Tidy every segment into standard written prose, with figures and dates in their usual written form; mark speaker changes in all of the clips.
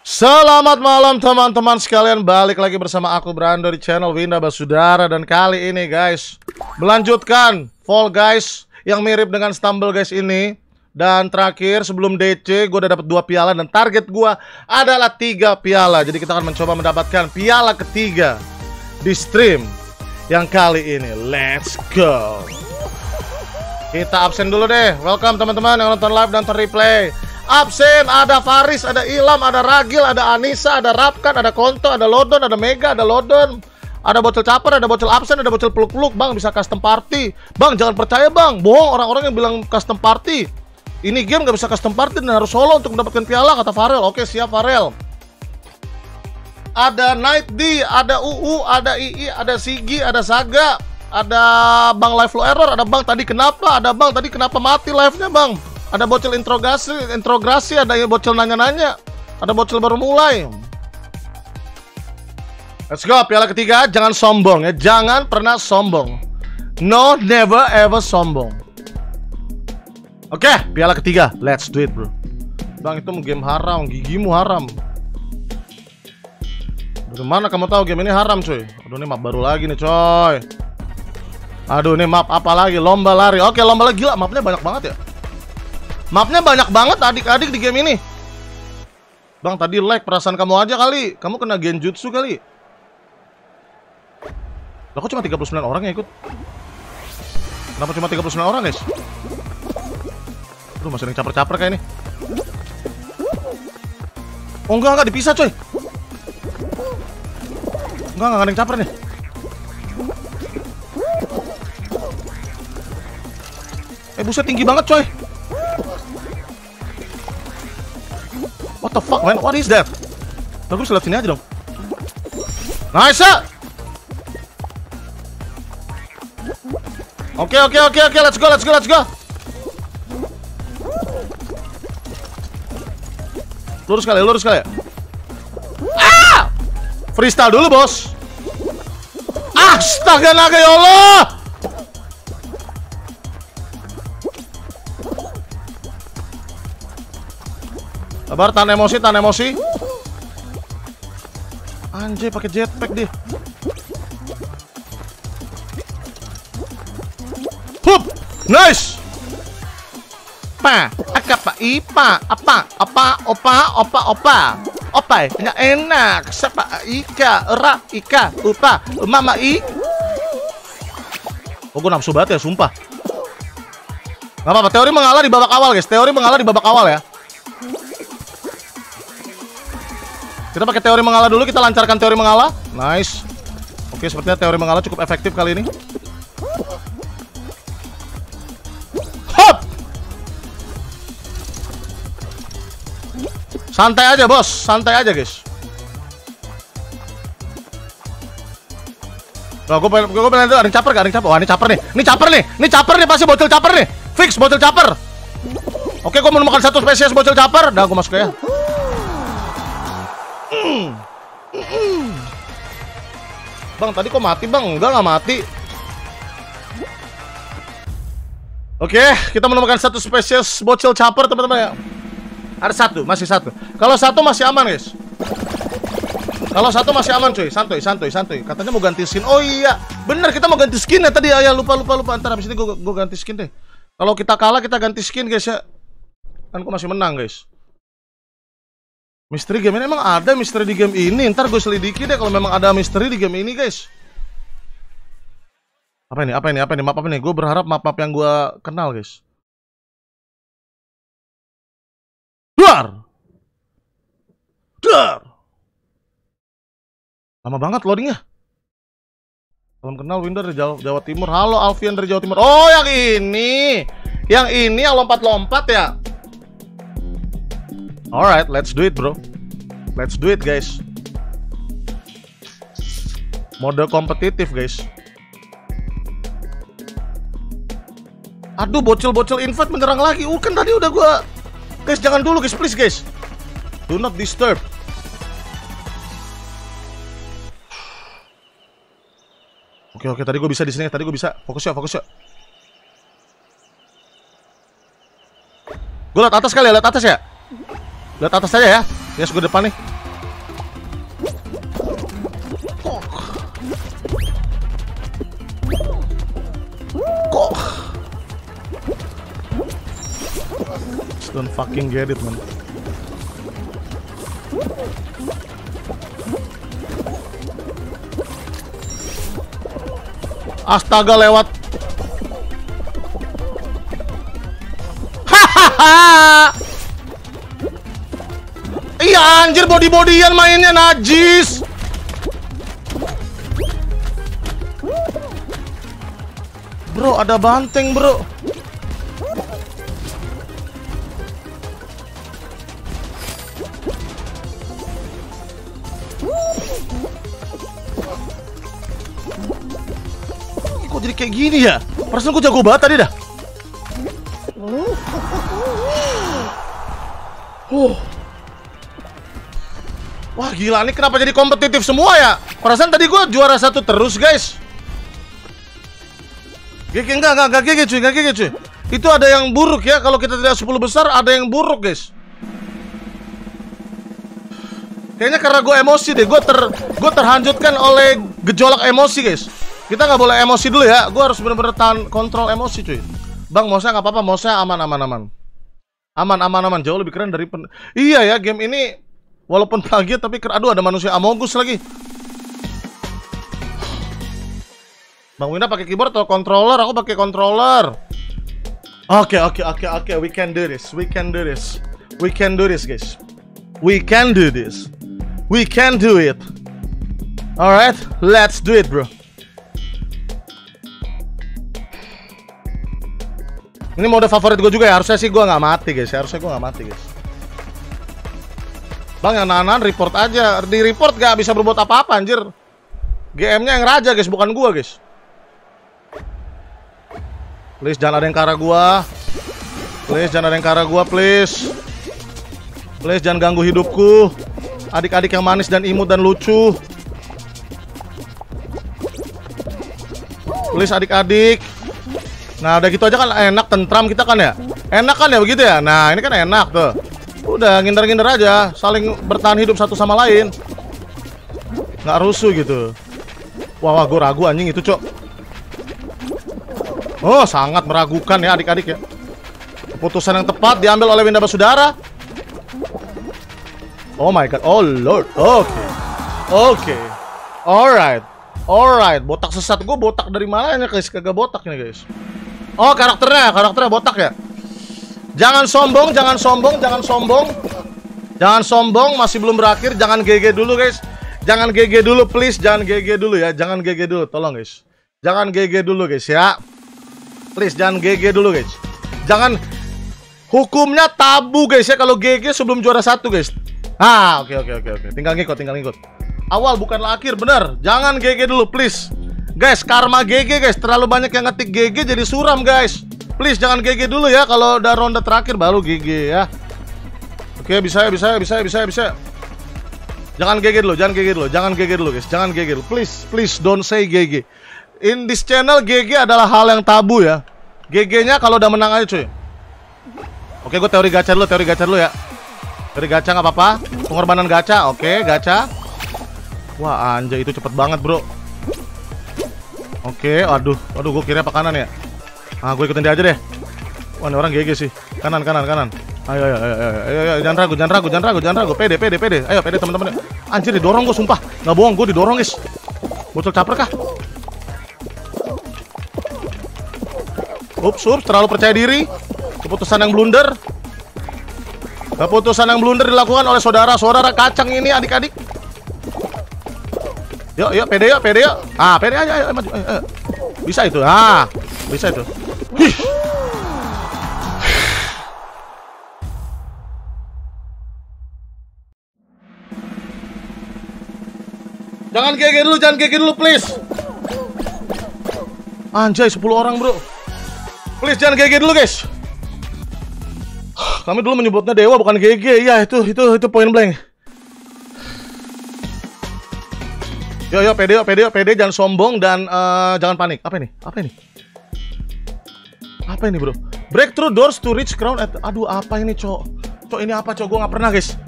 Speaker 1: Selamat malam teman-teman sekalian, balik lagi bersama aku Brando di channel Winda Basudara. Dan kali ini guys, melanjutkan Fall Guys yang mirip dengan Stumble Guys ini. Dan terakhir sebelum DC gue udah dapat 2 piala dan target gue adalah 3 piala. Jadi kita akan mencoba mendapatkan piala ketiga di stream yang kali ini. Let's go. Kita absen dulu deh. Welcome teman-teman yang nonton live dan replay. Absen, ada Faris, ada Ilham, ada Ragil, ada Anissa, ada Rapkan, ada Konto, ada Lodon, ada Mega, ada Lodon, ada bocil caper, ada bocil absen, ada bocil peluk-peluk. Bang, bisa custom party. Bang, jangan percaya bang, bohong orang-orang yang bilang custom party. Ini game gak bisa custom party dan harus solo untuk mendapatkan piala, kata Farel. Oke, siap Farel. Ada Night D, ada UU, ada II, ada Sigi, ada Saga, ada Bang live low error, ada Bang tadi kenapa, ada Bang tadi kenapa mati live-nya Bang. Ada bocil interogasi, ada bocil nanya-nanya, ada bocil baru mulai. Let's go, piala ketiga. Jangan sombong ya, jangan pernah sombong. No, never ever sombong. Oke, piala ketiga. Let's do it bro. Bang, itu game haram, gigimu haram. Dari mana kamu tahu game ini haram cuy? Aduh, ini map baru lagi nih coy. Aduh, ini map apa lagi? Lomba lari. Oke, lomba lari. Gila, mapnya banyak banget ya. Mapnya banyak banget adik-adik di game ini. Bang, tadi lag, perasaan kamu aja kali. Kamu kena genjutsu kali. Lah kok cuma 39 orang yang ikut? Kenapa cuma 39 orang guys? Aduh, masih ada yang caper-caper kayak ini. Oh enggak, dipisah coy. Enggak ada yang caper nih. Buset, tinggi banget coy. What the fuck man, what is that? Aku bisa lihat sini aja dong. Nice. Oke, let's go. Lurus kali. Ah! Freestyle dulu bos. Astaga naga ya Allah. Sabar, tahan emosi. Anjay, pakai jetpack dia. Hup, nice. Opa, enak. Siapa? Ika, upa, mama i. Oh, gue nafsu banget ya, sumpah. Gak apa-apa, teori mengalah di babak awal guys. Ya. Kita pakai teori mengalah dulu, kita lancarkan teori mengalah. Nice. Oke, sepertinya teori mengalah cukup efektif kali ini. Hop. Santai aja, bos. Santai aja, guys. Nah, gue pengen ada yang caper gak? Ada yang caper. Wah, ini caper nih. Ini caper nih, pasti bocil caper nih. Fix bocil caper. Oke, gue menemukan satu spesies bocil caper. Dah, gue masuk ya. Bang, tadi kok mati bang? Enggak mati. Oke, kita menemukan satu spesies bocil caper teman-teman ya. Ada masih satu. Kalau satu masih aman guys. Cuy. Santuy. Katanya mau ganti skin. Oh iya, bener kita mau ganti skin ya tadi ya. Lupa. Ntar habis ini gue ganti skin deh. Kalau kita kalah kita ganti skin guys ya. Kan gue masih menang guys. Misteri game ini, emang ada misteri di game ini? Ntar gue selidiki deh kalau memang ada misteri di game ini guys. Apa ini? Map apa nih? Gue berharap map-map yang gue kenal guys. Dar. Lama banget loadingnya. Salam kenal Winda dari Jawa Timur. Halo Alfian dari Jawa Timur. Oh yang ini yang lompat-lompat ya. Alright, let's do it bro. Let's do it guys. Mode kompetitif guys. Aduh, bocil-bocil invite menyerang lagi. Kan tadi udah gua. Guys, jangan dulu guys, please guys. Do not disturb. Oke, tadi gua bisa di sini. Fokus ya. Gue liat atas kali ya, liat atas ya. Lihat atas aja ya. Yes, gue depan nih. Don't fucking get it, man. Astaga, lewat. Hahaha. Iya anjir, body-bodyan mainnya najis. Bro, ada banteng, bro. Kok jadi kayak gini ya? Perasaan gue jago banget tadi dah. Wah gila, ini kenapa jadi kompetitif semua ya? Perasaan tadi gue juara 1 terus guys. GG enggak GG cuy, enggak GG cuy. Itu ada yang buruk ya, kalau kita tidak 10 besar ada yang buruk guys. Kayaknya karena gue emosi deh, gue terhanjutkan oleh gejolak emosi guys. Kita nggak boleh emosi dulu ya, gue harus bener-bener tahan kontrol emosi cuy. Bang, mouse-nya nggak apa-apa, mouse-nya aman. Aman, jauh lebih keren dari Iya ya, game ini walaupun plagiat tapi aduh ada manusia Amogus lagi. Bang Winda pakai keyboard atau controller? Aku pakai controller. Oke, we can do this. We can do this guys. We can do this. We can do it. Alright, let's do it bro. Ini mode favorit gue juga ya, harusnya sih gue nggak mati guys. Bang, yang nanan report aja. Di report gak bisa berbuat apa-apa anjir. GM-nya yang raja guys, bukan gue guys. Please jangan ada yang ke arah gua. Please jangan ganggu hidupku. Adik-adik yang manis dan imut dan lucu. Please adik-adik. Nah udah gitu aja kan enak, tentram kita kan ya. Enak kan ya begitu ya. Nah ini kan enak tuh. Udah ngindar-ngindar aja, saling bertahan hidup satu sama lain. Nggak rusuh gitu. Wah gue ragu anjing itu cok. Oh sangat meragukan ya adik-adik ya. Keputusan yang tepat diambil oleh Winda Basudara. Oh my god, oh lord. Oke. Alright. Botak sesat gue, botak dari mana ya guys? Kagak botak ini guys. Oh karakternya botak ya. Jangan sombong, masih belum berakhir. Jangan GG dulu guys. Jangan GG dulu please, jangan GG dulu ya. Jangan GG dulu, tolong guys. Jangan GG dulu guys ya. Please jangan GG dulu guys. Jangan. Hukumnya tabu guys ya kalau GG sebelum juara 1 guys. Ah, oke. Tinggal ngikut. Awal bukanlah akhir, bener. Jangan GG dulu please. Guys, karma GG guys. Terlalu banyak yang ngetik GG jadi suram guys. Please jangan GG dulu ya, kalau udah ronde terakhir baru GG ya. Oke, bisa. Jangan GG dulu guys. Jangan GG dulu. Please don't say GG. In this channel GG adalah hal yang tabu ya. GG-nya kalau udah menang aja cuy. Oke, gue teori gacha dulu ya. Teori gacha nggak apa-apa. Pengorbanan gacha, oke, gacha. Wah anjay itu cepet banget bro. Oke, aduh, gue kira apa kanan ya? Ah, gue ikutin dia aja deh. Wah, ini orang GG sih. Kanan. Ayo, jangan ragu. Pede. Ayo, pede teman-teman. Anjir, didorong gue sumpah. Nggak bohong, gue didorong guys. Bocil caper kah? Ups, terlalu percaya diri. Keputusan yang blunder dilakukan oleh saudara kacang ini adik-adik. Yuk, pede yuk. Ah, pede aja, ayo, maju. Ayo. Bisa itu. Bisa itu. Hih. Jangan GG dulu please. Anjay, 10 orang bro. Please jangan GG dulu guys. Kami dulu menyebutnya dewa bukan GG. Ya itu point blank. Yo, pede, jangan sombong dan jangan panik. Apa ini bro? Breakthrough doors to reach crown at... Aduh, apa ini cok? Cok, ini apa cok? Gue nggak pernah guys.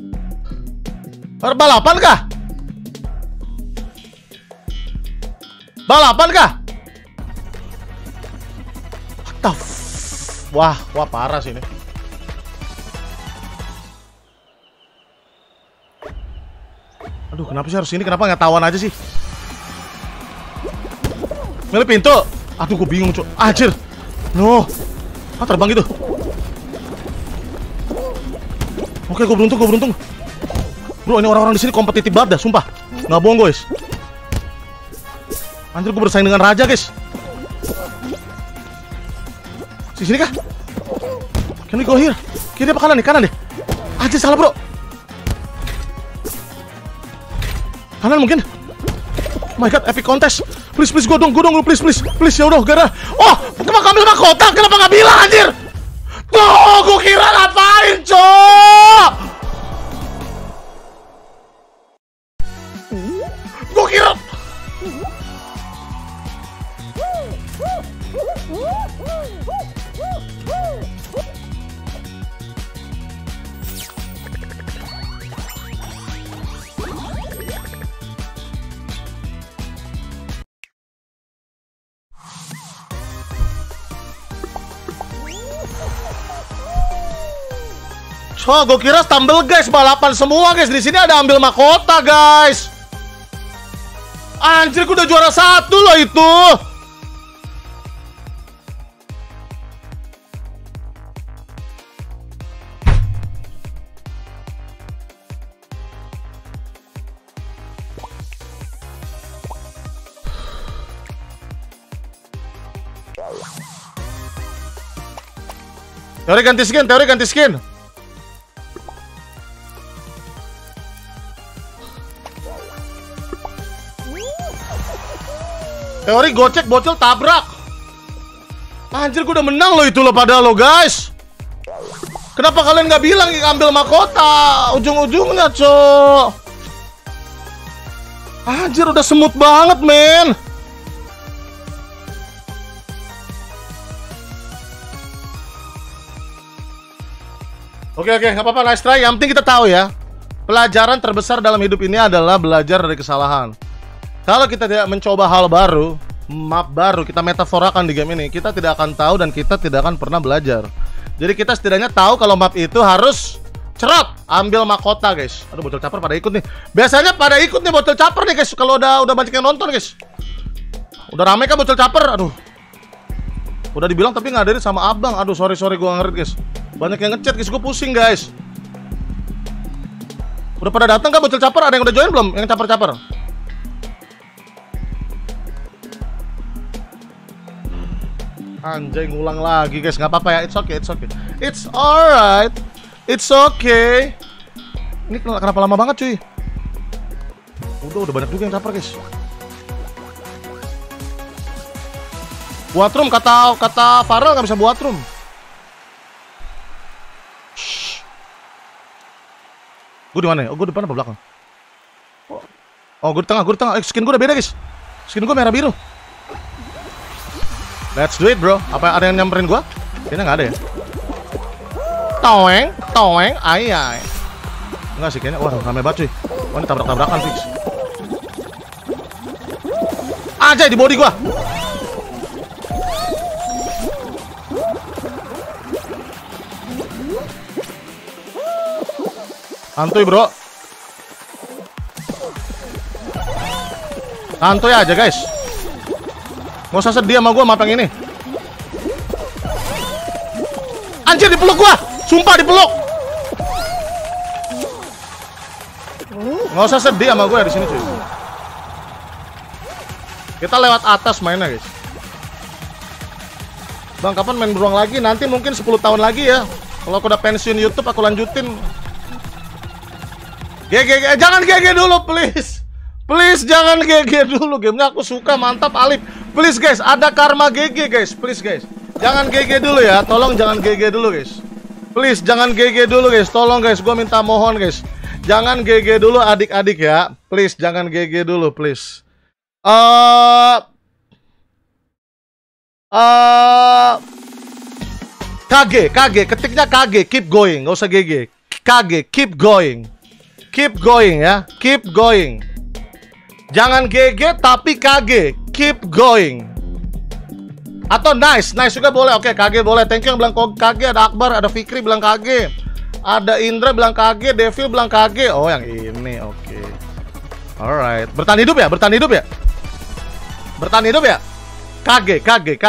Speaker 1: Balapan kah? What the Wah parah sih ini. Aduh, kenapa sih harus ini? Kenapa nggak tawan aja sih? Milih pintu. Aduh, gue bingung, Cok. Anjir. No. Terbang gitu. Oke, gue beruntung. Bro, ini orang-orang di sini kompetitif banget dah, sumpah. Nggak bohong, guys. Anjir, gue bersaing dengan raja, guys. Sini kah? Can we go here? Kiri apa kanan nih? Kanan deh. Anjir, salah, bro. Kanan mungkin. Oh my god, epic contest. Please, gue dong, please, ya udah, gara. Oh, kenapa ngambil mahkota? Kenapa nggak bilang, anjir? Tuh, gue kira ngapain, Cok? Gue kira. Oh, gue kira stumble guys, balapan semua guys. Di sini ada ambil mahkota guys. Anjir, gue udah juara 1 loh itu. Teori ganti skin. Teori gocek, bocil, tabrak. Anjir, gue udah menang loh itu loh pada lo guys. Kenapa kalian nggak bilang ambil mahkota ujung-ujungnya, Cok? Anjir, udah semut banget, men. Oke, nggak apa-apa, nice try. Yang penting kita tahu ya, pelajaran terbesar dalam hidup ini adalah belajar dari kesalahan. Kalau kita tidak mencoba hal baru, map baru, kita metaforakan di game ini, kita tidak akan tahu dan kita tidak akan pernah belajar. Jadi kita setidaknya tahu kalau map itu harus cerot, ambil mahkota guys. Aduh, bocil caper pada ikut nih. Biasanya pada ikut nih bocil caper nih guys. Kalau udah banyak yang nonton guys. Udah rame kan bocil caper. Aduh. Udah dibilang tapi nggak ada sama abang. Aduh, sorry gue ngerit guys. Banyak yang ngechat guys, gue pusing guys. Udah pada datang kan bocil caper? Ada yang udah join belum? Yang caper-caper? Anjay, ngulang lagi guys, nggak apa-apa ya, it's alright, it's okay. Ini kenapa lama banget cuy? Udah banyak juga yang caper guys. Buat room, kata Farel nggak bisa buat room. Gue di mana ya? Oh, gue depan apa belakang? Oh, gue di tengah. Skin gue udah beda guys. Skin gue merah biru. Let's do it bro. Apa ada yang nyamperin gua? Kayaknya nggak ada ya. Toeng, ayai. Enggak sih kayaknya. Wah, rame banget cuy. Wah, ini tabrak-tabrakan fix. Aja di body gua. Santuy bro. Santuy aja guys. Gak usah sedih sama gue map yang ini. Anjir, dipeluk gue. Sumpah dipeluk. Gak usah sedih sama gue di sini cuy. Kita lewat atas mainnya guys. Bang, kapan main beruang lagi? Nanti mungkin 10 tahun lagi ya. Kalau aku udah pensiun YouTube aku lanjutin. GG, jangan GG dulu please. Please jangan GG dulu, gamenya aku suka, mantap Alip. Please guys, ada karma GG guys, please guys. Jangan GG dulu ya, tolong jangan GG dulu guys. Please jangan GG dulu guys, tolong guys, gue minta mohon guys. Jangan GG dulu adik-adik ya. Please jangan GG dulu please. KG, ketiknya KG, keep going, nggak usah GG. KG, keep going. Keep going ya, keep going. Jangan GG tapi KG, keep going. Atau nice juga boleh. Oke, KG boleh. Thank you yang bilang KG. Ada Akbar, ada Fikri bilang KG. Ada Indra bilang KG, Devil bilang KG. Oh, yang ini. Oke. Alright. Bertahan hidup ya? Bertahan hidup ya? Bertahan hidup ya? Kage.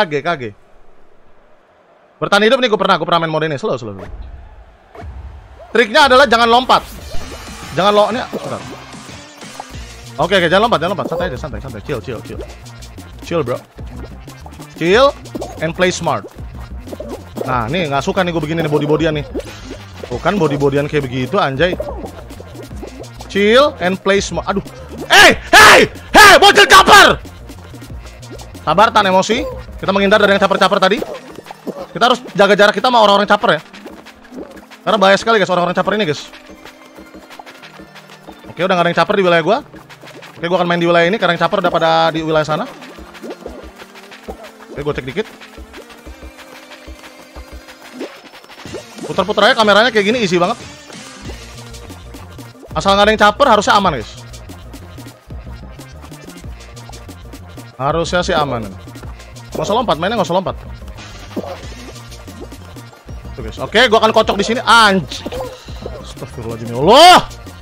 Speaker 1: Bertahan hidup nih, gue pernah main mode ini. Slow. Triknya adalah jangan lompat. Jangan lo ini. Oke, jangan lompat. Santai aja, santai. Chill, bro. Chill and play smart. Nah, nih nggak suka nih gue begini nih body-bodyan nih. Bukan body-bodyan kayak begitu, anjay. Chill and play smart. Aduh. Hey, bocil caper. Sabar, tahan emosi. Kita menghindar dari yang caper-caper tadi. Kita harus jaga jarak kita sama orang-orang caper ya. Karena bahaya sekali guys orang-orang caper ini guys. Oke, udah gak ada yang caper di wilayah gua. Oke, gua akan main di wilayah ini karena yang caper udah pada di wilayah sana. Oke, gua cek dikit. Putar-putar aja kameranya kayak gini easy banget. Asal gak ada yang caper harusnya aman guys. Harusnya sih aman. Nggak usah lompat, mainnya nggak usah lompat. Tuh guys, oke, gua akan kocok di sini. Anjir. Astagfirullahaladzim, ya Allah.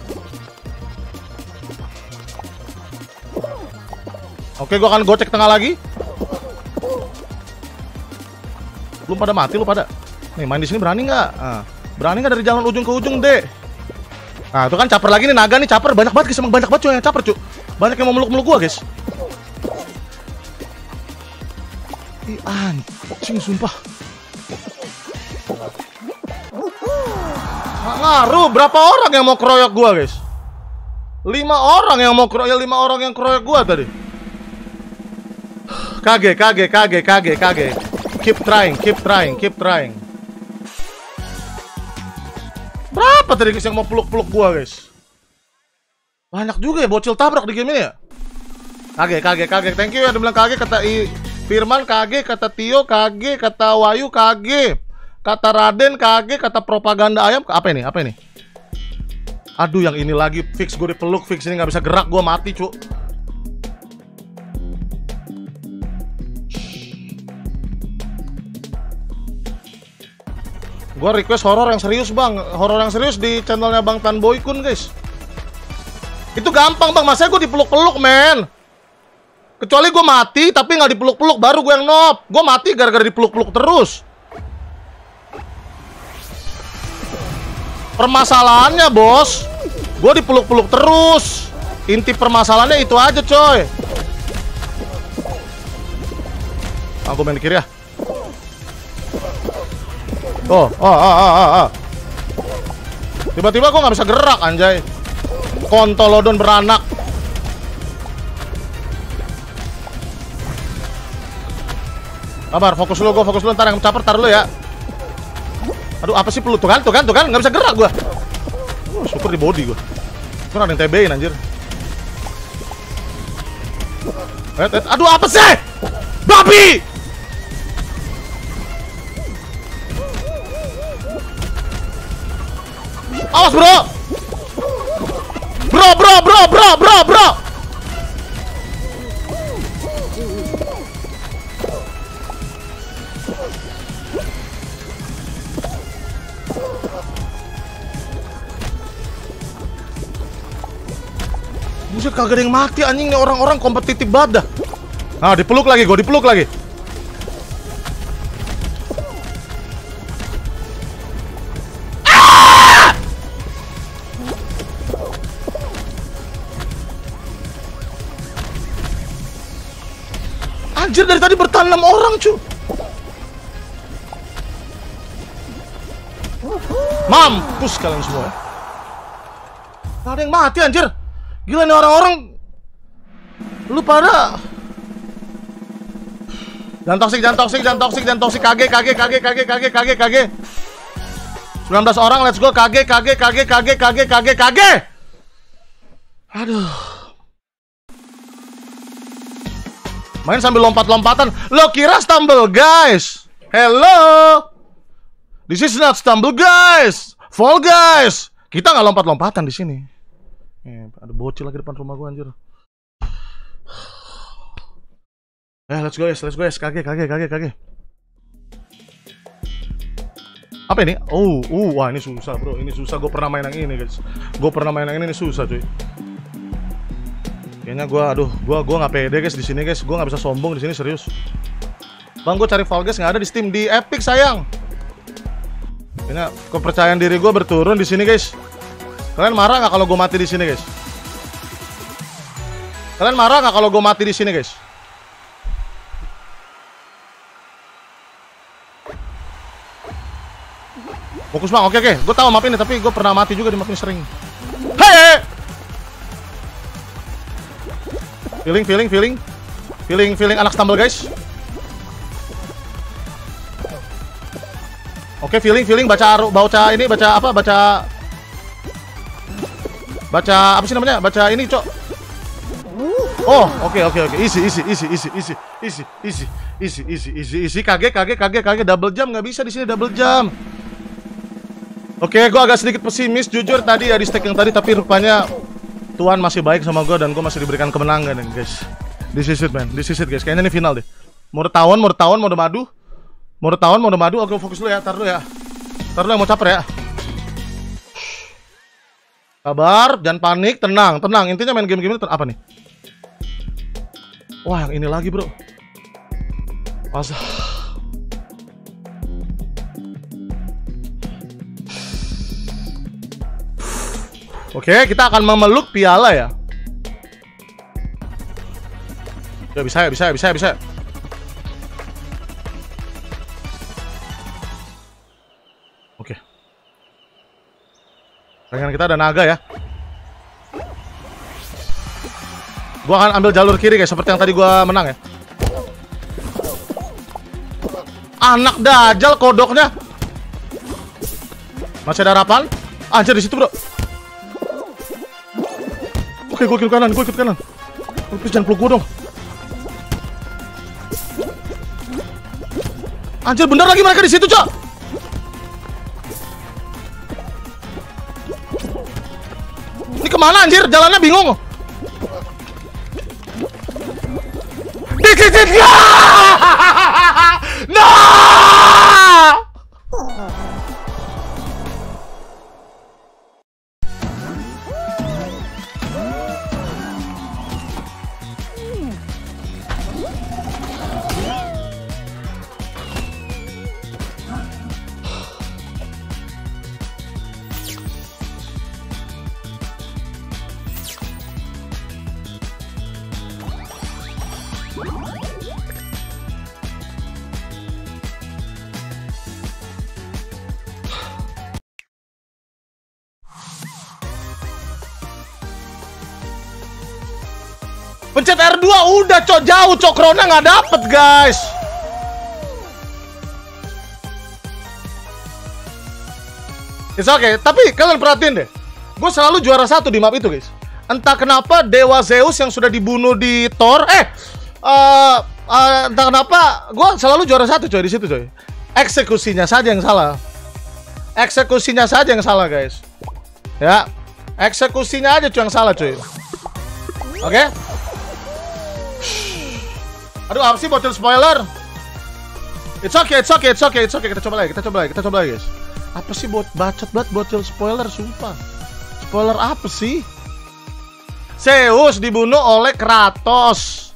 Speaker 1: Oke, gua akan gocek tengah lagi. Belum pada mati, lu pada. Nih, main di sini berani nggak? Nah, berani nggak dari jalan ujung ke ujung, deh? Nah, itu kan caper lagi nih, naga nih caper banyak banget guys, emang banyak banget cuy yang caper cuy. Banyak yang mau meluk-meluk gua guys. Ih, anjing sumpah. Nggak ngaruh berapa orang yang mau keroyok gua guys. 5 orang yang mau keroyok, 5 orang yang keroyok gua tadi. Kage. Keep trying. Berapa tadi guys yang mau peluk-peluk gua guys? Banyak juga ya bocil tabrak di game ini ya. Kage. Thank you ya udah bilang kage, kata Firman kage, kata Tio kage, kata Wayu kage, kata Raden kage, kata propaganda ayam. Apa ini? Aduh, yang ini lagi fix gue dipeluk, fix ini nggak bisa gerak, gue mati cu. Gue request horor yang serius bang, horor yang serius di channelnya Bang Tan Boykun guys. Itu gampang bang, masanya gue dipeluk-peluk men. Kecuali gue mati tapi nggak dipeluk-peluk, baru gue yang noob. Gue mati gara-gara dipeluk-peluk terus. Permasalahannya bos, gue dipeluk-peluk terus. Inti permasalahannya itu aja coy. Aku main di kiri ya. Tiba-tiba gue nggak bisa gerak anjay. Kontolodon beranak. Sabar, fokus dulu, ntar yang caper, tar dulu ya. Aduh, apa sih pelut? Tuh kan, nggak bisa gerak gua. Syukur di body gua. Kan ada yang TB-in anjir. Aduh, apa sih? Babi! Awas, bro! Bro! Buset, kagak ada yang mati anjing nih, orang-orang kompetitif banget dah. Nah, dipeluk lagi. Anjir, dari tadi bertahan 6 orang cu. Mampus kalian semua ya. Gak ada yang mati anjir. Gila nih orang-orang. Lu pada. Jangan toksik. Kage. 19 orang, let's go. Kage. Aduh. Main sambil lompat-lompatan. Lo kira stumble guys? Hello. This is not stumble guys. Fall guys. Kita nggak lompat-lompatan di sini. Ada bocil lagi depan rumah gua anjir. Let's go guys. Kage. Apa ini? Wah ini susah bro. Ini susah. Gue pernah main yang ini guys. Susah cuy. Kayaknya gua nggak pede guys di sini guys. Gua nggak bisa sombong di sini serius. Bang, gue cari Fall Guys nggak ada di Steam, di Epic sayang. Kayaknya kepercayaan diri gue berturun di sini guys. Kalian marah nggak kalau gue mati di sini guys? Kalian marah nggak kalau gue mati di sini guys? Fokus bang, oke. Gue tahu map ini tapi gue pernah mati juga di map ini sering. Hei! Feeling anak stumble guys. Oke, feeling baca ini, baca apa sih namanya? Baca ini, Cok. Oh, oke. Easy. Kaget double jump nggak bisa di sini double jump. Oke, gue agak sedikit pesimis jujur tadi ya di stack yang tadi, tapi rupanya Tuhan masih baik sama gue dan gue masih diberikan kemenangan guys. This is it guys. Kayaknya ini final deh. Mode tahun, mode madu. Oke, fokus dulu ya, tar dulu ya, mau caper ya. Sabar, jangan panik, tenang. Intinya main game ini apa nih? Wah, yang ini lagi bro. Masa. Oke, kita akan memeluk piala ya. Ya bisa. Oke. Pengen kita ada naga ya. Gua akan ambil jalur kiri guys, seperti yang tadi gua menang ya. Anak dajal kodoknya. Masih ada harapan? Anjir di situ, bro. Oke, gue ikut kanan. Please jangan peluk gue dong. Anjir, bener lagi mereka di situ, Cok. Ini kemana anjir? Jalannya bingung. Dikit ya. No! Pencet R2 udah Cok, jauh Cok, Krona nggak dapet guys. It's okay, tapi kalian perhatiin deh, gue selalu juara 1 di map itu guys. Entah kenapa Dewa Zeus yang sudah dibunuh di Thor, entah kenapa gue selalu juara 1 coy di situ coy. Eksekusinya saja yang salah. Guys. Ya, eksekusinya aja cuy yang salah cuy. Oke? Aduh, apa sih bocil spoiler? It's okay. Kita coba lagi guys. Apa sih bacot banget bocil spoiler, sumpah. Spoiler apa sih? Zeus dibunuh oleh Kratos.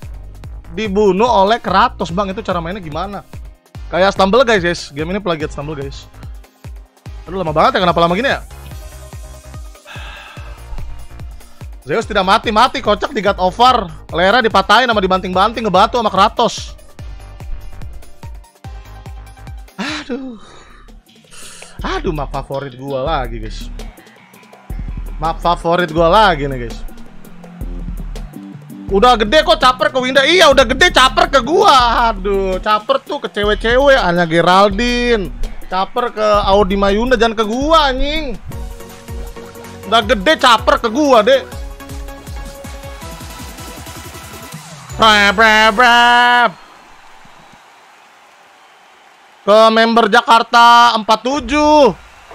Speaker 1: Bang, itu cara mainnya gimana? Kayak Stumble guys. Game ini plagiat Stumble guys. Aduh, lama banget ya, kenapa lama gini ya? Zeus tidak mati, kocak di God of War. Lera dipatahin sama dibanting-banting ngebatu sama Kratos. Aduh, map favorit gua lagi, guys. Nih, guys. Udah gede kok caper ke Winda. Iya, udah gede caper ke gua. Aduh, caper tuh ke cewek-cewek, Anya Geraldine. Caper ke Audi Mayunda, jangan ke gua, anjing. Udah gede caper ke gua, Dek. Brab. Ke member Jakarta 47.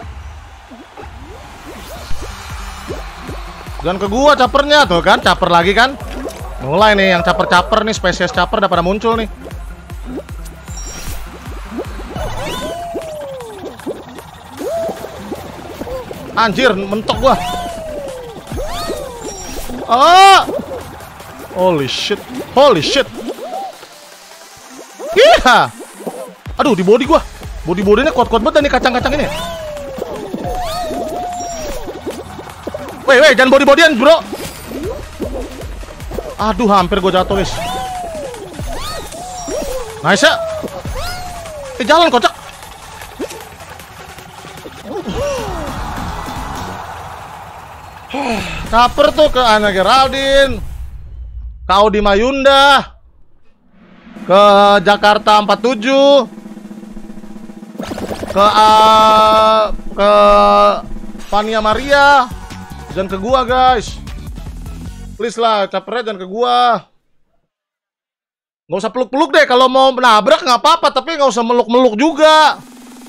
Speaker 1: Jangan ke gua capernya tuh kan, caper lagi kan. Mulai nih yang caper-caper nih, spesies caper udah pada muncul nih. Anjir, mentok gua. Oh! Holy shit. Holy shit. Iya. Aduh, di body gua. Body-bodinya kuat-kuat banget nih kacang-kacang ini. Weh, jangan body-bodian, bro. Aduh, hampir gua jatuh, guys. Nice ya. Jalan kocak. Caper tuh ke Ana Geraldine, ke Audi Mayunda, ke Jakarta 47, ke Fania Maria, jangan ke gua guys. Please lah, capernya jangan ke gua. Nggak usah peluk-peluk deh, kalau mau nabrak nggak apa-apa, tapi nggak usah meluk-meluk juga.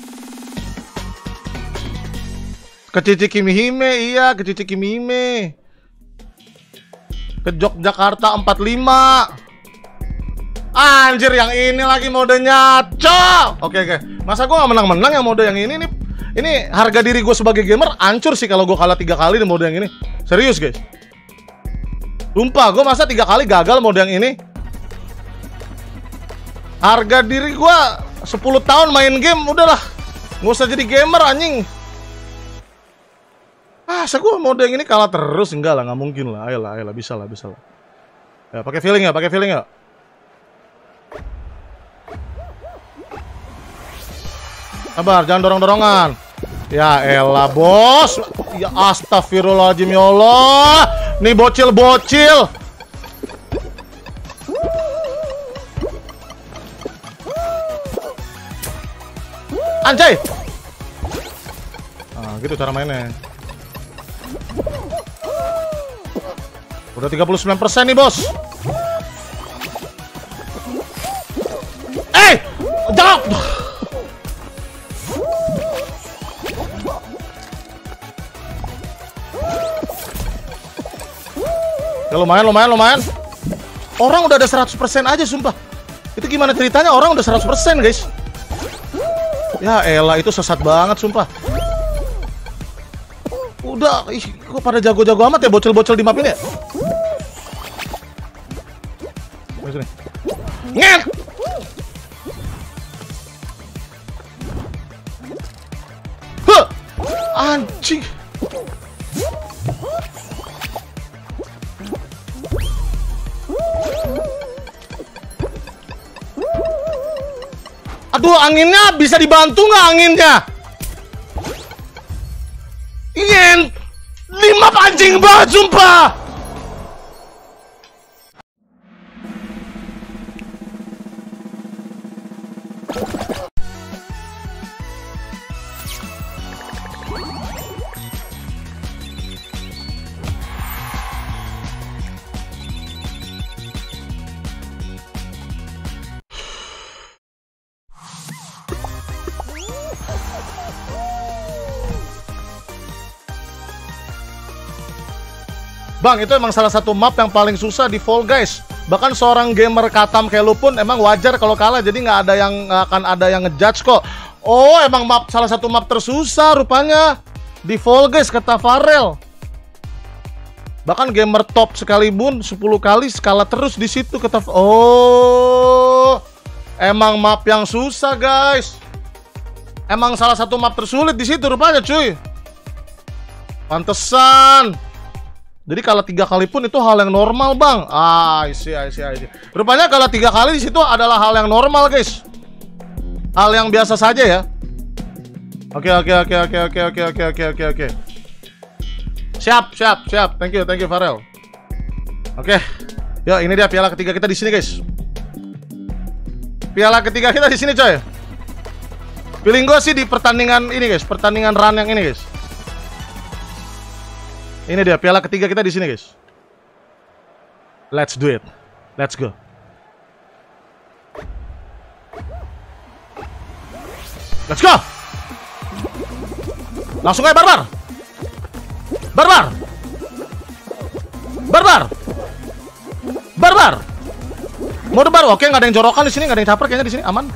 Speaker 1: Ke Cici Kimihime, iya, ke Cici Kimihime. Ke Yogyakarta 45. Anjir, yang ini lagi modenya, cok. Oke. Masa gue nggak menang-menang yang mode yang ini nih? Ini harga diri gue sebagai gamer hancur sih kalau gue kalah 3 kali di mode yang ini. Serius guys. Sumpah, gue masa 3 kali gagal mode yang ini. Harga diri gue 10 tahun main game, udahlah. Nggak usah jadi gamer anjing. Masa gue mode yang ini kalah terus? Enggak lah, nggak mungkin lah. Ayolah, bisa lah. Ya, pakai feeling ya. Sabar, jangan dorong-dorongan. Ya elah, bos. Ya astagfirullahaladzim, ya Allah. Nih bocil. Anjay. Nah, gitu cara mainnya. Udah 39% nih, bos. Jangan. Ya lumayan. Orang udah ada 100% aja, sumpah. Itu gimana ceritanya orang udah 100%, guys? Ya elah, itu sesat banget, sumpah. Udah, kok pada jago-jago amat ya bocil-bocil di map ini ya? Nget! Huh! Anjing! Aduh, anginnya bisa dibantu nggak anginnya? Ingin 5 anjing banget, sumpah. Bang, itu emang salah satu map yang paling susah di Fall Guys. Bahkan seorang gamer katam kayak lu pun emang wajar kalau kalah, jadi nggak akan ada yang ngejudge kok. Oh, emang salah satu map tersusah rupanya di Fall Guys, kata Farel. Bahkan gamer top sekalipun 10 kali skala terus di situ, kata. Oh, emang map yang susah guys. Emang salah satu map tersulit di situ rupanya, cuy. Pantesan. Jadi kalau 3 kali pun itu hal yang normal, bang. I see. Rupanya kalau 3 kali di situ adalah hal yang normal, guys. Hal yang biasa saja ya. Oke. Siap. Thank you Farel. Oke. Yuk, ini dia piala ketiga kita di sini, guys. Piala ketiga kita di sini, coy. Feeling gue sih di pertandingan ini, guys. Pertandingan run yang ini, guys. Ini dia piala ketiga kita di sini, guys. Let's do it. Let's go. Let's go. Langsung aja barbar. Mode baru. Oke, nggak ada yang jorokan di sini, nggak ada yang caper kayaknya di sini, aman.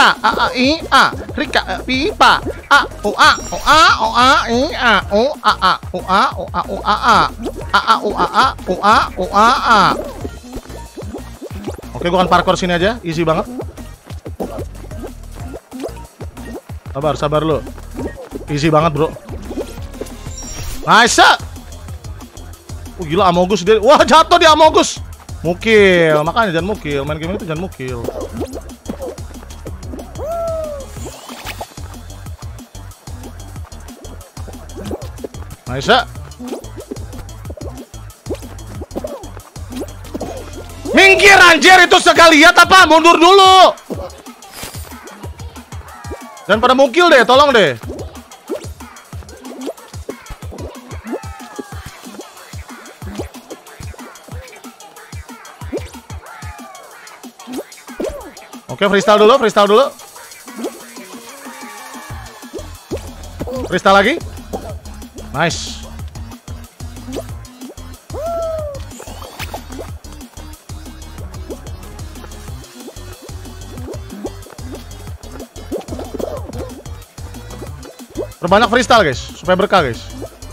Speaker 1: Rika, Rika, pipa, Oke, gua akan parkour sini aja, easy banget. Sabar lu. Easy banget, bro. Nice. Gila, Amogus dia. Wah, jatuh di Amogus. Mukil, makanya jangan mukil. Main game itu jangan mukil. Nice. Minggir anjir, itu sekali lihat apa? Mundur dulu. Dan pada mukil deh, tolong deh. Oke, freestyle dulu. Freestyle lagi. Nice. Perbanyak freestyle guys, supaya berkah guys.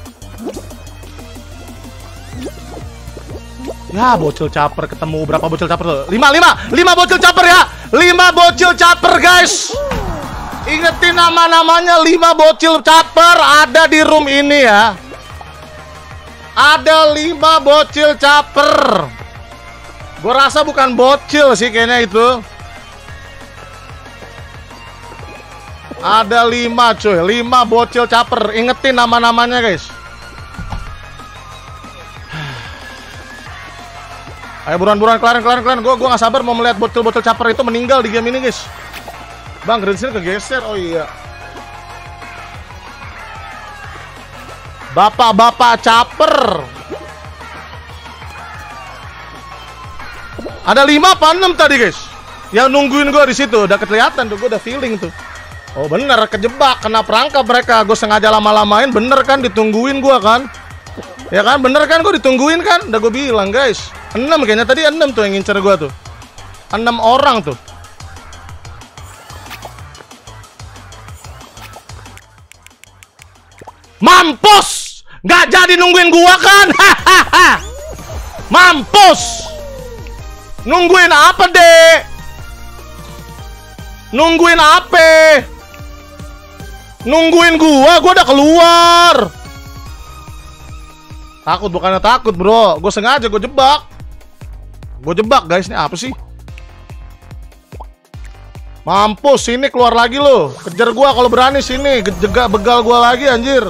Speaker 1: Ya, bocil caper ketemu berapa bocil caper tuh? 5 bocil caper ya. 5 bocil caper guys. Ingetin nama-namanya, 5 bocil caper ada di room ini ya. Ada 5 bocil caper. Gue rasa bukan bocil sih kayaknya itu. Ada 5 cuy, 5 bocil caper. Ingetin nama-namanya guys. Ayo buruan kelarin. Gue gak sabar mau melihat bocil-bocil caper itu meninggal di game ini guys. Bang, gradesnya kegeser. Oh iya. Bapak-bapak caper. Ada 5 apa 6 tadi guys? Yang nungguin gue di situ. Udah kelihatan tuh, gue udah feeling tuh. Oh bener, kejebak, kena perangkap mereka. Gue sengaja lama-lamain, bener kan, ditungguin gue kan. Ya kan, bener kan, gue ditungguin kan. Udah gue bilang guys. 6 kayaknya tadi, 6 tuh yang ngincer gue tuh. 6 orang tuh. Mampus! Nggak jadi nungguin gua kan? Hahaha. Mampus! Nungguin apa deh? Nungguin apa? Nungguin gua udah keluar. Takut bukannya takut bro, gue sengaja gue jebak. Gue jebak guys, ini apa sih? Mampus, sini keluar lagi lo. Kejar gua kalau berani sini, jegak begal gua lagi anjir.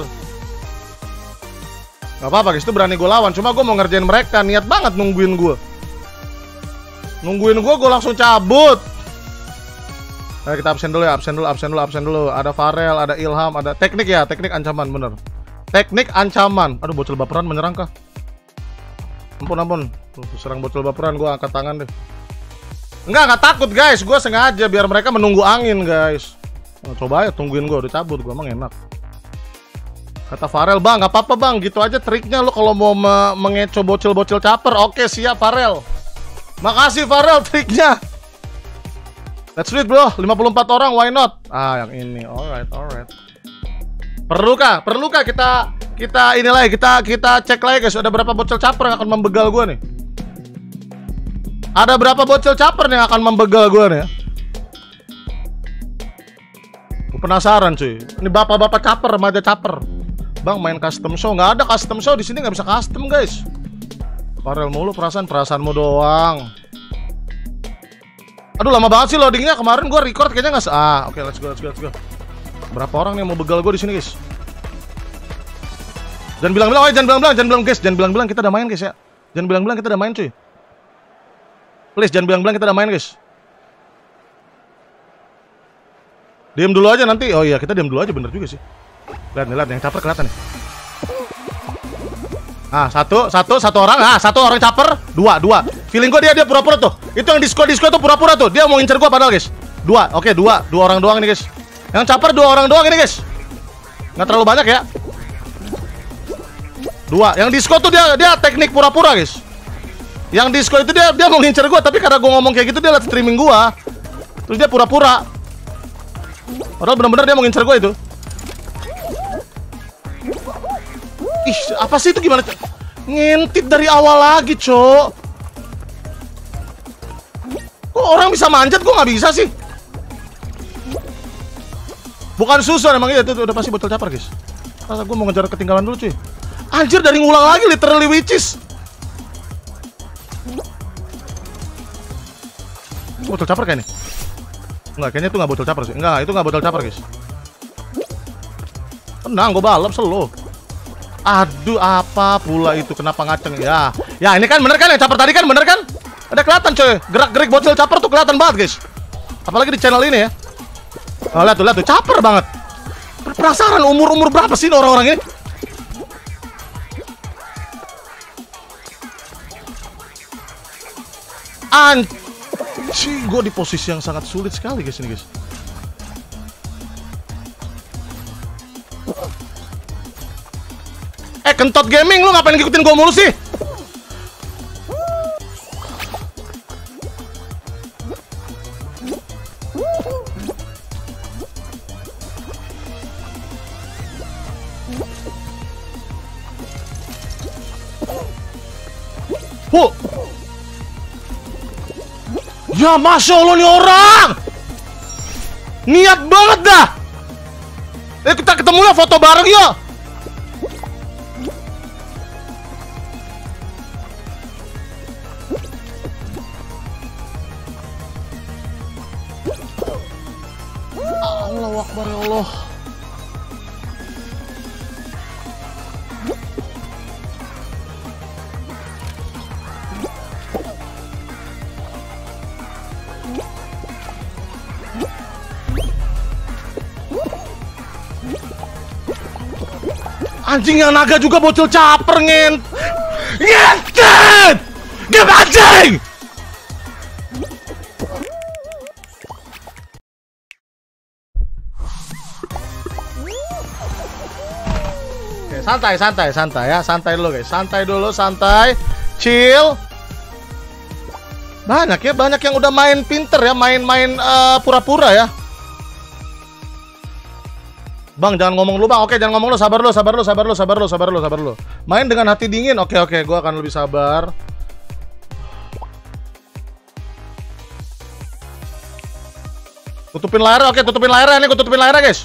Speaker 1: Gak apa-apa guys, itu berani gue lawan. Cuma gue mau ngerjain mereka, niat banget nungguin gue. Nungguin gue langsung cabut. Ayo kita absen dulu ya, absen dulu. Ada Farel, ada Ilham, ada teknik ya, teknik ancaman bener. Teknik ancaman. Aduh, bocil baperan menyerang kah? Ampun. Tuh, serang bocil baperan, gue angkat tangan deh. Enggak takut guys, gue sengaja biar mereka menunggu angin guys. Nah, coba aja tungguin gue, udah cabut gue, emang enak. Kata Farel, bang, gak apa-apa bang, gitu aja triknya lo kalau mau mengeco bocil-bocil caper. Oke, siap Farel. Makasih Farel triknya. Let's do it bro, 54 orang, why not? Ah, yang ini, alright. Perlukah kita ini lagi, kita cek lagi guys, ada berapa bocil caper yang akan membegal gue nih? Ada berapa bocil caper nih yang akan membegal gue nih ya? Gue penasaran cuy, ini bapak-bapak caper, remaja caper. Bang main custom show, nggak ada custom show di sini, nggak bisa custom guys. Farel mulu, perasaanmu doang. Aduh lama banget sih loadingnya, kemarin gue record kayaknya nggak oke, let's go. Berapa orang nih yang mau begal gue di sini guys? Jangan bilang kita udah main guys ya. Jangan bilang kita udah main cuy. Please jangan bilang kita udah main guys. Diam dulu aja nanti. Oh iya, kita diam dulu aja, bener juga sih. Lihat yang caper kelihatan nih. Ah, satu orang. Ah, satu orang caper, dua. Feeling gue dia pura-pura tuh. Itu yang disco itu pura-pura tuh. Dia mau ngincer gua padahal guys. Dua orang doang ini guys. Yang caper 2 orang doang ini guys. Nggak terlalu banyak ya. 2. Yang disco tuh dia teknik pura-pura guys. Yang disco itu dia mau ngincer gua, tapi karena gua ngomong kayak gitu dia liat streaming gua. Terus dia pura-pura. Padahal benar-benar dia mau ngincer gue itu. Ih, apa sih itu gimana? Ngintip dari awal lagi, Cok. Kok orang bisa manjat, gue nggak bisa sih? Bukan susun emang itu udah pasti botol caper, guys. Masa gue mau ngejar ketinggalan dulu, cuy. Anjir, dari ngulang lagi, literally witches. Botol caper kayaknya. Enggak, kayaknya itu nggak botol caper sih. Enggak, itu nggak botol caper, guys. Tenang, gue balap slow. Aduh, apa pula itu? Kenapa ngaceng ya? Ya, ini kan bener kan yang caper tadi kan bener kan? Ada kelihatan coy, gerak-gerik bocil caper tuh kelihatan banget guys. Apalagi di channel ini ya. Oh, lihat tuh, caper banget. Penasaran umur berapa sih orang-orang ini? Anjing, gue di posisi yang sangat sulit sekali guys ini guys. Kentot gaming, lu ngapain ngikutin gue mulu sih? Ya Masya Allah nih orang niat banget dah. Kita ketemu lah, foto bareng yuk. Allahu Akbar ya Allah. Anjing, yang naga juga bocil caper ngentet. Game anjing. Oke, santai ya, santai dulu guys, santai, chill. Banyak yang udah main pinter ya, main pura-pura ya. Bang, jangan ngomong lu bang. Oke, jangan ngomong lu, sabar lu. Main dengan hati dingin. Oke, gua akan lebih sabar. Tutupin layar, oke, tutupin layarnya guys.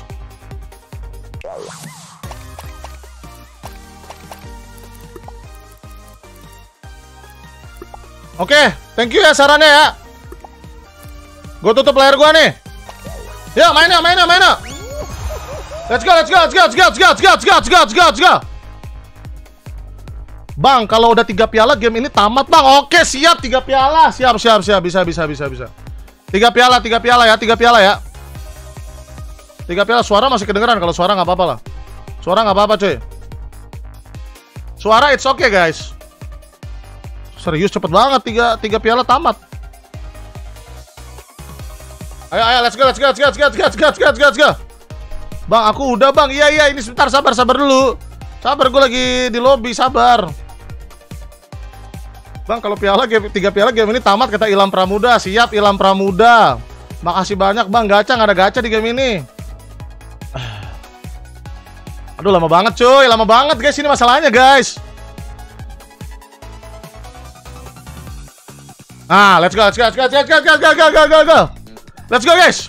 Speaker 1: Oke, thank you ya sarannya ya. Gue tutup layar gua nih. Ya, main. Let's go. Bang, kalau udah 3 piala game ini tamat, Bang. Oke, siap 3 piala. Siap. Bisa. 3 piala ya. 3 piala, suara masih kedengeran. Kalau suara nggak apa-apa lah. Suara nggak apa-apa, cuy. Suara it's okay, guys. Serius cepet banget 3 piala tamat. Ayo, let's go. Bang, aku udah bang. Iya, ini sebentar, sabar dulu. Sabar, gue lagi di lobby, sabar. Bang, kalau 3 piala game ini tamat, kata Ilham Pramuda. Siap, Ilham Pramuda. Makasih banyak bang, gacha, nggak ada gacha di game ini. Aduh, lama banget cuy, lama banget guys, ini masalahnya guys. Nah, let's go. Let's go guys.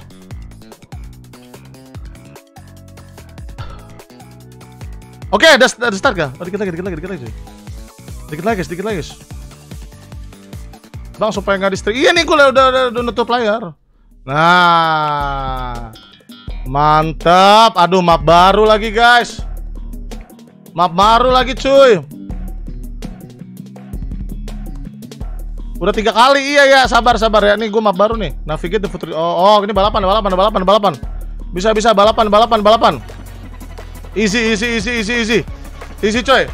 Speaker 1: Oke, udah start kah? Oh, dikit lagi. Dikit lagi guys. Bang, supaya nggak di-streak. Iya nih, gue udah nutup layar. Nah, mantap. Aduh, map baru lagi guys. Map baru lagi cuy. Udah 3 kali. Iya, sabar ya. Nih gue map baru nih. Navigate the Future. Oh, ini balapan. Bisa balapan. Easy coy.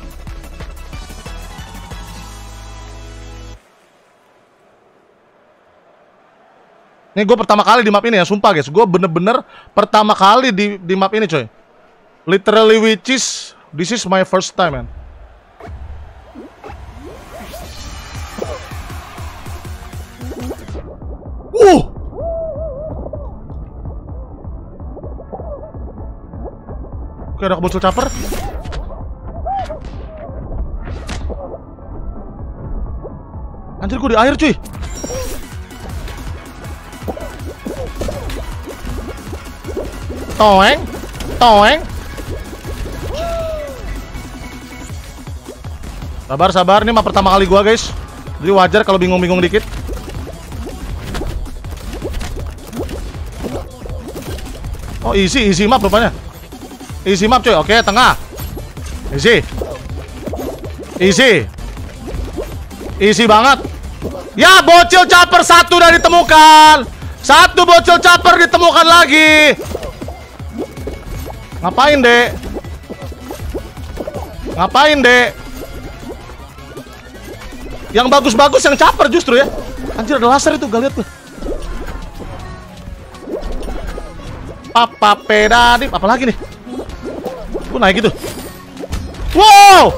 Speaker 1: Nih gue pertama kali di map ini ya, sumpah guys. Gue bener-bener pertama kali di map ini coy. Literally which is this is my first time man. Oke, ada muncul chopper. Anjir, gue di air cuy. Toeng. Sabar, ini map pertama kali gua guys. Jadi wajar kalau bingung-bingung dikit. Oh, easy map rupanya. Easy map cuy. Oke, tengah. Easy banget. Ya, bocil chopper satu udah ditemukan. Satu bocil chopper ditemukan lagi. Ngapain, Dek? Yang bagus-bagus yang chopper justru ya. Anjir, ada laser itu, gak liat gue. Papa pedadip, apa lagi nih? Gue naik gitu. Wow!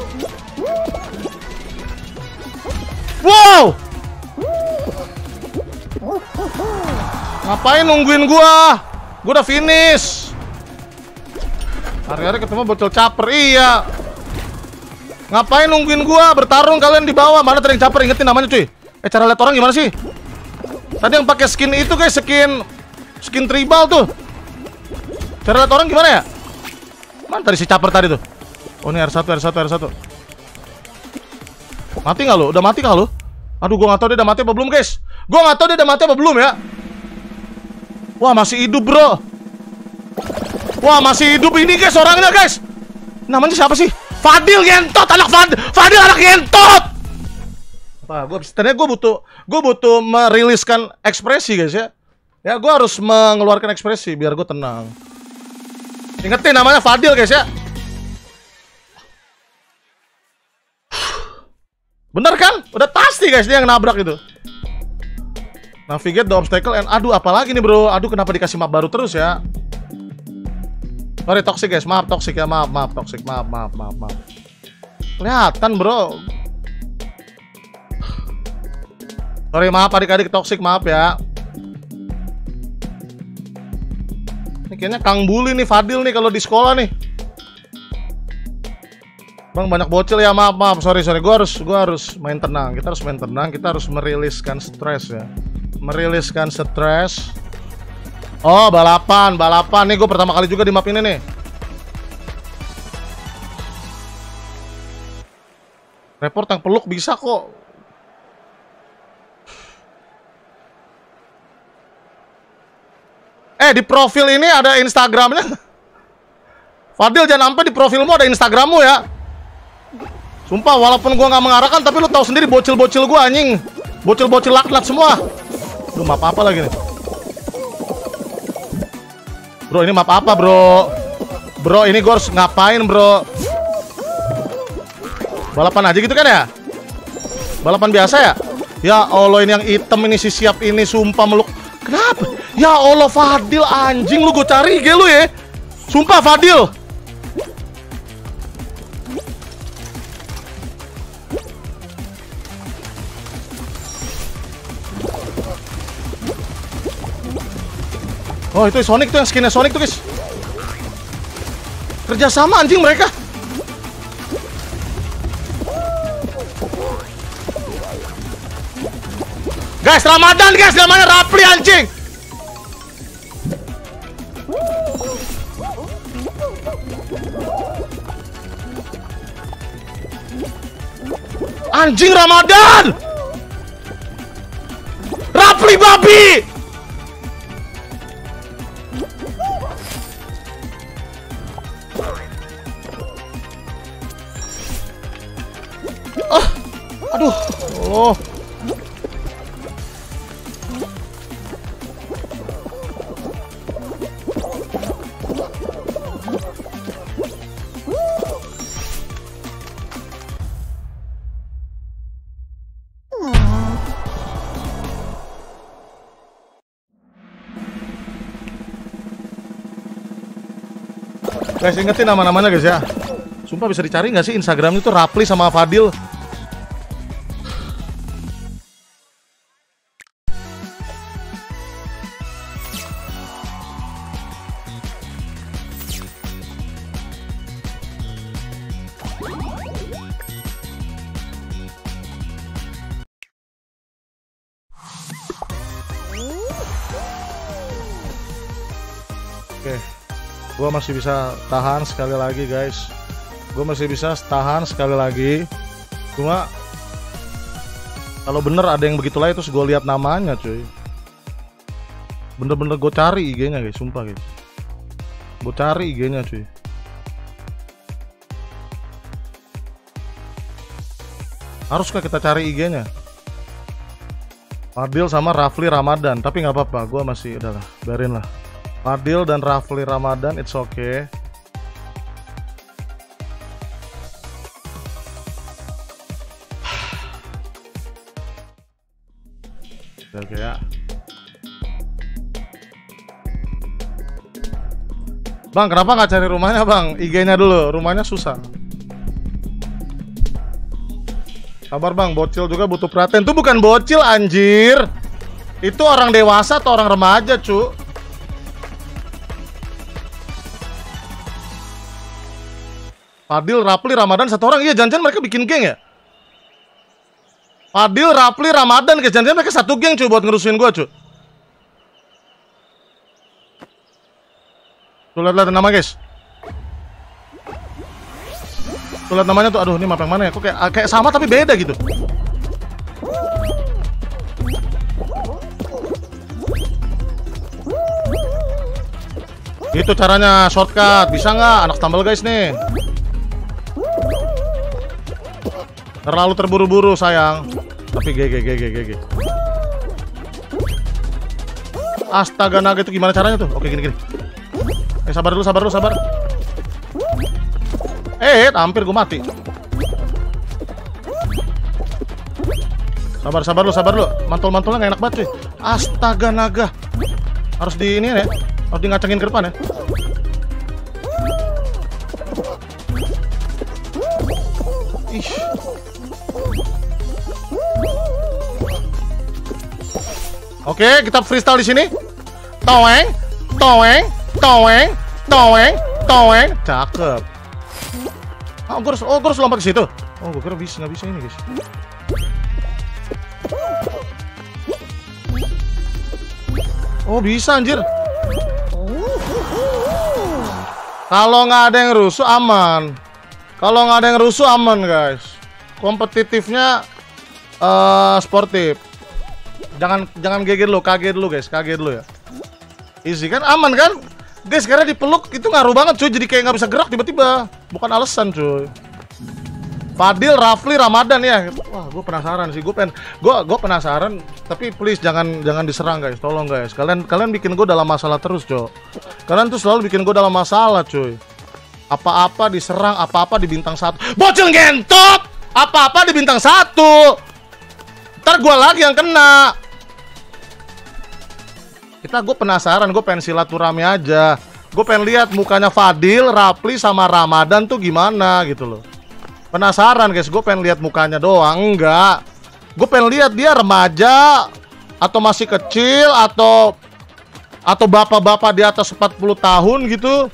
Speaker 1: Ngapain nungguin gua? Gua udah finish. Hari-hari ketemu bocil chopper, iya. Ngapain nungguin gua? Bertarung kalian di bawah. Mana tadi yang chopper? Ingetin namanya cuy. Cara lihat orang gimana sih? Tadi yang pakai skin itu guys, skin tribal tuh. Cara lihat orang gimana ya? Mana tadi si chopper tadi tuh? Oh, ini R1. Mati nggak lo? Udah mati kah lo? Aduh, gua nggak tahu dia udah mati apa belum guys. Ya. Wah, masih hidup bro. Wah, masih hidup ini guys orangnya guys. Namanya siapa sih? Fadil ngentot, Fadil anak ngentot. Apa? Gue butuh meriliskan ekspresi guys ya. Ya, gue harus mengeluarkan ekspresi biar gue tenang. Ingetin namanya Fadil guys ya. Bener kan? Udah pasti guys dia yang nabrak itu. Navigate the obstacle and aduh apalagi nih bro. Aduh, kenapa dikasih map baru terus ya? Sorry toxic guys, maaf toxic ya, maaf toxic, maaf. Kelihatan bro. Sorry, maaf adik-adik toxic, maaf ya. Ini kayaknya Kang Bully nih, Fadil nih kalau di sekolah nih. Bang, banyak bocil ya, maaf, sorry. Gua harus main tenang. Kita harus main tenang, kita harus meriliskan stres ya. Meriliskan stres. Oh, balapan nih, gue pertama kali juga di map ini nih. Report yang peluk bisa kok. Di profil ini ada Instagramnya. Fadil, jangan sampai di profilmu ada Instagrammu ya. Sumpah, walaupun gua nggak mengarahkan, tapi lu tahu sendiri bocil-bocil gua anjing. Bocil-bocil laknat semua. Lu map apa lagi nih? Bro, ini map apa bro? Bro, ini gua harus ngapain bro? Balapan aja gitu kan ya? Balapan biasa ya? Ya Allah, ini yang hitam ini si siap ini sumpah meluk. Kenapa? Ya Allah, Fadil anjing, lu gue cari IG lu ya. Sumpah Fadil. Oh, itu Sonic tuh, yang skinnya Sonic tuh guys. Kerjasama anjing mereka. Guys, Ramadan guys, namanya Rapli anjing. Anjing Ramadan. Rapli babi. Aduh. Oh. Guys, ingetin nama-namanya guys ya. Sumpah bisa dicari nggak sih Instagramnya tuh Rapli sama Fadil. Gua masih bisa tahan sekali lagi, guys. Gua masih bisa tahan sekali lagi. Cuma kalau bener ada yang begitu lah, terus gue lihat namanya, cuy. Bener-bener gue cari IG-nya, guys, sumpah, guys. Gue cari IG-nya, cuy. Haruskah kita cari IG-nya? Fadil sama Rafli Ramadan, tapi nggak apa-apa, gue masih udahlah, biarin lah. Fadil dan Rafli Ramadan, it's okay. Oke ya. Bang, kenapa nggak cari rumahnya, Bang? IG-nya dulu, rumahnya susah. Sabar, Bang, bocil juga butuh perhatian. Itu bukan bocil, anjir. Itu orang dewasa atau orang remaja, cu. Fadil, Rafli, Ramadan satu orang. Iya, jangan-jangan mereka bikin geng ya? Fadil, Rafli, Ramadan, guys. Jangan-jangan mereka satu geng, cuy, buat ngerusuin gua, cuy. Tuh, lihat nama, guys. Tuh, lihat namanya tuh. Aduh, ini map yang mana ya? Kok kayak sama tapi beda gitu. Itu caranya shortcut. Bisa nggak? Anak tambal, guys, nih. Terlalu terburu-buru, sayang. Tapi GG. Astaga naga, itu gimana caranya tuh? Oke, gini. Sabar dulu. Hampir gue mati. Sabar lu. Mantul-mantulnya gak enak banget, cuy. Astaga naga. Harus di ini ya. Harus di ngacengin ke depan ya. Ih. Oke, kita freestyle di sini. Toeng. Cakep. Gue harus lompat ke situ. Oh, gue kira nggak bisa ini, guys. Oh, bisa, anjir. Kalau nggak ada yang rusuh aman. Guys. Kompetitifnya sportif. Jangan kaget dulu, guys. Kaget dulu ya. Easy kan, aman kan? Guys, karena dipeluk itu ngaruh banget, cuy. Jadi kayak nggak bisa gerak tiba-tiba. Bukan alasan, cuy. Fadil, Rafli, Ramadan ya. Wah, gue penasaran sih. Gue penasaran. Tapi please jangan diserang, guys. Tolong, guys. Kalian bikin gue dalam masalah terus, cuy. Kalian tuh selalu bikin gue dalam masalah, cuy. Apa-apa diserang, apa-apa di bintang 1. Bocil ngentot! Apa-apa di bintang 1. Ntar gue lagi yang kena. Gue penasaran, gue pengen silaturahmi aja. Gue pengen lihat mukanya Fadil, Rafli, sama Ramadan tuh gimana gitu loh. Penasaran, guys, gue pengen lihat mukanya doang. Enggak, gue pengen lihat dia remaja atau masih kecil atau bapak-bapak di atas 40 tahun gitu.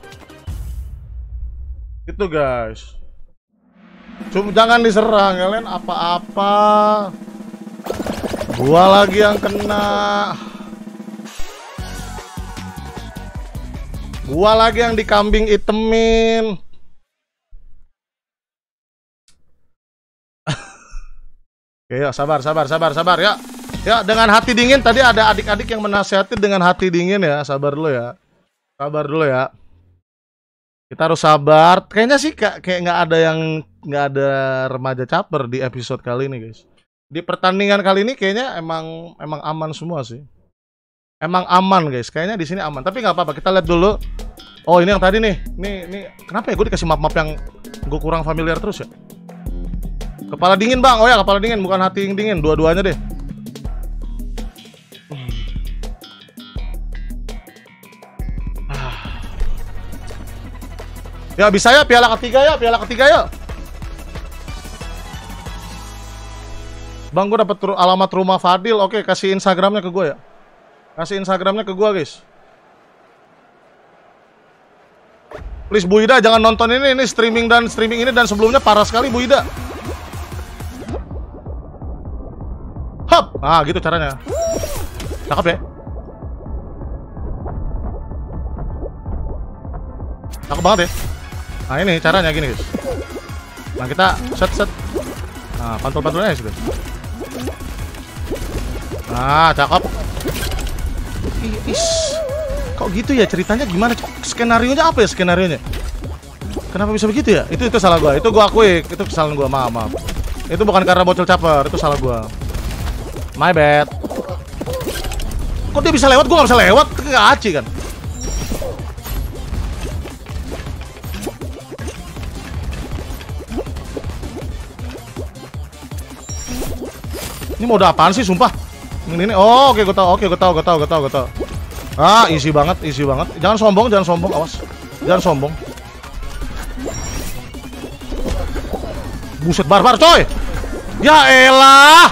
Speaker 1: Gitu, guys. Cuma jangan diserang kalian apa-apa. Gua lagi yang kena. Gua lagi yang dikambing itemin. Oke, ya, sabar ya. Ya, dengan hati dingin. Tadi ada adik-adik yang menasihati dengan hati dingin ya. Sabar dulu ya. Kita harus sabar. Kayaknya sih kayak nggak ada remaja caper di episode kali ini, guys. Di pertandingan kali ini kayaknya emang aman semua sih. Emang aman, guys. Kayaknya di sini aman. Tapi nggak apa-apa. Kita lihat dulu. Oh, ini yang tadi nih. Nih. Kenapa ya gue dikasih map-map yang gue kurang familiar terus ya? Kepala dingin, Bang. Oh ya, kepala dingin, bukan hati yang dingin. Dua-duanya deh. Ya, bisa ya. Piala ketiga ya. Bang, gue dapet alamat rumah Fadil. Oke, kasih Instagramnya ke gue ya. Guys. Please, Bu Ida, jangan nonton ini streaming ini dan sebelumnya parah sekali, Bu Ida. Hop. Ah, gitu caranya. Cakep ya. Cakep banget ya. Nah ini caranya gini guys. Nah kita set. Nah pantul-pantulnya guys. Nah cakep. Kok gitu ya ceritanya, gimana? Skenarionya apa ya skenarionya? Kenapa bisa begitu ya? Itu salah gua. Itu gua akui, itu kesalahan gua. Maaf. Itu bukan karena bocil caper, itu salah gua. My bad. Kok dia bisa lewat, gua nggak bisa lewat? Nggak aci kan? Ini mode apaan sih, sumpah? Ini. Oh, oke, gua tahu. Ah, easy banget. Jangan sombong, awas. Jangan sombong. Buset, barbar coy. Ya elah.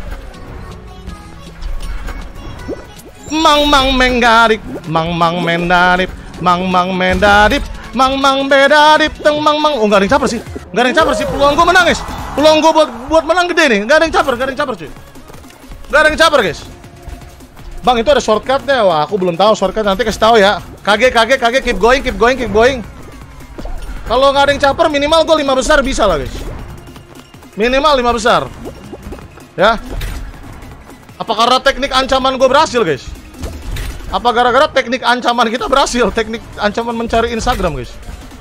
Speaker 1: Mang menggarip, mang mendarip, mang mendarip, mang bedarip, teng mang. Oh, enggak ada yang caper sih. Peluang gua menang, guys. Peluang gua buat menang gede nih. Enggak ada yang caper cuy. Enggak ada yang caper, guys. Bang, itu ada shortcutnya. Wah, aku belum tahu shortcut, nanti kasih tahu ya. Kage, keep going. Kalau nggak ada yang caper, minimal gue 5 besar bisa lah, guys. Minimal 5 besar. Ya. Apa karena teknik ancaman gue berhasil, guys? Apa gara-gara teknik ancaman kita berhasil? Teknik ancaman mencari Instagram, guys.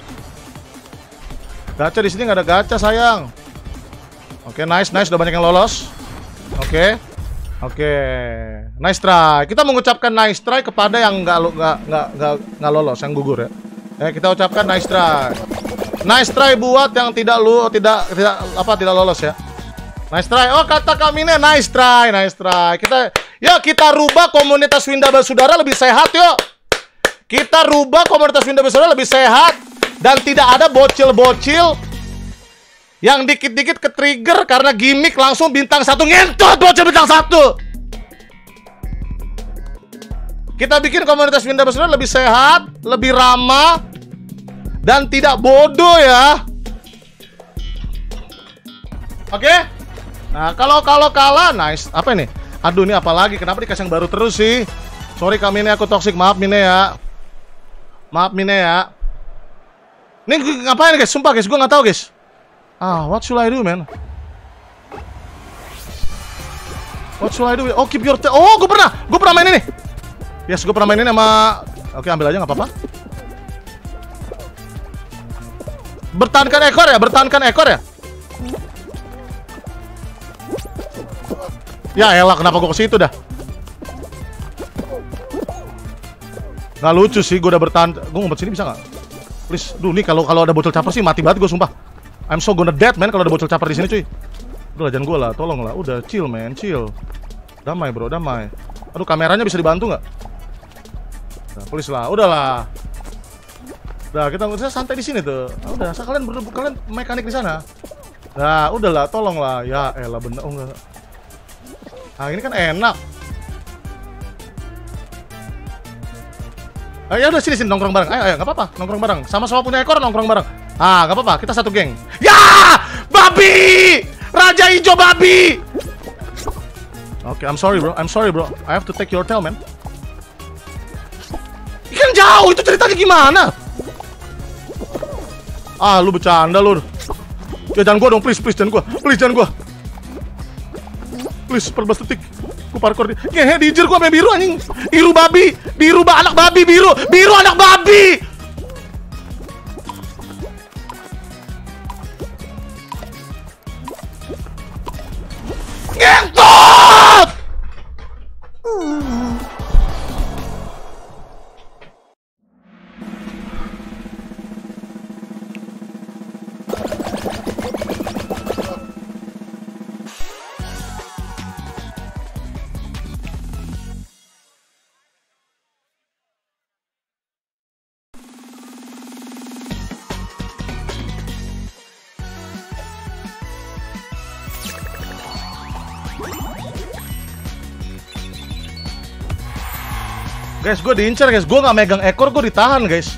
Speaker 1: Gacha di sini nggak ada gacha, sayang. Oke, nice, udah banyak yang lolos. Oke, nice try. Kita mengucapkan nice try kepada yang nggak lolos, yang gugur ya. Kita ucapkan nice try. Nice try buat yang tidak lolos ya. Nice try. Oh, kata kami nih nice try. Kita rubah komunitas Winda Basudara lebih sehat yuk. Kita rubah komunitas Winda Basudara lebih sehat dan tidak ada bocil-bocil yang dikit-dikit ke-trigger karena gimmick langsung bintang 1 ngentut bocil bintang 1. Kita bikin komunitas Winda Basudara lebih sehat, lebih ramah, dan tidak bodoh ya. Oke? Nah, kalau kalah, nice. Apa ini? Aduh, ini apa lagi? Kenapa dikasih yang baru terus sih? Sorry kami ini aku toxic, maaf Mine ya. Ini ngapain guys? Sumpah guys, gue nggak tahu guys. What should I do, man? What should I do? Oh, keep your tail. Oh, gue pernah main ini. Yes, gue pernah main ini sama. Oke, ambil aja nggak apa-apa. Bertahankan ekor ya. Ya elah, kenapa gue ke situ dah? Nggak lucu sih, gue udah bertahan. Gue ngumpet sini bisa nggak? Please, nih kalau ada bocil caper sih mati banget gue sumpah. I'm so gonna dead man kalau ada bocil caper di sini cuy. Udah jangan gue lah, tolong lah. Udah chill man, chill. Damai bro, damai. Aduh, kameranya bisa dibantu nggak? Nah, please lah, udahlah. Udah kita santai di sini tuh. Udah, kalian mekanik di sana. Nah, udahlah, tolong lah. Ya elah bener. Oh enggak. Nah, ini kan enak. Ya udah sini nongkrong bareng. Ayo nggak apa-apa, nongkrong bareng. Sama-sama punya ekor nongkrong bareng. Nggak apa-apa, kita satu geng. Ya, babi! Raja hijau babi! Oke, I'm sorry bro. I have to take your tail, man. Ikan jauh, itu ceritanya gimana? Lu bercanda lu. Ya jangan gua dong, please jangan gua. Please, 14 detik. Gua parkour di. Ngehe dijir gua sama biru anjing. Biru anak babi, biru anak babi. Ngentot! Guys, gue diincar guys, gue nggak megang ekor, gue ditahan guys.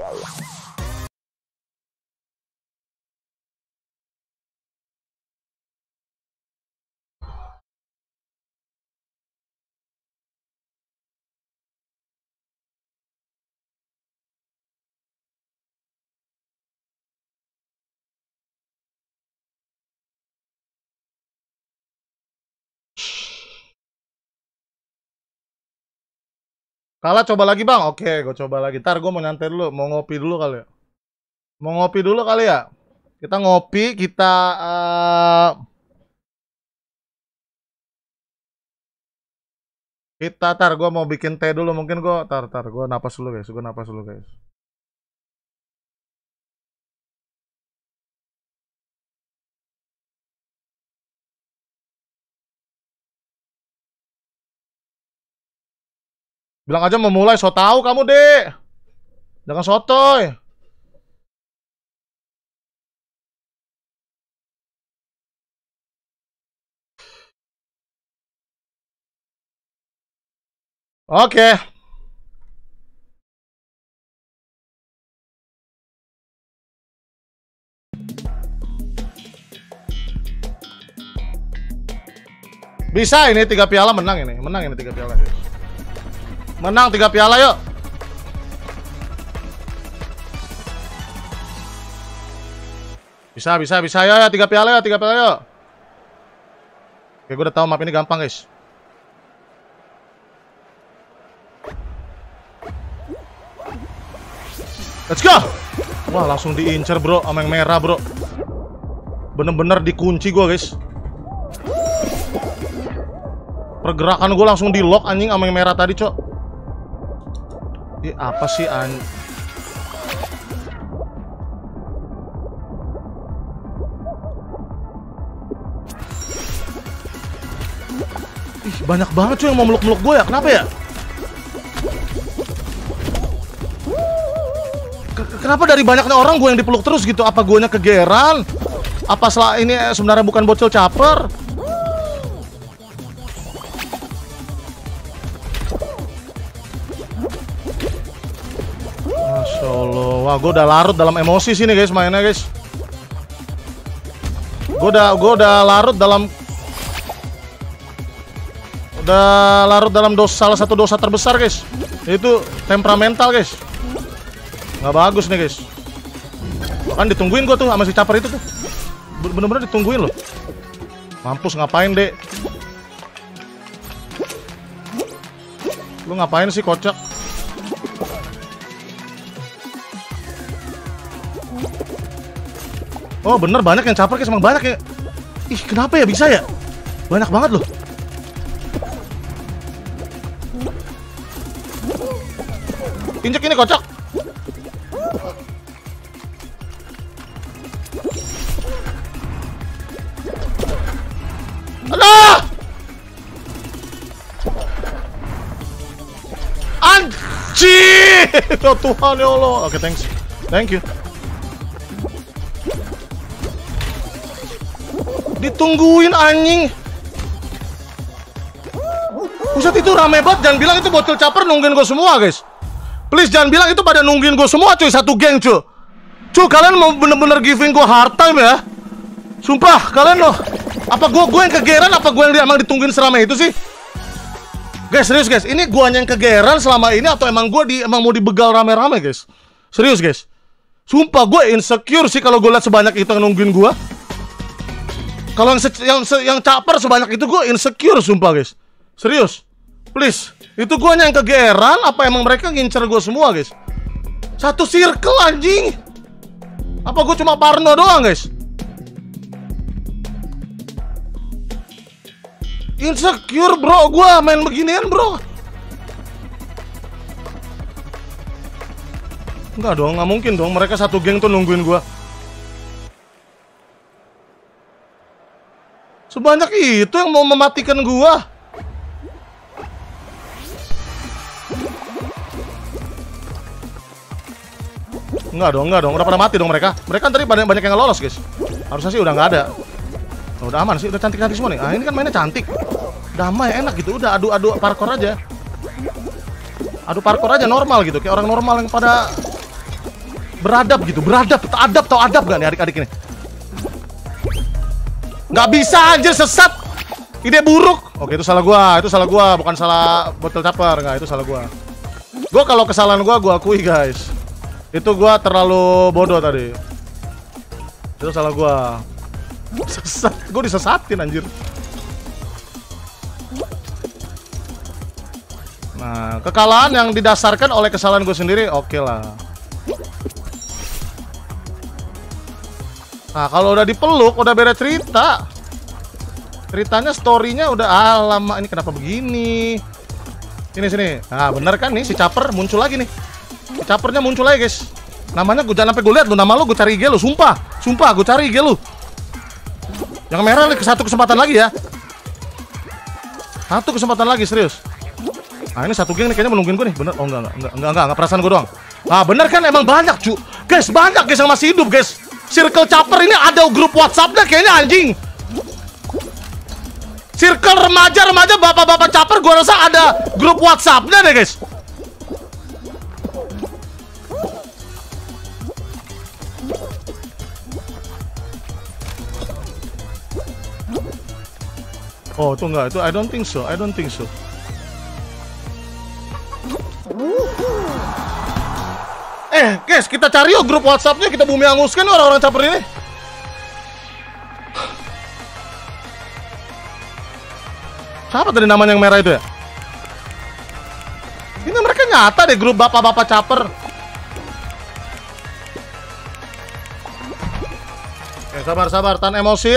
Speaker 1: Kalah coba lagi bang. Oke, gue coba lagi. Ntar gue mau nyantai dulu, mau ngopi dulu kali ya. Mau ngopi dulu kali ya. Kita ngopi, kita tar gue mau bikin teh dulu. Mungkin gue tar gue napas dulu guys. Gue napas dulu guys. Bilang aja mau mulai, so tau kamu deh. Jangan sotoy. Oke. Bisa ini 3 piala menang ini. Menang ini 3 piala guys. Menang 3 piala yuk. Bisa ya 3 piala ya, 3 piala yuk. Oke, gue udah tahu map ini gampang guys. Let's go. Wah, langsung diincer bro sama yang merah bro. Bener-bener dikunci gue guys. Pergerakan gue langsung di lock anjing sama yang merah tadi cok. Ih, apa sih Ih, banyak banget cuy yang mau meluk-meluk gue ya. Kenapa ya? Kenapa dari banyaknya orang gue yang dipeluk terus gitu? Apa guanya kegeran? Apa setelah ini sebenarnya bukan bocil caper? Masya Allah. Wah, gue udah larut dalam emosi sini guys mainnya guys. Gue udah larut dalam salah satu dosa terbesar guys. Yaitu temperamental guys. Nggak bagus nih guys. Kan ditungguin gue tuh sama si caper itu tuh. Bener-bener ditungguin loh. Mampus ngapain dek? Lu ngapain sih kocak? Oh bener banyak yang caper guys, emang banyak ya. Ih kenapa ya bisa ya? Banyak banget loh. Injek ini kocak. Aduh! Anjir! Oh Tuhan ya Allah. Oke, thanks. Thank you. Ditungguin anjing. Buset itu rame banget. Jangan bilang itu bocil caper nungguin gue semua guys. Please jangan bilang itu pada nungguin gue semua cuy. Satu geng cuy. Cuy kalian mau bener-bener giving gue hard time ya. Sumpah kalian loh. Apa gue yang kegeran? Apa gue yang emang ditungguin seramai itu sih? Guys serius guys. Ini gue yang kegeran selama ini. Atau emang gue emang mau dibegal rame-rame guys. Serius guys. Sumpah gue insecure sih kalau gue liat sebanyak itu yang nungguin gue. Kalau yang caper sebanyak itu gue insecure sumpah guys. Serius. Please. Itu gue yang kegeran. Apa emang mereka ngincer gue semua guys? Satu circle anjing. Apa gue cuma parno doang guys? Insecure bro, gue main beginian bro. Enggak dong, nggak mungkin dong. Mereka satu geng tuh nungguin gue. Sebanyak itu yang mau mematikan gue. Enggak dong. Udah pada mati dong mereka. Mereka tadi banyak yang lolos guys. Harusnya sih udah nggak ada. Oh, udah aman sih, udah cantik-cantik semua nih. Ah ini kan mainnya cantik. Damai, enak gitu. Udah adu parkour aja. Adu parkour aja normal gitu. Kayak orang normal yang pada Beradab gitu, beradab. Tau adab gak nih adik-adik ini? Nggak bisa anjir, sesat. Ide buruk. Oke, itu salah gua, bukan salah botol caper. Nggak, itu salah gua. Gua kalau kesalahan gua akui, guys. Itu gua terlalu bodoh tadi. Itu salah gua. Sesat, gua disesatin anjir. Nah, kekalahan yang didasarkan oleh kesalahan gue sendiri, oke lah. Nah, kalau udah dipeluk, udah beda cerita. Ceritanya, story-nya udah lama. Ini kenapa begini? Sini. Nah, bener kan nih, si Caper muncul lagi nih. Si Capernya muncul lagi, guys. Namanya gue jangan sampai gue lihat lu, nama lu gue cari IG lu, sumpah gue cari IG lu. Yang merah nih, satu kesempatan lagi ya. Satu kesempatan lagi, serius. Nah, ini satu geng nih kayaknya menungguin gue nih, bener? Oh enggak perasaan gue doang. Ah, bener kan, emang banyak cu, guys, banyak guys yang masih hidup guys. Circle Caper ini ada grup WhatsApp-nya kayaknya anjing. Circle remaja bapak-bapak Caper, gue rasa ada grup WhatsApp-nya deh guys. Oh, itu enggak, itu I don't think so. Guys, kita cari yuk grup WhatsApp-nya, kita bumi anguskan orang-orang Caper ini. Siapa tadi namanya yang merah itu ya? Ini mereka nyata deh, grup bapak-bapak Caper. Oke, sabar, tahan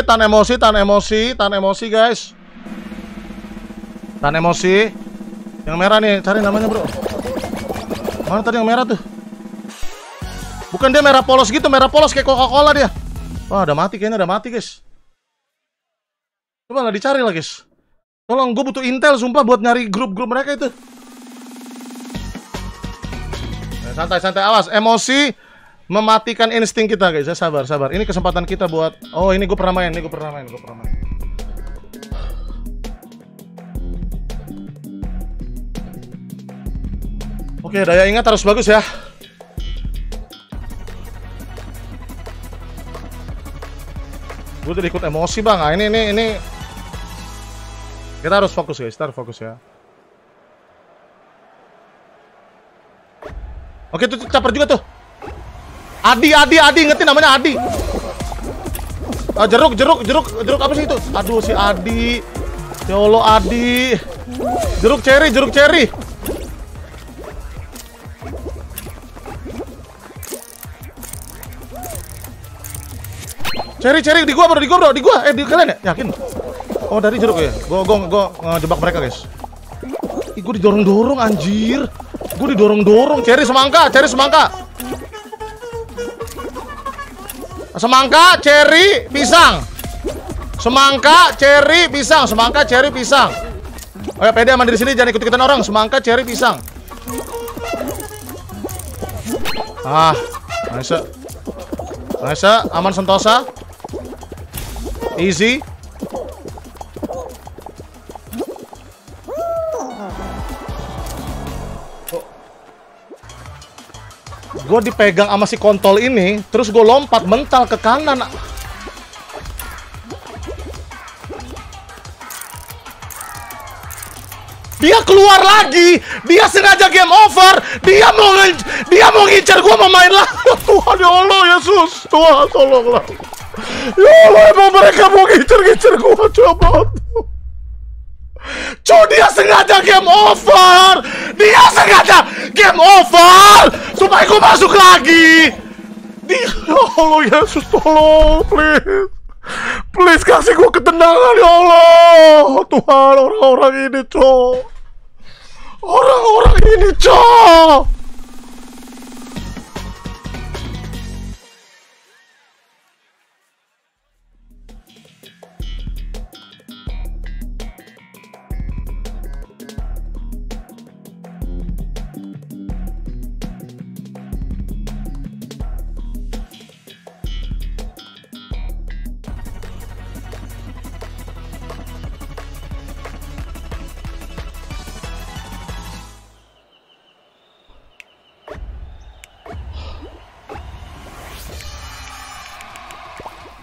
Speaker 1: emosi guys. Tahan emosi. Yang merah nih, cari namanya bro. Mana tadi yang merah tuh? Bukan dia merah polos gitu, merah polos kayak Coca-Cola dia. Wah, udah mati kayaknya, guys. Coba lah dicari lah guys. Tolong, gue butuh intel sumpah buat nyari grup-grup mereka itu. Santai, awas, emosi mematikan insting kita guys. Ya, sabar. Ini kesempatan kita buat. Oh, ini gue pernah main. Oke, daya ingat harus bagus ya. Gue udah ikut emosi bang. Nah, ini kita harus fokus guys, ya. Oke, tuh Caper juga tuh. Adi, ingetin namanya Adi. Jeruk apa sih itu? Aduh, si Adi. Ya Allah, Adi. Jeruk cherry. Cherry di gua bro. Di kalian ya? Yakin? Oh, dari jeruk ya? Gua ngejebak mereka guys. Ih, gua didorong-dorong anjir. Cherry semangka. Semangka, cherry, pisang. Oh ya, pede aman di sini, jangan ikut-ikutan orang. Semangka, cherry, pisang. Ah, nice, aman sentosa. Easy. Gue dipegang sama si kontol ini, terus gue lompat mental ke kanan. Dia keluar lagi, dia sengaja game over, dia mau ngincar gue mau main lah. Tuhan ya Allah, Yesus, Tuhan tolonglah. Ya Allah, emang mereka mau ngincar gue, coba. Dia sengaja game over, supaya gue masuk lagi. Dia, ya Allah, Yesus, tolong, please kasih gue ketenangan, ya Allah. Tuhan, orang-orang ini,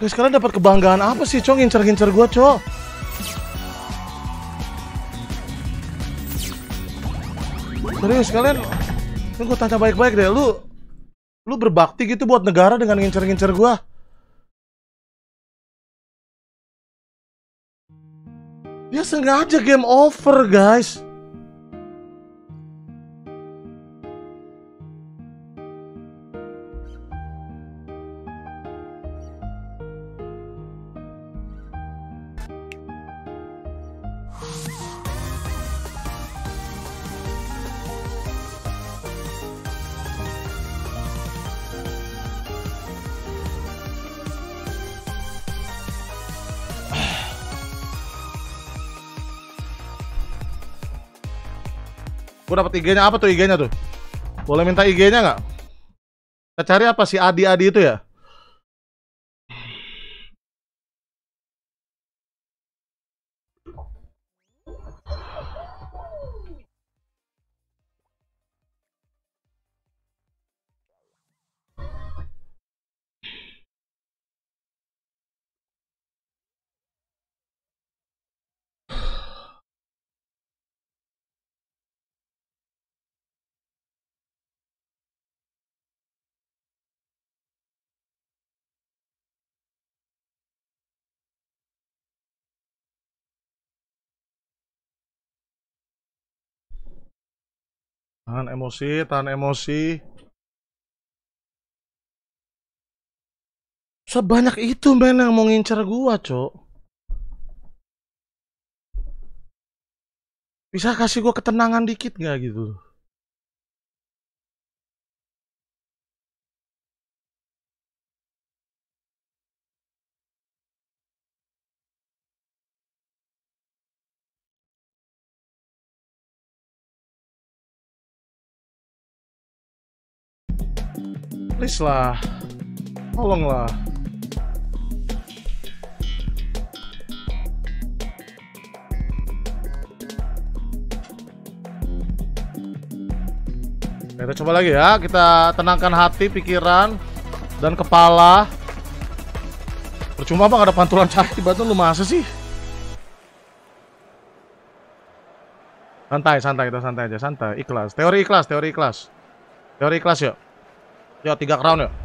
Speaker 1: Guys, kalian dapat kebanggaan apa sih, Cok? Ngincer-ngincer gua, Cok. Serius, kalian... Ini gue tanya baik-baik deh, lu berbakti gitu buat negara dengan ngincer-ngincer gua? Dia sengaja game over, guys. Gue dapet IG-nya. Apa tuh IG-nya tuh? Boleh minta IG-nya nggak? Kita cari apa si Adi-Adi itu ya? Tahan emosi, tahan emosi. Sebanyak itu men yang mau ngincer gua, Cok. Bisa kasih gua ketenangan dikit nggak gitu? Please lah. Tolonglah. Kita coba lagi ya. Kita tenangkan hati, pikiran, dan kepala. Percuma bang ada pantulan cahaya batu, lu masa sih? Santai, santai, kita santai aja, santai. Ikhlas. Teori ikhlas, teori ikhlas. Teori ikhlas yuk. Yuk, 3 crown yuk.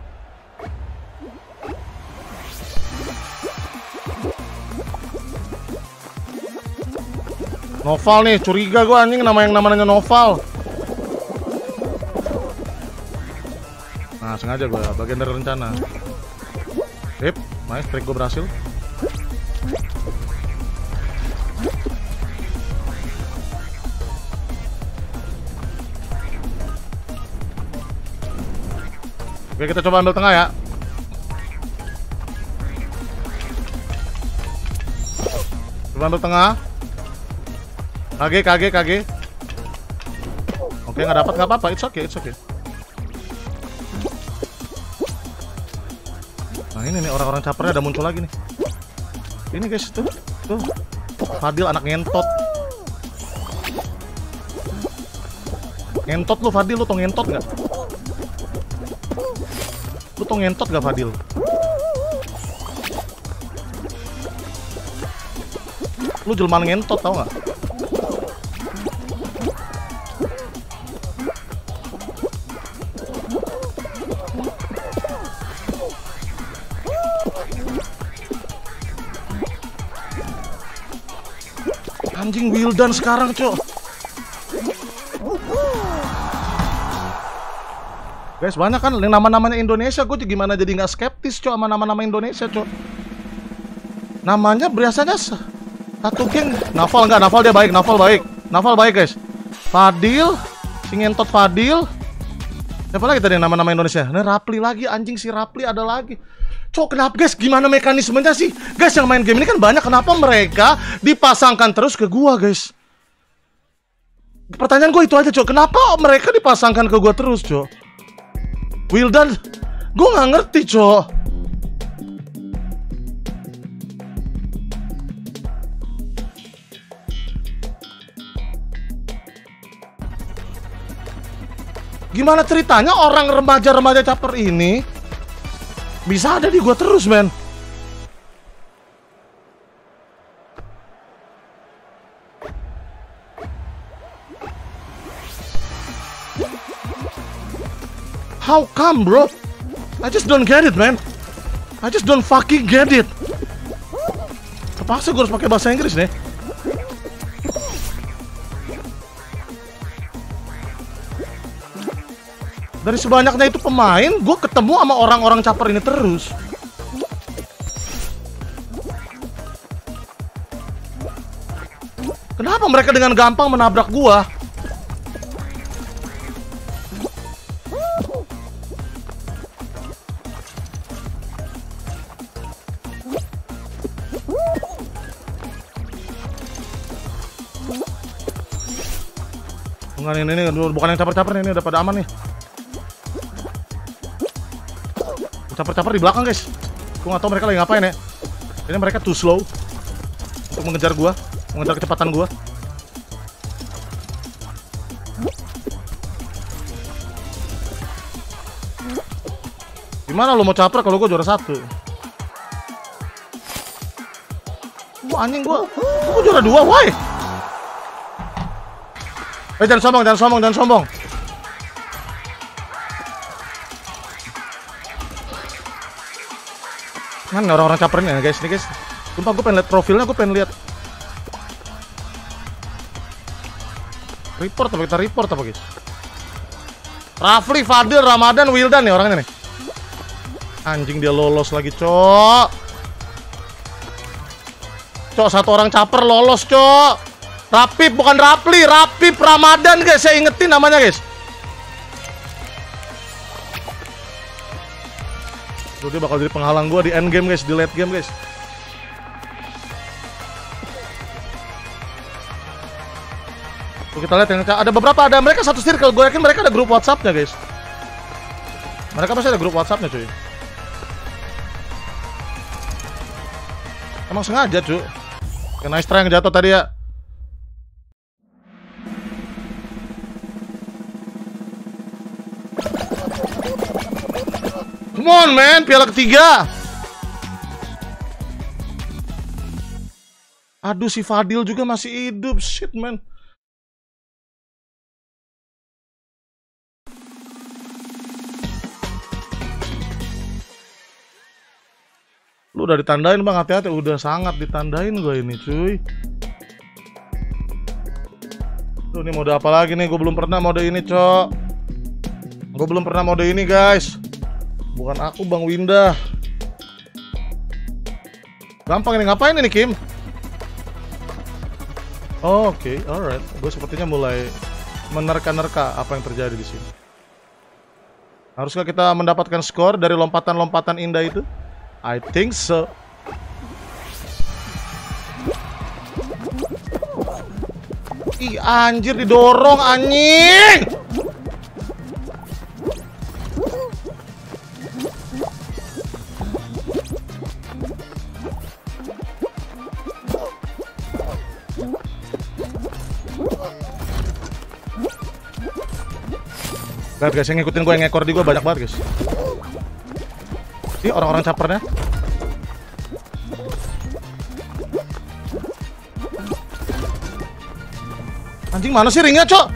Speaker 1: Noval nih, curiga gue anjing namanya Noval. Nah, sengaja gue, bagian dari rencana. Sip, nice, trik gue berhasil. Oke, kita coba ambil tengah ya. Coba ambil tengah. KG. Oke, nggak dapat, nggak apa-apa. It's okay. Nah ini nih orang-orang capernya udah muncul lagi nih. Ini guys, tuh. Fadil anak ngentot. Ngentot lu Fadil, lu tau ngentot nggak? Lu tau ngentot gak Fadil? Lu jelmaan ngentot tau gak? Anjing Wildan sekarang, Cok. Guys, banyak kan yang nama-namanya Indonesia. Gue gimana jadi nggak skeptis, Cok, sama nama-nama Indonesia, Cok. Namanya biasanya satu geng. Naval nggak? Naval dia baik, Naval baik guys. Fadil, si ngentot Fadil. Siapa lagi tadi nama-nama Indonesia? Ini Rapli lagi, anjing si Rapli ada lagi. Cok, kenapa guys? Gimana mekanismenya sih? Guys, yang main game ini kan banyak. Kenapa mereka dipasangkan terus ke gua, guys? Pertanyaan gue itu aja, Cok. Kenapa mereka dipasangkan ke gua terus, Cok? Wildan, gue nggak ngerti, Cok. Gimana ceritanya orang remaja-remaja caper ini bisa ada di gua terus, men? How come, bro? I just don't get it, man. I just don't fucking get it. Terpaksa gue harus pakai bahasa Inggris nih. Dari sebanyaknya itu pemain, gue ketemu sama orang-orang caper ini terus. Kenapa mereka dengan gampang menabrak gua? Bukan ini bukan yang caper-caper ini udah pada aman nih. Caper-caper di belakang, guys. Gua nggak tahu mereka lagi ngapain ya. Ini mereka too slow untuk mengejar gua, mengejar kecepatan gua. Gimana lo mau caper kalau gua juara 1? Wah, anjing gua juara 2, why? Jangan sombong, jangan sombong, jangan sombong. Mana orang-orang caper ini, guys? Nih, guys. Sumpah gue pengen lihat profilnya, gue pengen lihat. Report apa kita report apa, guys? Rafli, Fadil, Ramadan, Wildan nih orangnya nih. Anjing dia lolos lagi, cok. Cok, satu orang caper lolos, cok. Rapip bukan Rafli, Rapip Ramadan, guys. Saya ingetin namanya, guys. Tuh, dia bakal jadi penghalang gue di end game, guys, di late game, guys. Tuh, kita lihat yang ada beberapa, ada mereka satu circle. Gue yakin mereka ada grup WhatsApp-nya, guys. Mereka pasti ada grup WhatsApp-nya, cuy. Emang sengaja, cuy. Nice try yang jatuh tadi ya. Come on, man, piala ketiga. Aduh, si Fadil juga masih hidup. Shit, man. Lu udah ditandain, bang, hati-hati. Udah sangat ditandain gue ini, cuy. Tuh, ini mode apa lagi nih? Gue belum pernah mode ini, cok. Gue belum pernah mode ini, guys. Bukan aku, Bang Winda. Gampang ini, ngapain ini, Kim? Oh, oke, alright. Gue sepertinya mulai menerka-nerka apa yang terjadi di sini. Haruskah kita mendapatkan skor dari lompatan-lompatan indah itu? I think so. Ih, anjir, didorong, anjing! Lihat, guys, yang ngikutin gue, yang ngekor di gue banyak banget, guys. Ini orang-orang capernya. Anjing, mana sih ringnya, cok?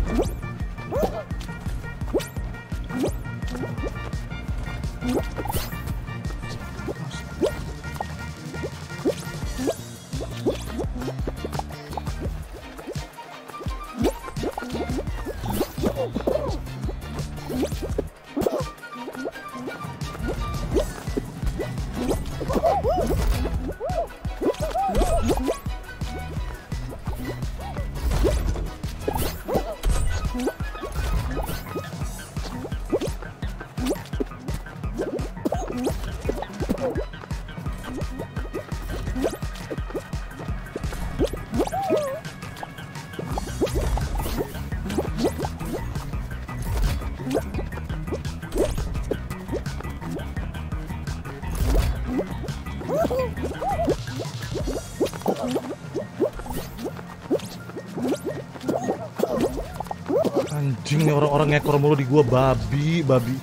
Speaker 1: Anjing, nih orang-orang ngekor mulu di gua, babi.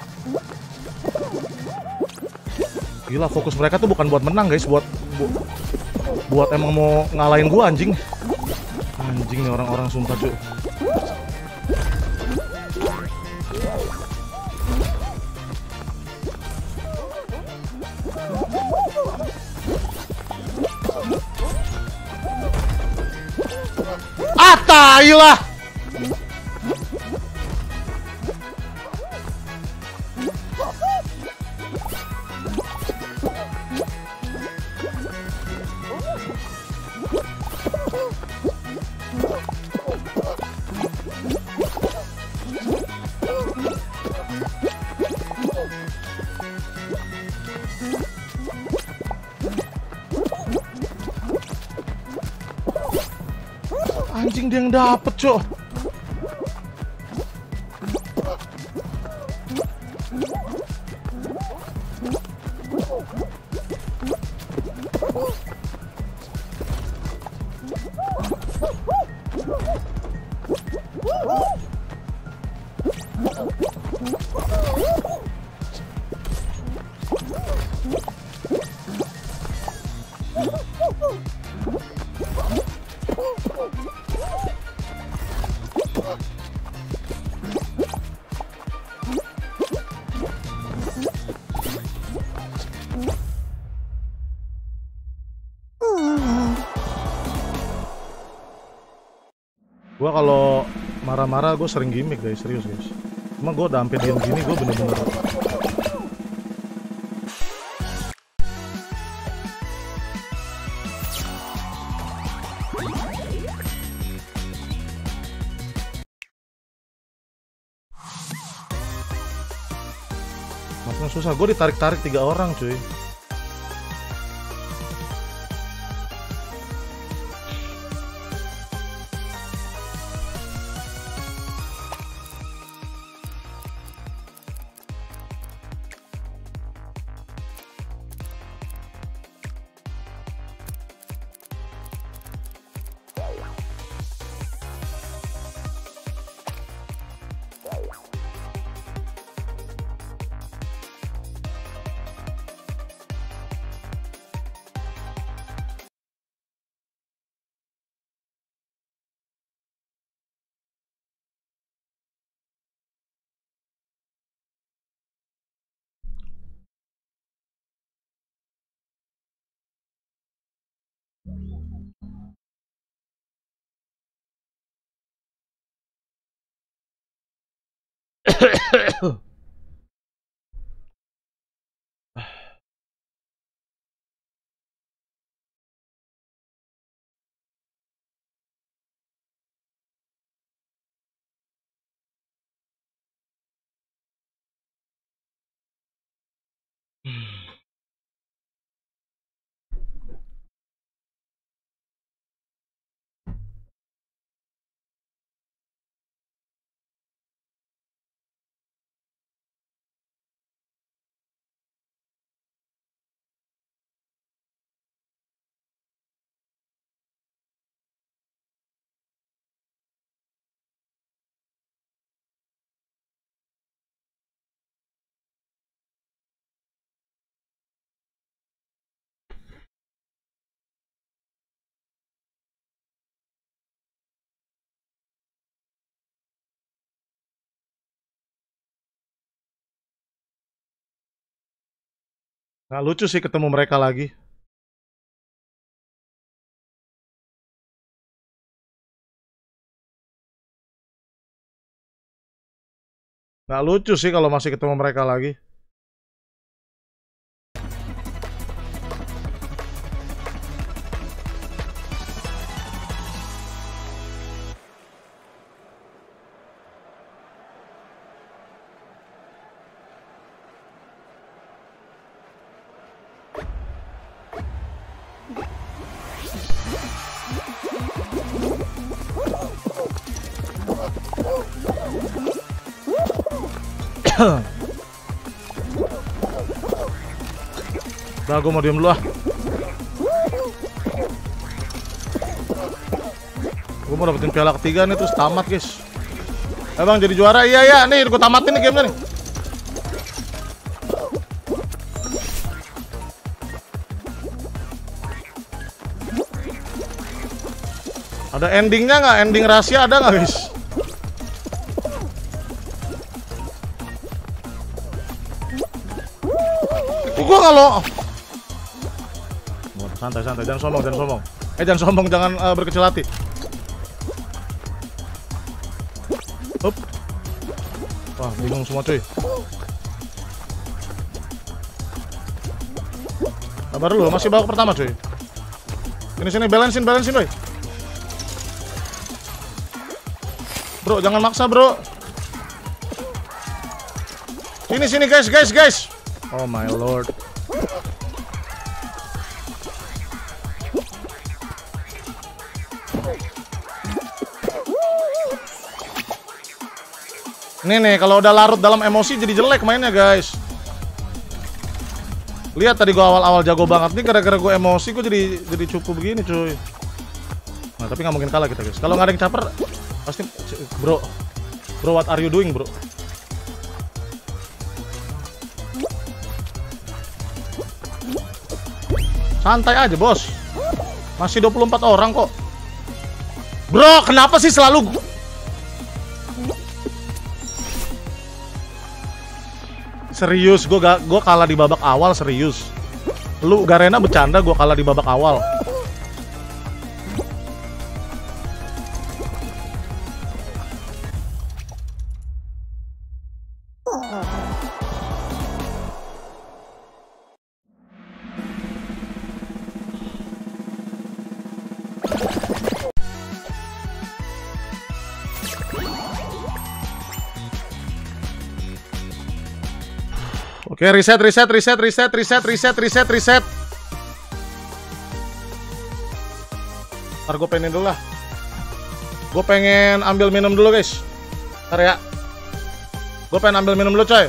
Speaker 1: Gila, fokus mereka tuh bukan buat menang, guys, buat emang mau ngalahin gua, anjing. Anjing nih orang-orang, sumpah, cuy. Ah, tai lah. Anjing, dia yang dapet, cok. Gua kalau marah-marah gue sering gimmick guys, serius guys. Emang gue udah hampir gini gue bener-bener makin susah. Gue ditarik-tarik 3 orang cuy. Nggak lucu sih ketemu mereka lagi. Nggak lucu sih kalau masih ketemu mereka lagi. Udah, gue mau diem dulu ah. Gue mau dapetin piala ketiga nih, terus tamat guys. Bang jadi juara, iya nih gue tamatin nih gamenya nih. Ada endingnya nggak? Ending rahasia ada nggak guys? Gua kalau santai, jangan sombong, jangan sombong, jangan berkecil hati. Hup. Wah, bingung semua cuy. Sabar dulu, masih babak pertama cuy. Sini balancein boy. Bro, jangan maksa bro. Sini guys. Oh my lord. Ini nih, kalau udah larut dalam emosi jadi jelek mainnya guys. Lihat tadi gua awal-awal jago banget nih, gara-gara gua emosi gua jadi cupu begini cuy. Nah tapi nggak mungkin kalah kita guys. Kalau nggak ada yang caper pasti bro what are you doing bro? Santai aja bos. Masih 24 orang kok. Bro kenapa sih selalu serius? Gue kalah di babak awal serius. Lu Garena bercanda, gue kalah di babak awal. Oke, reset. Ntar gue pengen dulu lah. Gue pengen ambil minum dulu guys. Ntar ya. Gue pengen ambil minum dulu coy.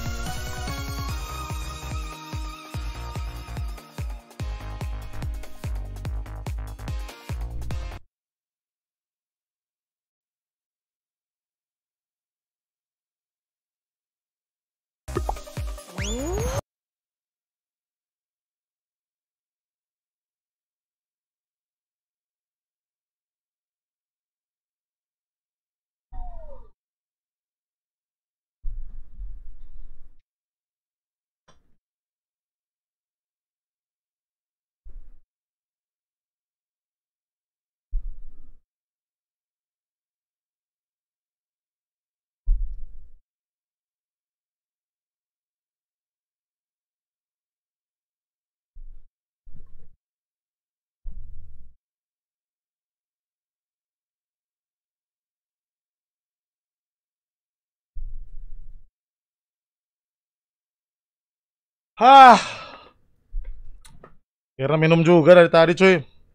Speaker 1: Kira minum juga dari tadi cuy.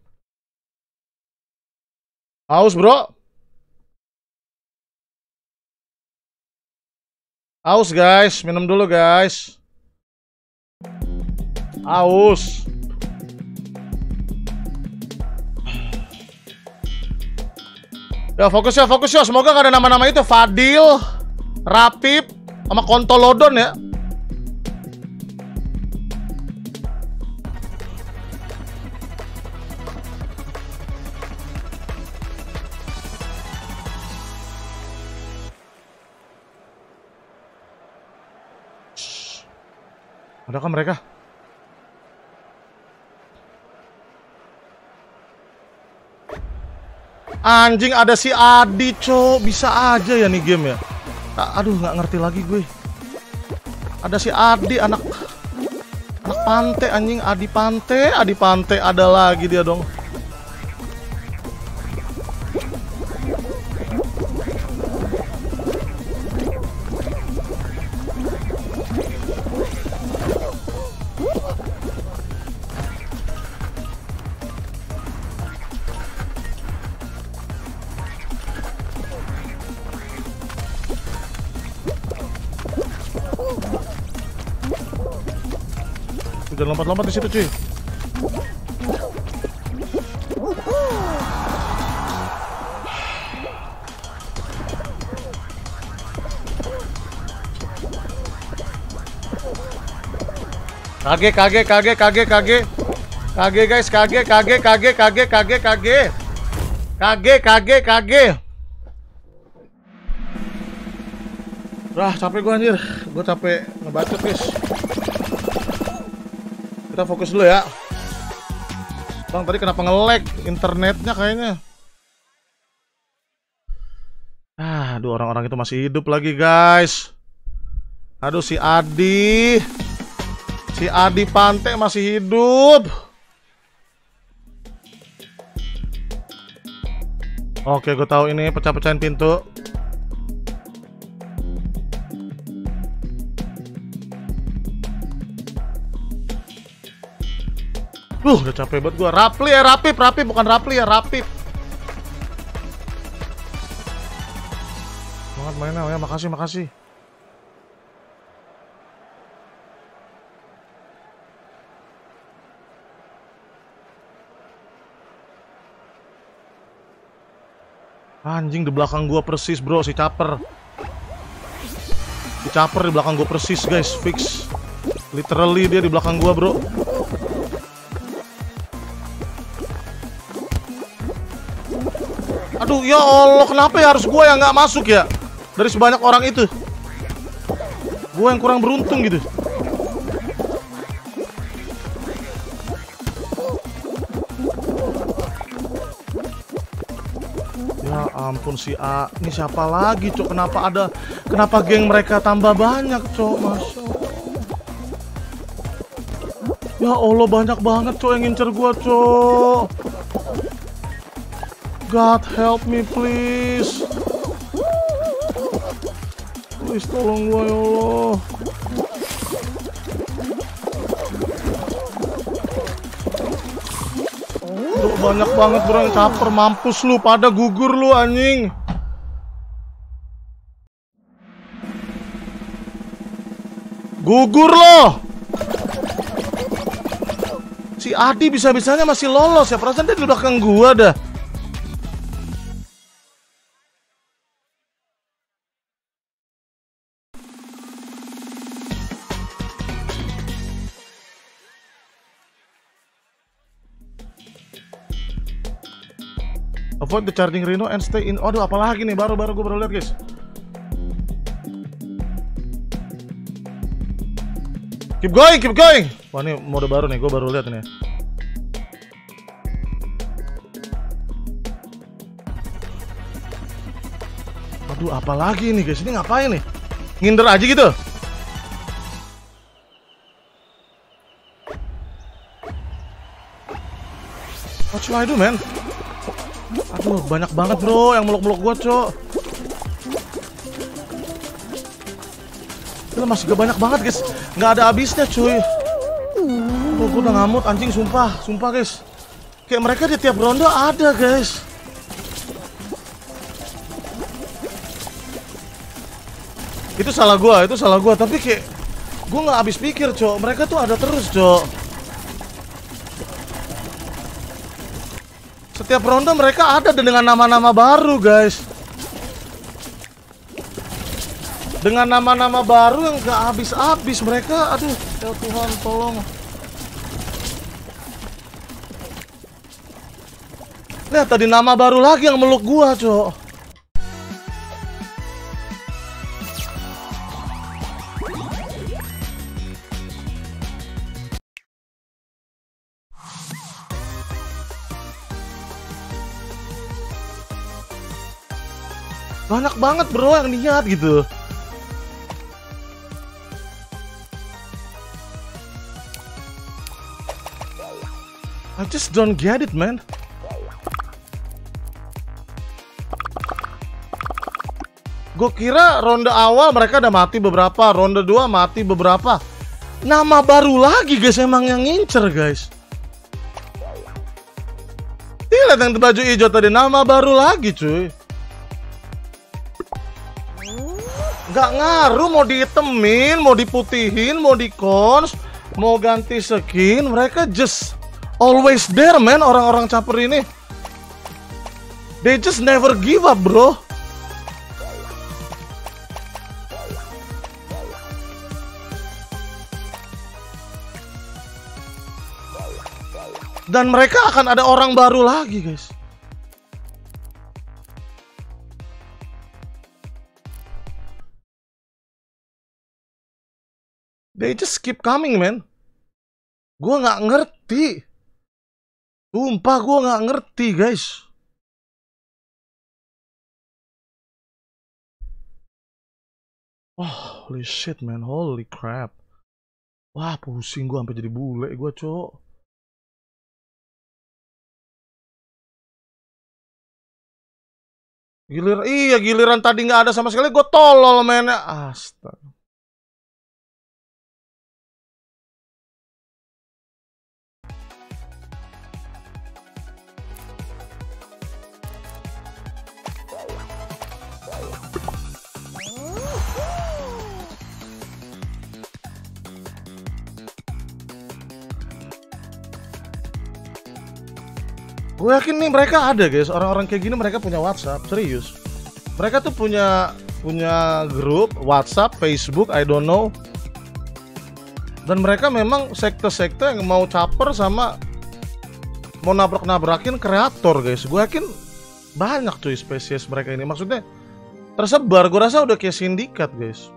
Speaker 1: Haus bro. Haus guys, minum dulu guys. Haus. Ya fokus ya. Semoga gak ada nama-nama itu. Fadil, Rapip, sama Kontolodon ya. Adakah mereka? Anjing ada si Adi co. Bisa aja ya nih game ya. Aduh nggak ngerti lagi gue. Ada si Adi anak Pante anjing. Adi Pante ada lagi dia dong. Jangan lompat-lompat di situ, cuy. Kage. Wah, capek gua anjir. Gua capek ngebacot, guys. Kita fokus dulu ya. Bang, tadi kenapa nge-lag internetnya kayaknya? Aduh, orang-orang itu masih hidup lagi, guys. Aduh, si Adi. Si Adi Pante masih hidup. Oke, gue tahu ini pecah-pecahin pintu. Udah capek banget gue. Rapli ya, Rapip, Rapip bukan Rapli ya, Rapip. Banget mainnya ya, makasih, makasih. Anjing, di belakang gua persis, bro, si Caper. Si Caper di belakang gua persis, guys, fix. Literally dia di belakang gua, bro. Aduh, ya Allah, kenapa ya harus gua yang nggak masuk ya? Dari sebanyak orang itu. Gua yang kurang beruntung gitu. Ya ampun si A. Ini siapa lagi, Cok? Kenapa geng mereka tambah banyak, Cok? Masya Allah. Ya Allah, banyak banget, Cok, yang ngincer gua, Cok. God help me, please. Please tolong gua, ya Allah. Banyak banget, bro, yang Caper. Mampus lu, pada gugur lu, anjing. Gugur lo. Si Adi bisa-bisanya masih lolos ya. Perasaan dia di belakang gua dah. Avoid the charging Rhino and stay in. Aduh, apalagi nih, baru gue baru lihat, guys. Keep going, keep going. Wah, ini mode baru nih, gue baru lihat ini. Aduh, apalagi nih, guys. Ini ngapain nih? Nginder aja gitu. What should I do, man? Aduh, banyak banget, bro, yang meluk-meluk gua, Cok. Itu masih gak banyak banget, guys. Nggak ada habisnya, cuy. Gua udah ngamut, anjing, sumpah, guys. Kayak mereka di tiap ronde ada, guys. Itu salah gua, tapi kayak gua nggak habis pikir, Cok. Mereka tuh ada terus, Cok. Setiap ronde mereka ada dengan nama-nama baru, guys. Dengan nama-nama baru yang gak habis-habis mereka. Aduh, ya Tuhan, tolong. Lihat tadi nama baru lagi yang meluk gua, Cok. Banyak banget, bro, yang niat gitu. I just don't get it, man. Gue kira ronde awal mereka udah mati beberapa, ronde 2 mati beberapa. Nama baru lagi, guys, emang yang ngincer, guys. Lihat yang baju hijau tadi, nama baru lagi, cuy. Gak ngaruh mau dihitemin, mau diputihin, mau dikons, mau ganti skin, mereka just always there, man. Orang-orang Caper ini, they just never give up, bro. Dan mereka akan ada orang baru lagi, guys. They just keep coming, man. Gua nggak ngerti. Sumpah gua nggak ngerti, guys. Oh, holy shit man, holy crap. Wah, pusing gua sampai jadi bule gua, Cok. Giliran tadi nggak ada sama sekali, gue tolol mainnya. Astaga. Gue yakin nih mereka ada guys, orang-orang kayak gini mereka punya WhatsApp, serius. Mereka tuh punya grup WhatsApp, Facebook, I don't know. Dan mereka memang sekte-sekte yang mau caper sama mau nabrak-nabrakin kreator guys. Gue yakin banyak cuy spesies mereka ini. Maksudnya tersebar, gue rasa udah kayak sindikat guys.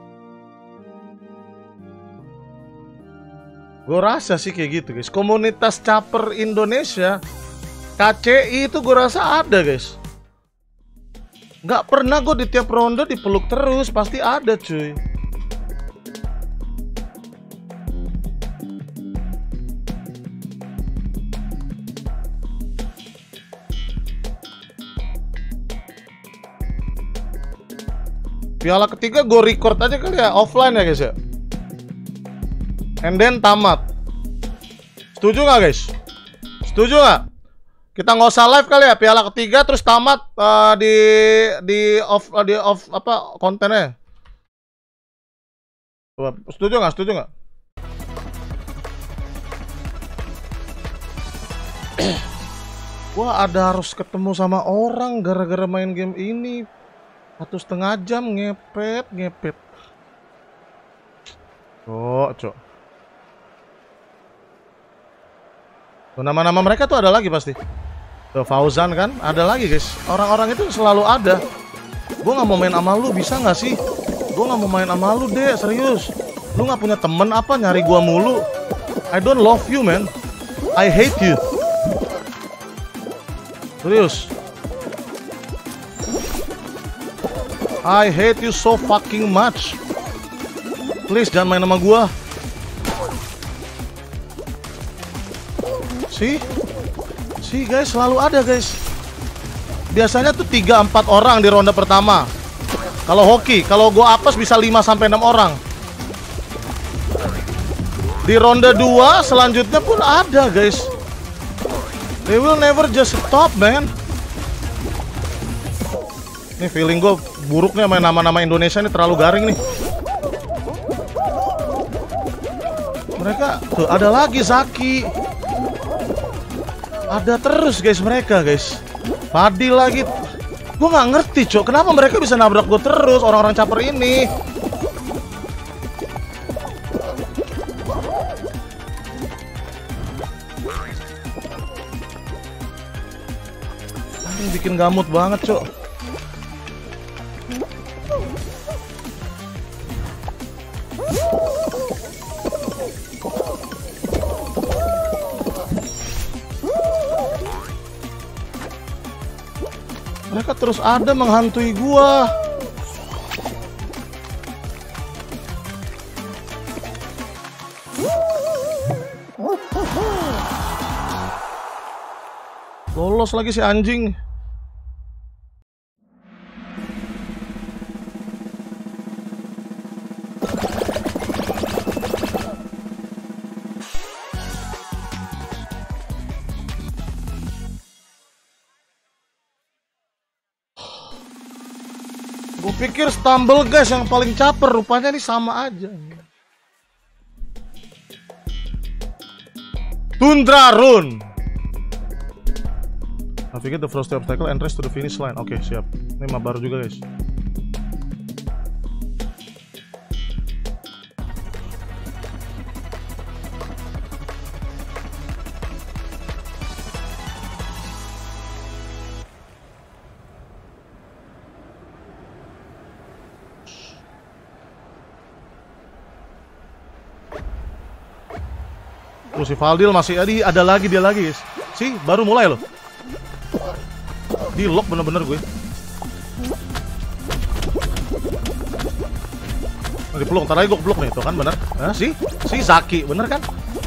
Speaker 1: Gue rasa sih kayak gitu guys. Komunitas caper Indonesia KCI itu gue rasa ada guys. Nggak pernah gue di tiap ronde dipeluk terus, pasti ada cuy. Piala ketiga gue record aja kali ya, offline ya guys ya. And then tamat. Setuju nggak guys? Setuju nggak? Kita nggak usah live kali ya, piala ketiga terus tamat di off apa kontennya. Setuju nggak? Setuju nggak? Wah, ada harus ketemu sama orang gara-gara main game ini 1,5 jam ngepet. Cok. Nama-nama mereka tuh ada lagi pasti. Tuh, Fauzan kan, ada lagi guys. Orang-orang itu selalu ada. Gue nggak mau main sama lu, bisa nggak sih? Gue nggak mau main sama lu deh, serius. Lu nggak punya temen apa nyari gua mulu? I don't love you man. I hate you. Serius. I hate you so fucking much. Please jangan main sama gua. See guys, selalu ada guys. Biasanya tuh 3-4 orang di ronde pertama. Kalau hoki, kalau gua apes bisa 5-6 orang. Di ronde 2 selanjutnya pun ada guys. They will never just stop man. Ini feeling gue buruk nih main nama-nama Indonesia ini, terlalu garing nih. Mereka tuh ada lagi Zaki. Ada terus guys mereka guys. Fadil lagi. Gue nggak ngerti cok, kenapa mereka bisa nabrak gue terus orang-orang caper ini. Ini bikin gamut banget cok. Mereka terus ada menghantui gua. Lolos lagi si anjing. Gue pikir Stumble guys yang paling caper, rupanya ini sama aja. Tundra Run. Navigate the frosty obstacle and race to the finish line. Oke, siap. Ini map baru juga guys. Tuh si Fadil masih ada lagi, dia lagi guys. Sih, baru mulai loh. Di lock bener-bener gue. Dipeluk, ntar lagi gue peluk nih, tuh kan bener. Nah, si Zaki, bener kan?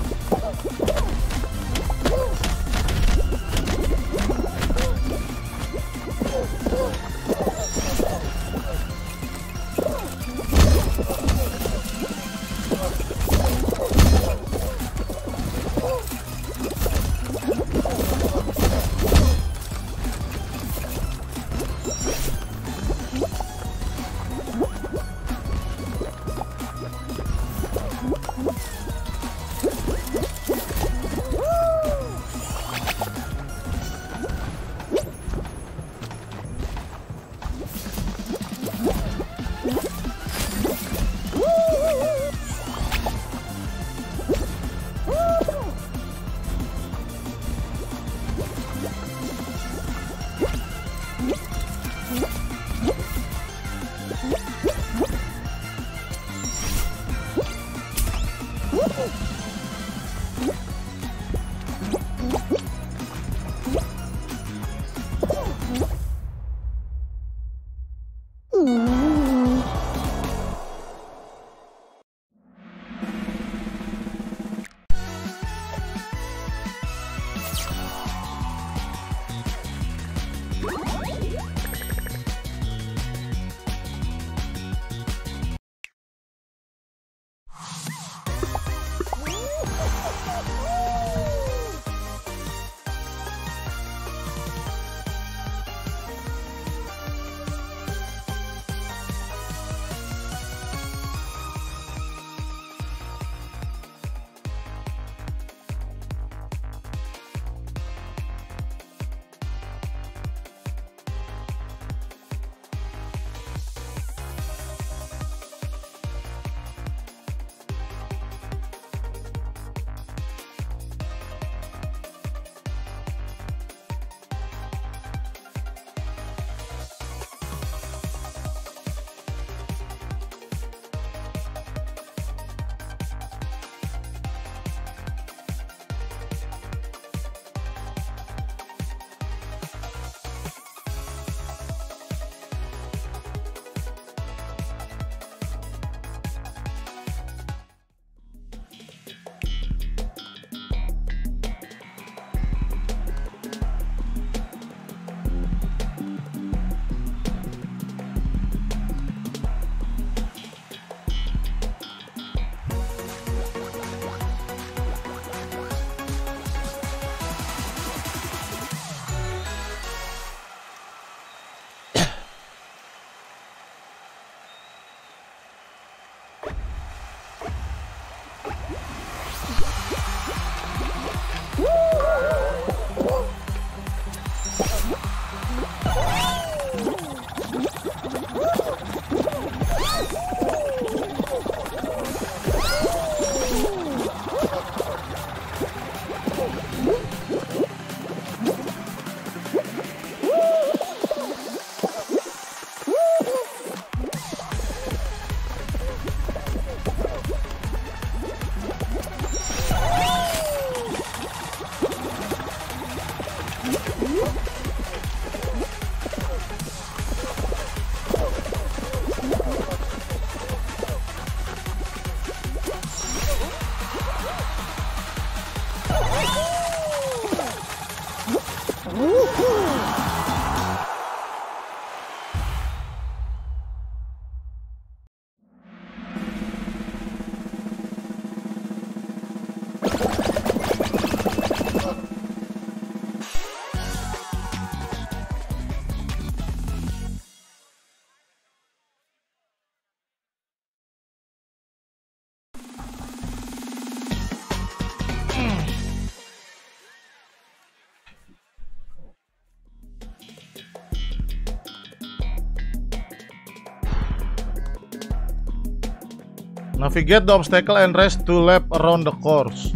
Speaker 2: Navigate the obstacle and race 2 laps around the course.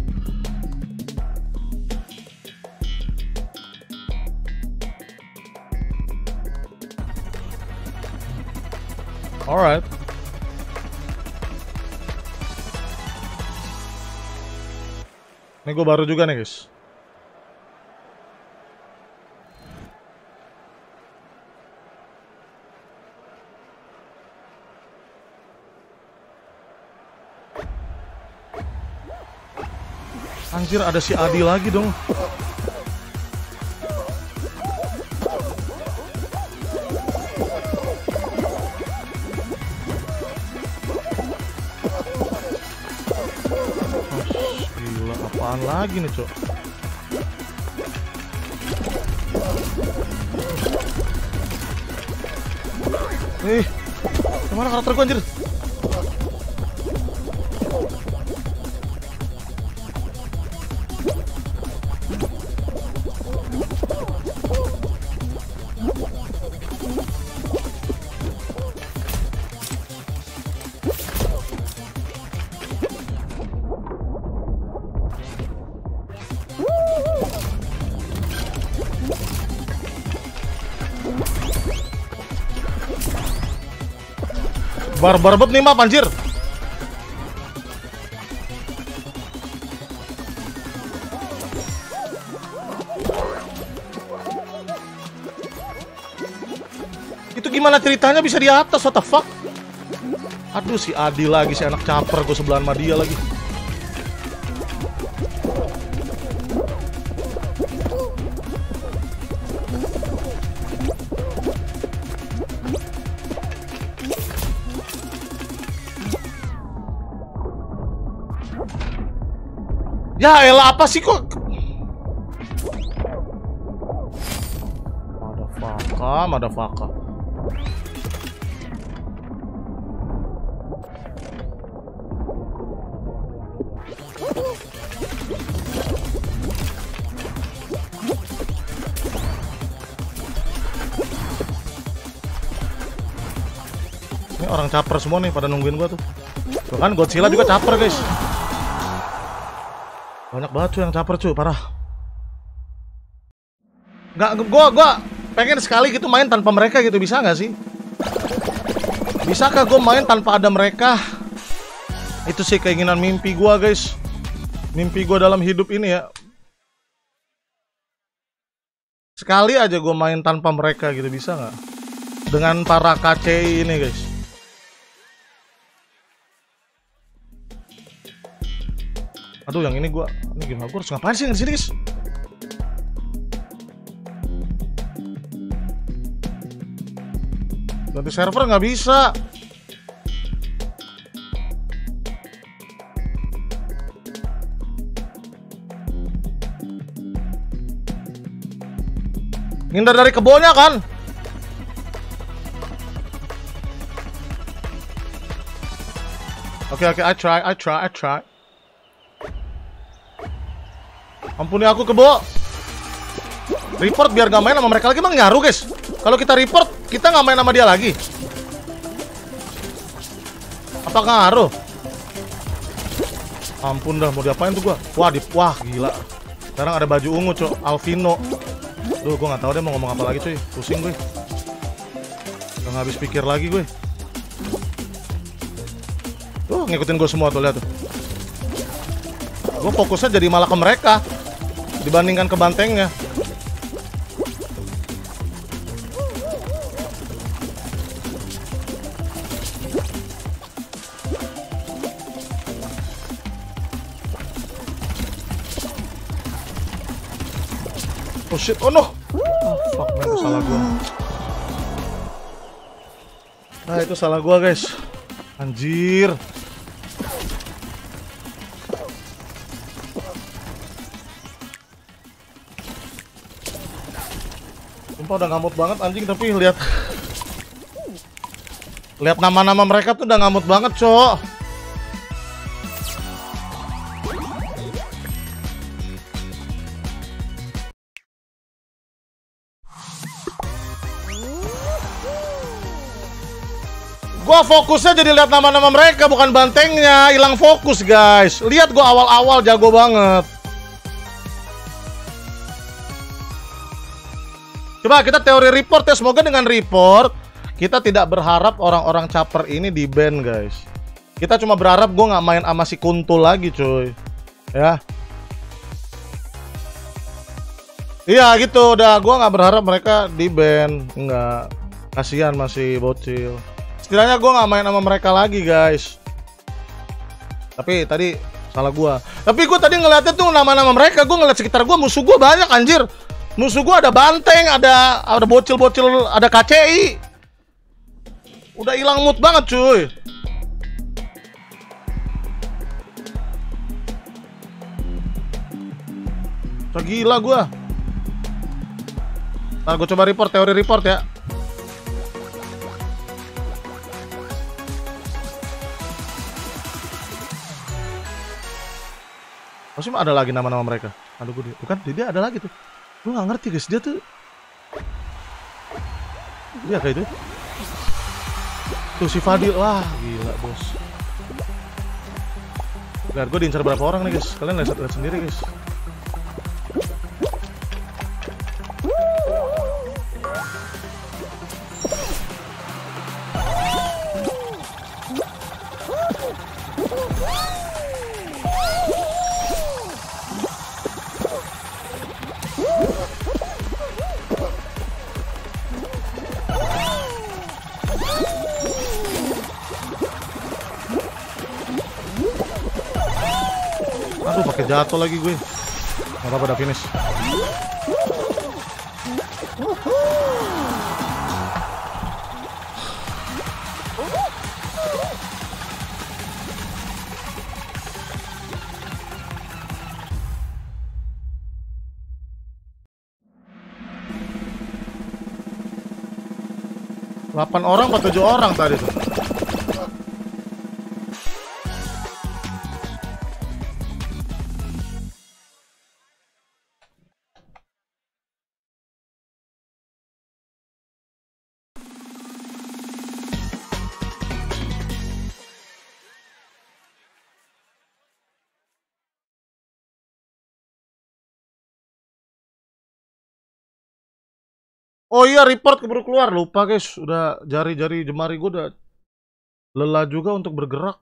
Speaker 2: Alright. Ini gue baru juga nih guys.
Speaker 1: Anjir, ada si Adi lagi dong. Gila, apaan lagi nih, Cok? Kemana karakter gue anjir? Barbar banget nih map anjir. Itu gimana ceritanya bisa di atas, what the fuck? Aduh, si Adi lagi, si anak caper, gue sebelahan sama dia lagi. Ya elah, apa sih kok? Madafaka. Ini orang caper semua nih, pada nungguin gua tuh. Tuh kan, Godzilla juga caper, guys. Banyak banget cuy yang caper cuy, parah. Nggak, gua pengen sekali gitu main tanpa mereka gitu, bisa nggak sih? Bisakah gue main tanpa ada mereka? Itu sih keinginan mimpi gua, guys. Mimpi gua dalam hidup ini ya. Sekali aja gue main tanpa mereka gitu, bisa nggak? Dengan para KCI ini, guys. Aduh, yang ini gimana? Gue harus ngapain sih di sini, guys? Ganti server nggak bisa. Ngindar dari kebunnya kan? Oke, I try. Ampuni aku, kebo. Report biar gak main sama mereka lagi, emang ngaruh, guys. Kalau kita report, kita gak main sama dia lagi. Apa ngaruh? Ampun dah, mau diapain tuh gua? Wah, gila. Sekarang ada baju ungu, cok. Alvino. Duh, gua gak tahu deh mau ngomong apa lagi, cuy. Pusing gue. Udah gak habis pikir lagi gue. Tuh, ngikutin gue semua tuh, lihat tuh. Gue fokusnya jadi malah ke mereka dibandingkan ke bantengnya. Oh shit, oh no. Oh fuck man, itu salah gua. Nah, itu salah gua, guys. Anjir. Sumpah udah ngamut banget anjing, tapi lihat nama-nama mereka tuh udah ngamut banget, cok. Gua fokusnya jadi lihat nama-nama mereka, bukan bantengnya. Hilang fokus, guys. Lihat gua awal-awal jago banget. Coba kita teori report ya. Semoga dengan report kita tidak berharap orang-orang caper ini di ban, guys. Kita cuma berharap gue nggak main sama si Kuntul lagi, cuy. Ya. Iya gitu, udah. Gue nggak berharap mereka di ban. Nggak. Kasihan masih bocil. Setidaknya gue nggak main sama mereka lagi, guys. Tapi tadi Salah gua. Tapi gua tadi ngeliatnya tuh nama-nama mereka, gua ngeliat sekitar gua musuh gua banyak anjir. Musuh gua ada banteng, ada bocil-bocil, ada KCI. Udah hilang mood banget cuy. Gila gua. Nah, gua coba report, teori report ya. Pasti ada lagi nama-nama mereka. Aduh, gue bukan dia ada lagi tuh. Gue nggak ngerti guys, dia tuh. Dia kayak itu. Tuh si Fadil, wah gila bos. Lihat gue diincar berapa orang nih guys. Kalian lihat sendiri guys. Aduh, pakai jatuh lagi gue. Gak apa-apa, udah finish. Delapan orang atau 7 orang tadi tuh. Oh iya, report keburu keluar. Lupa guys, udah jari-jari jemari gue udah lelah juga untuk bergerak.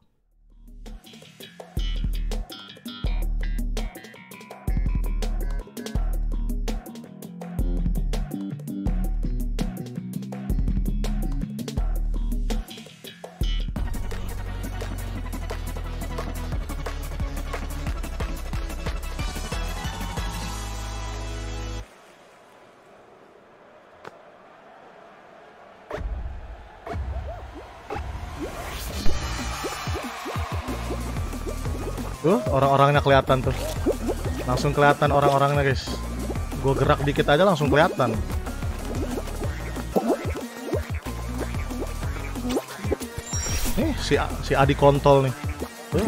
Speaker 1: Tuh, orang-orangnya kelihatan tuh. Langsung kelihatan orang-orangnya, guys. Gue gerak dikit aja langsung kelihatan. Nih, si Adi kontol nih. Tuh.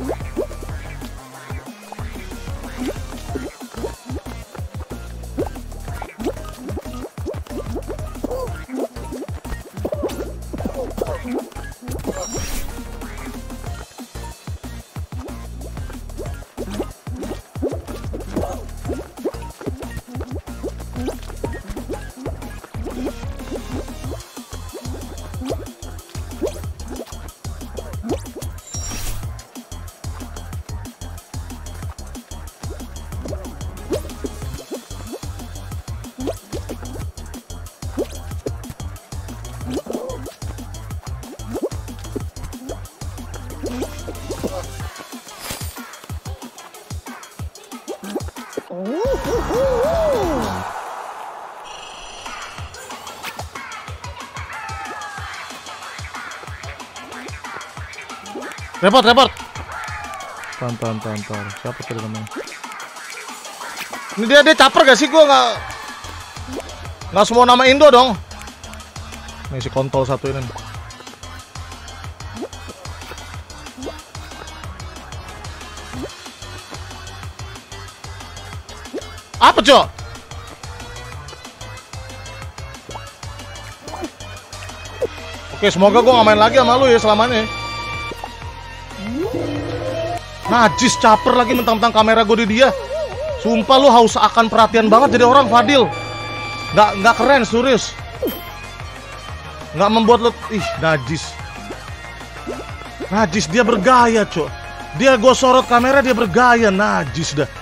Speaker 1: Report. Tahan. Siapa tadi namanya? Ini dia caper gak sih? Gua nggak semua nama Indo dong. Nih si kontol satu ini. Apa cok? Oke, semoga gua nggak main lagi sama lu ya selamanya. Najis, caper lagi mentang-mentang kamera gue di dia. Sumpah lu haus akan perhatian banget jadi orang, Fadil. Nggak keren, serius. Nggak membuat lu, najis. Najis, dia bergaya, cok. Dia gue sorot kamera, dia bergaya, najis dah.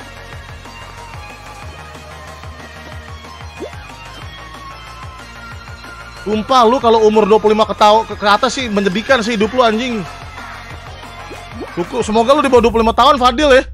Speaker 1: Sumpah lu kalau umur 25 ke atas sih menyedihkan sih hidup lu anjing. Cukup, semoga lu di bawah 25 tahun Fadil ya.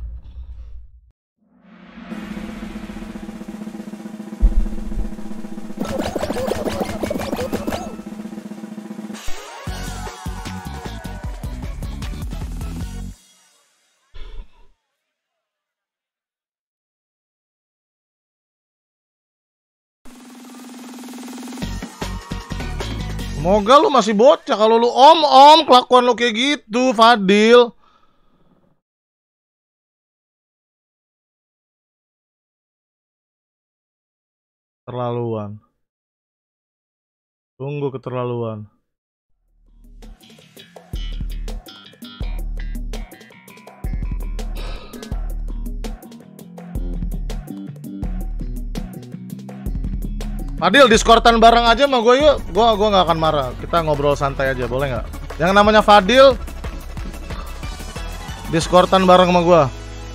Speaker 1: Semoga lu masih bocah. Kalau lu om kelakuan lu kayak gitu, Fadil. Keterlaluan. Tunggu keterlaluan. Fadil, diskortan bareng aja sama gue yuk. Gue nggak akan marah. Kita ngobrol santai aja, boleh nggak? Yang namanya Fadil, diskortan bareng sama gue.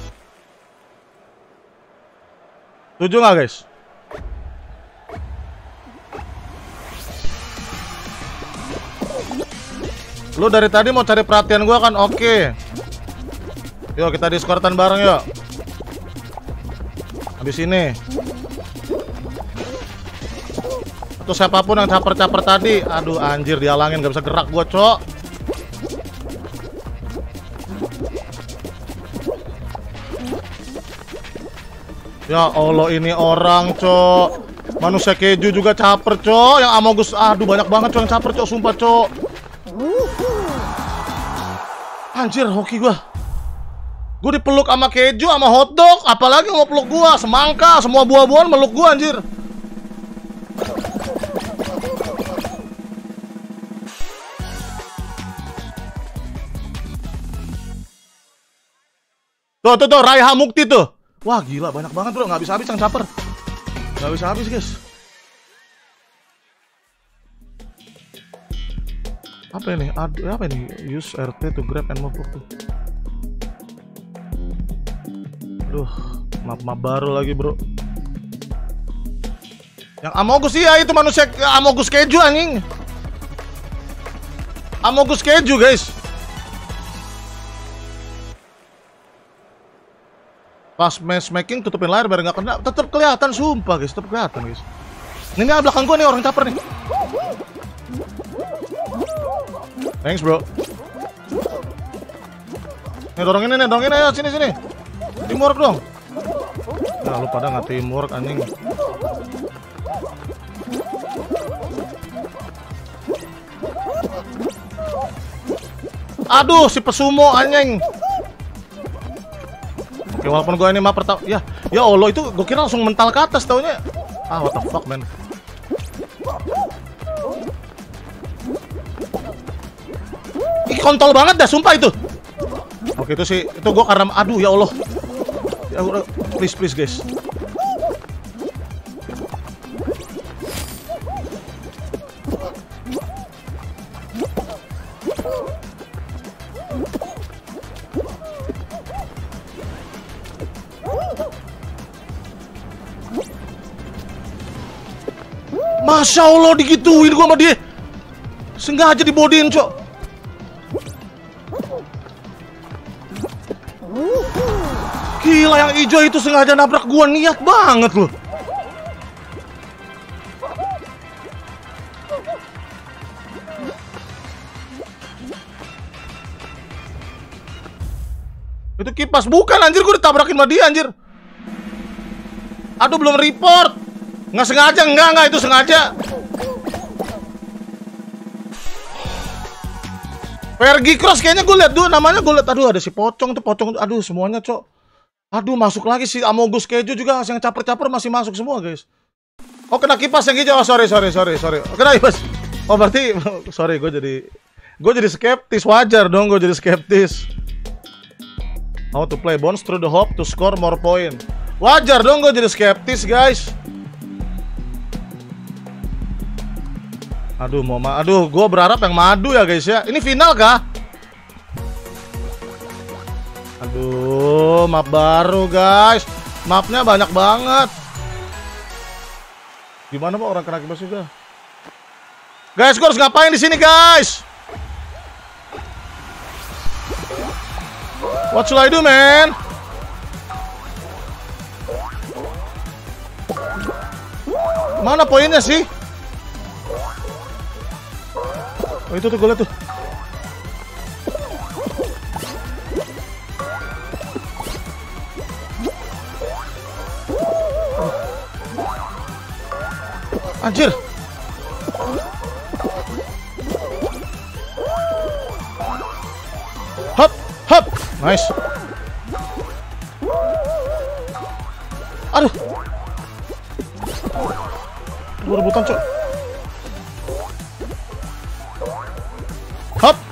Speaker 1: Setuju nggak guys? Lu dari tadi mau cari perhatian gue kan? Oke. Yuk kita diskortan bareng yuk. Habis ini. Atau siapapun yang caper-caper tadi. Aduh anjir, dihalangin, gak bisa gerak gua, cok. Ya Allah, ini orang, cok. Manusia keju juga caper, cok. Yang Amogus, aduh banyak banget cok yang caper, cok. Sumpah, cok. Anjir, hoki gua. Gua dipeluk sama keju, sama hotdog. Apalagi mau peluk gua, semangka, semua buah-buahan meluk gua, anjir. Tuh, Raiha Mukti tuh. Wah gila, banyak banget bro, nggak bisa habis yang caper. Nggak bisa habis guys. Apa ini? Apa ini? Use RT to grab and move tuh. Aduh, map baru lagi bro. Yang Amogus, iya itu manusia Amogus keju anjing. Amogus keju guys. Pas matchmaking tutupin layar biar nggak kena, tetap kelihatan sumpah guys, tetap kelihatan guys. Ini belakang gua nih orang caper nih. Thanks bro. Nih dorongin ayo sini. Teamwork dong. Nah lu pada nggak teamwork anjing. Aduh si pesumo anjing. Oke, walaupun gue ini map pertama, ya Allah itu gue kira langsung mental ke atas taunya. Ah what the fuck man. Ih kontol banget dah sumpah itu. Oke itu sih, itu gue karena, aduh ya Allah. Ya Allah, please guys. Masya Allah digituin gua sama dia. Sengaja dibodiin, cok. Gila yang hijau itu sengaja nabrak gua, niat banget loh. Itu kipas bukan anjir, gua ditabrakin sama dia anjir. Aduh belum report. Nggak sengaja, enggak itu sengaja. Pergi Cross kayaknya gue lihat dulu namanya, gue lihat aduh ada si pocong tuh, aduh semuanya cok. Aduh masuk lagi si Amogus keju juga, yang caper-caper masih masuk semua guys. Oh kena kipas yang hijau, oh, sorry. Kena kipas. Oh berarti sorry gue jadi skeptis, wajar dong gue jadi skeptis. How to play bounce through the hoop to score more point. Wajar dong gue jadi skeptis guys. Aduh, gue berharap yang madu ya guys ya. Ini final kah? Aduh, map baru guys. Mapnya banyak banget. Gimana pak orang kena kipas juga? Guys, gue harus ngapain di sini guys? What should I do, man? Mana poinnya sih? Oh, itu tuh gue liat tuh. Anjir. Hop, hop. Nice. Aduh. Lu rebutan, Cok. Hop.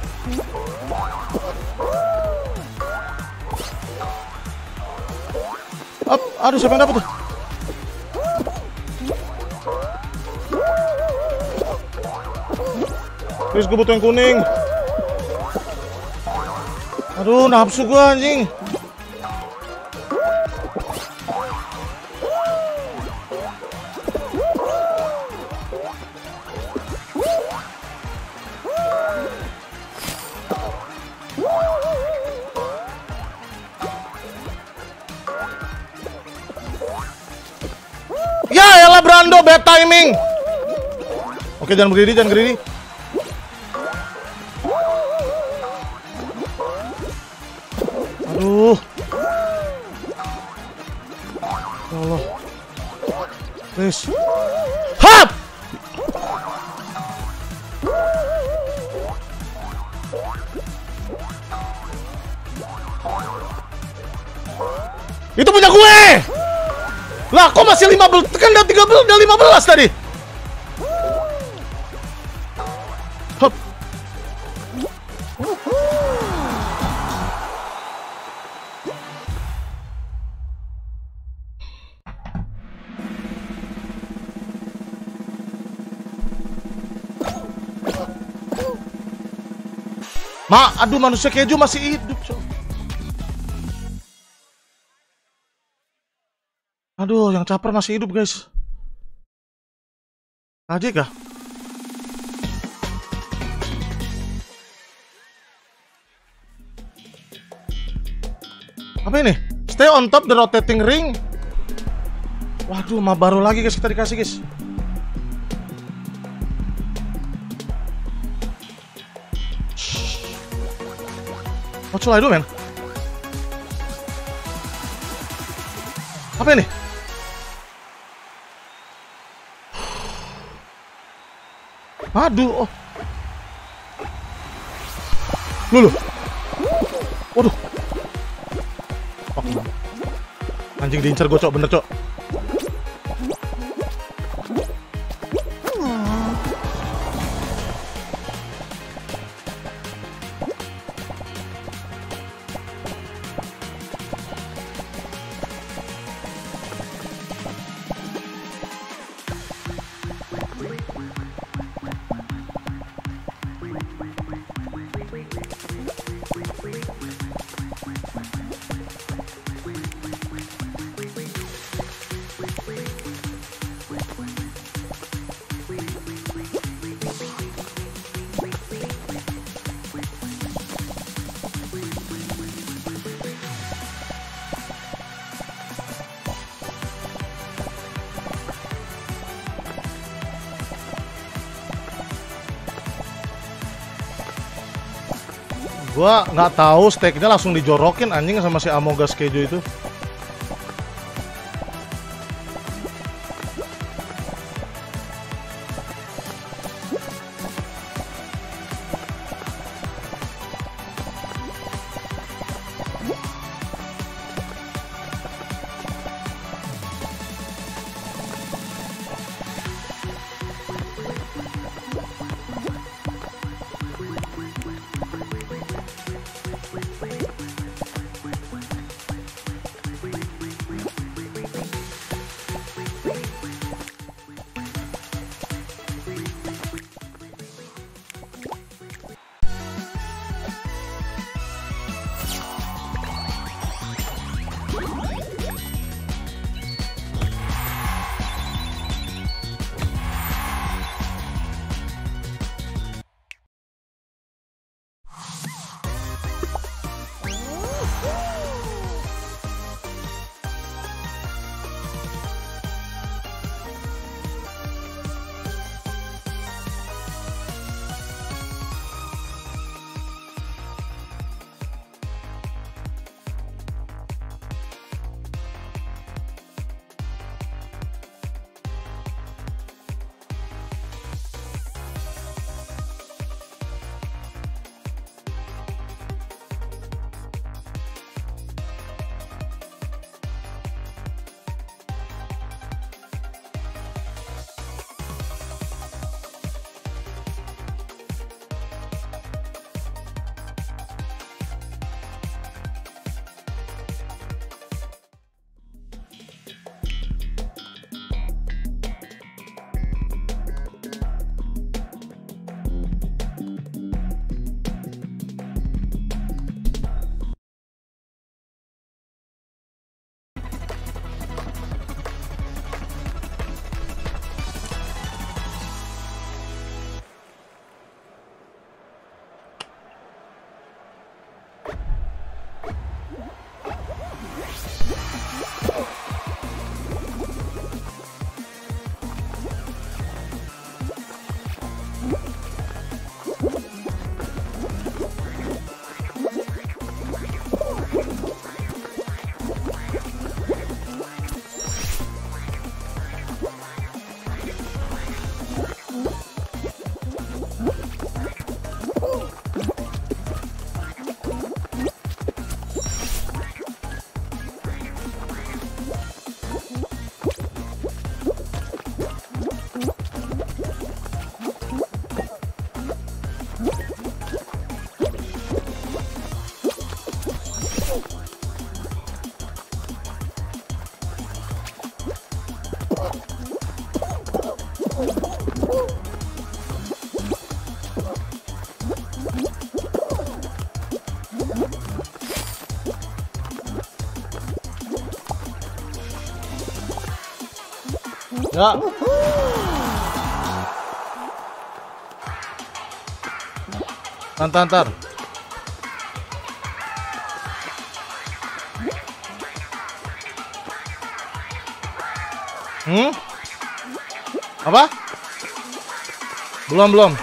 Speaker 1: Hop. Aduh, siapa yang dapet tuh? Please, gue butuh yang kuning. Aduh, nafsu gue anjing. Ya elah Brando, bad timing. Oke, jangan greedy, jangan greedy. Aduh. Ya Allah. Please. Hap! Itu punya gue. Lah, kok masih 15? Kan udah 13, udah 15 tadi. Hop. Aduh, manusia keju masih hidup, coy. Aduh, yang caper masih hidup, guys. Aja kah? Apa ini? Stay on top the rotating ring. Waduh, mah baru lagi guys kita dikasih, guys. What should I do, man? Apa ini? Aduh, oh. Lulu. Waduh. Oh. Anjing diincar gue, Cok, bener, Cok. Gua nggak tahu steaknya langsung dijorokin anjing sama si Amogas keju itu. Ya. Antar. Apa? Belum.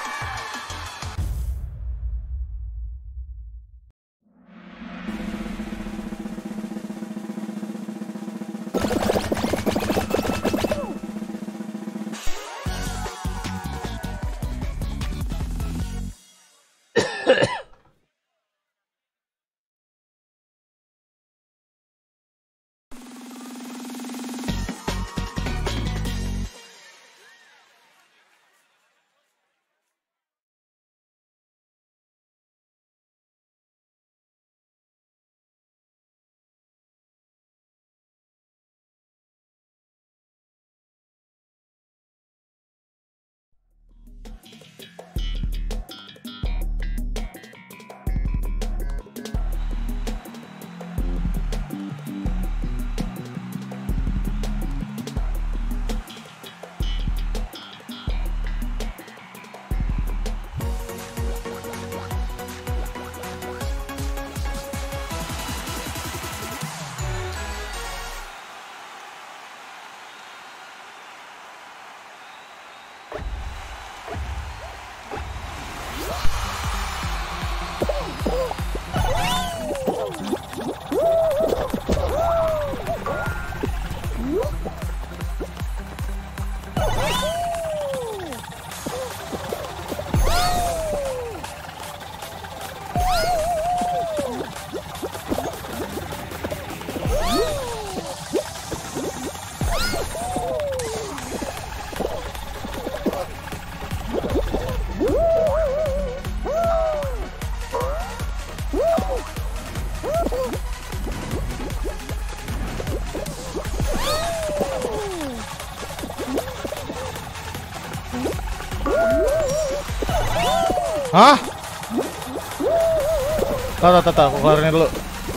Speaker 1: Hah? Tata, aku kelarin dulu.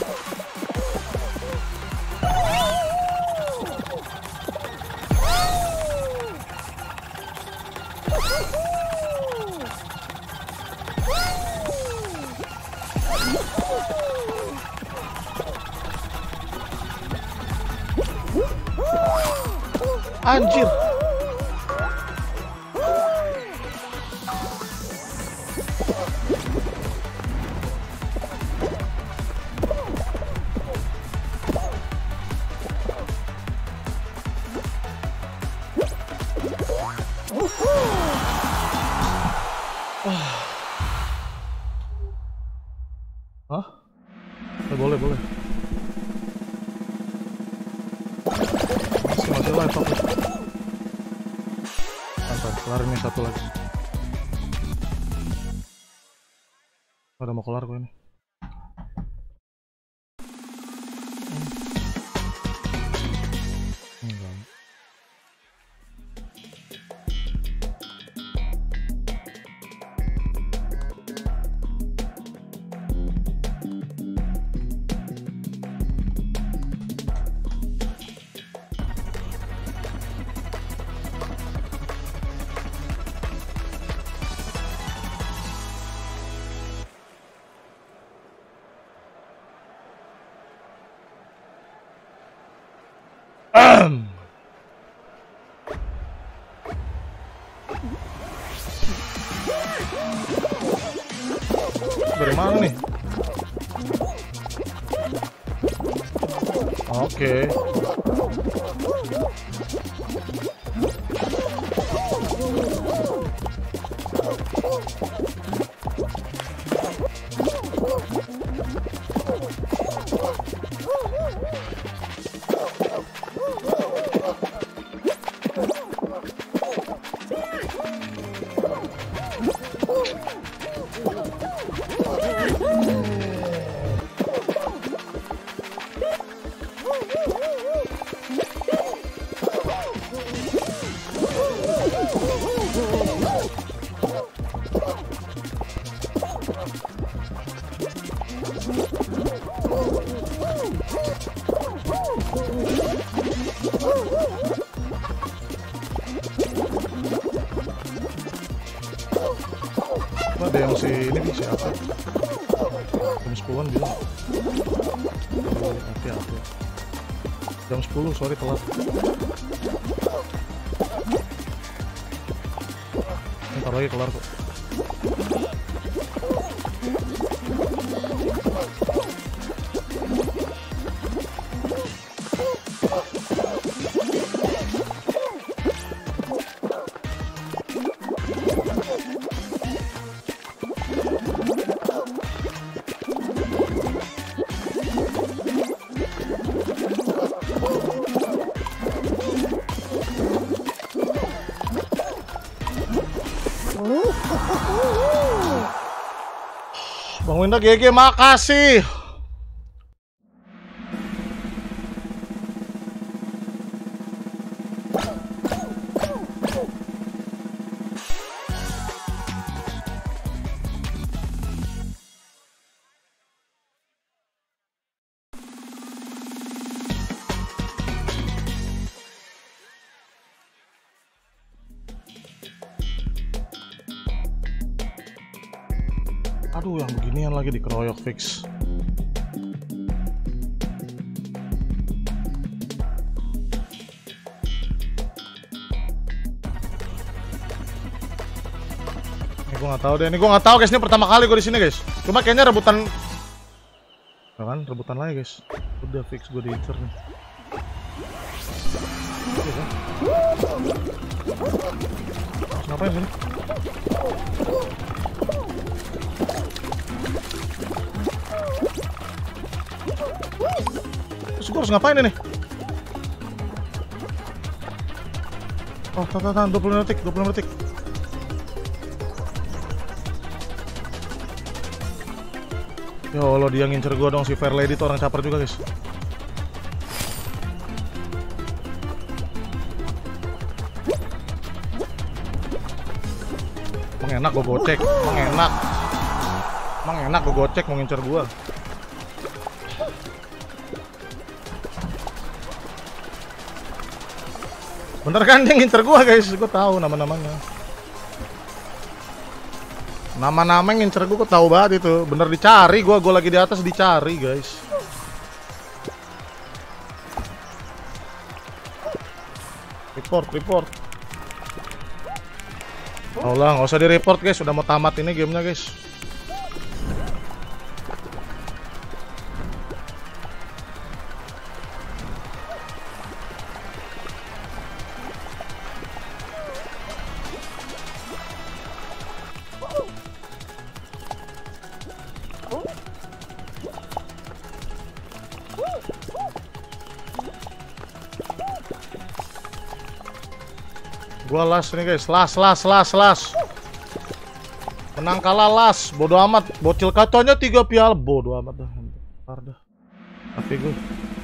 Speaker 1: Anjir. Hah? Boleh. Masih live aku. Mantap, kelarin nih satu lagi. Udah mau kelar gue ini. Enggak. Dari mana nih? Oke. Ada yang si ini nih, siapa? Jam 10-an bilang. Hati-hati. Jam 10, sorry telat. Ntar lagi kelar kok. Bang Winda GG, makasih. Aduh, yang beginian lagi dikeroyok fix. Ini gua nggak tahu deh. Ini gua nggak tahu guys. Ini pertama kali gua di sini guys. Cuma kayaknya rebutan. Kan rebutan lagi guys. Udah fix gua diincer nih. Oke, kan? Ngapain ini? Terus gue harus ngapain ini? Oh, tahan, 20 detik. Ya Allah, dia ngincer gue dong, si Fair Lady tuh orang caper juga guys. Emang enak gue gocek, Emang enak gue gocek mau ngincer gue. Bener kan dia ngincer gua guys, gua tahu nama-namanya. Nama-nama yang ngincer gua tahu banget itu. Bener dicari gua lagi di atas dicari guys. Report. Oh lah, nggak usah di report guys, udah mau tamat ini gamenya guys. Gua las nih guys, las. Menang kalah las, bodo amat. Bocil katanya 3 piala, bodo amat dah. Ntar dah. Tapi gue.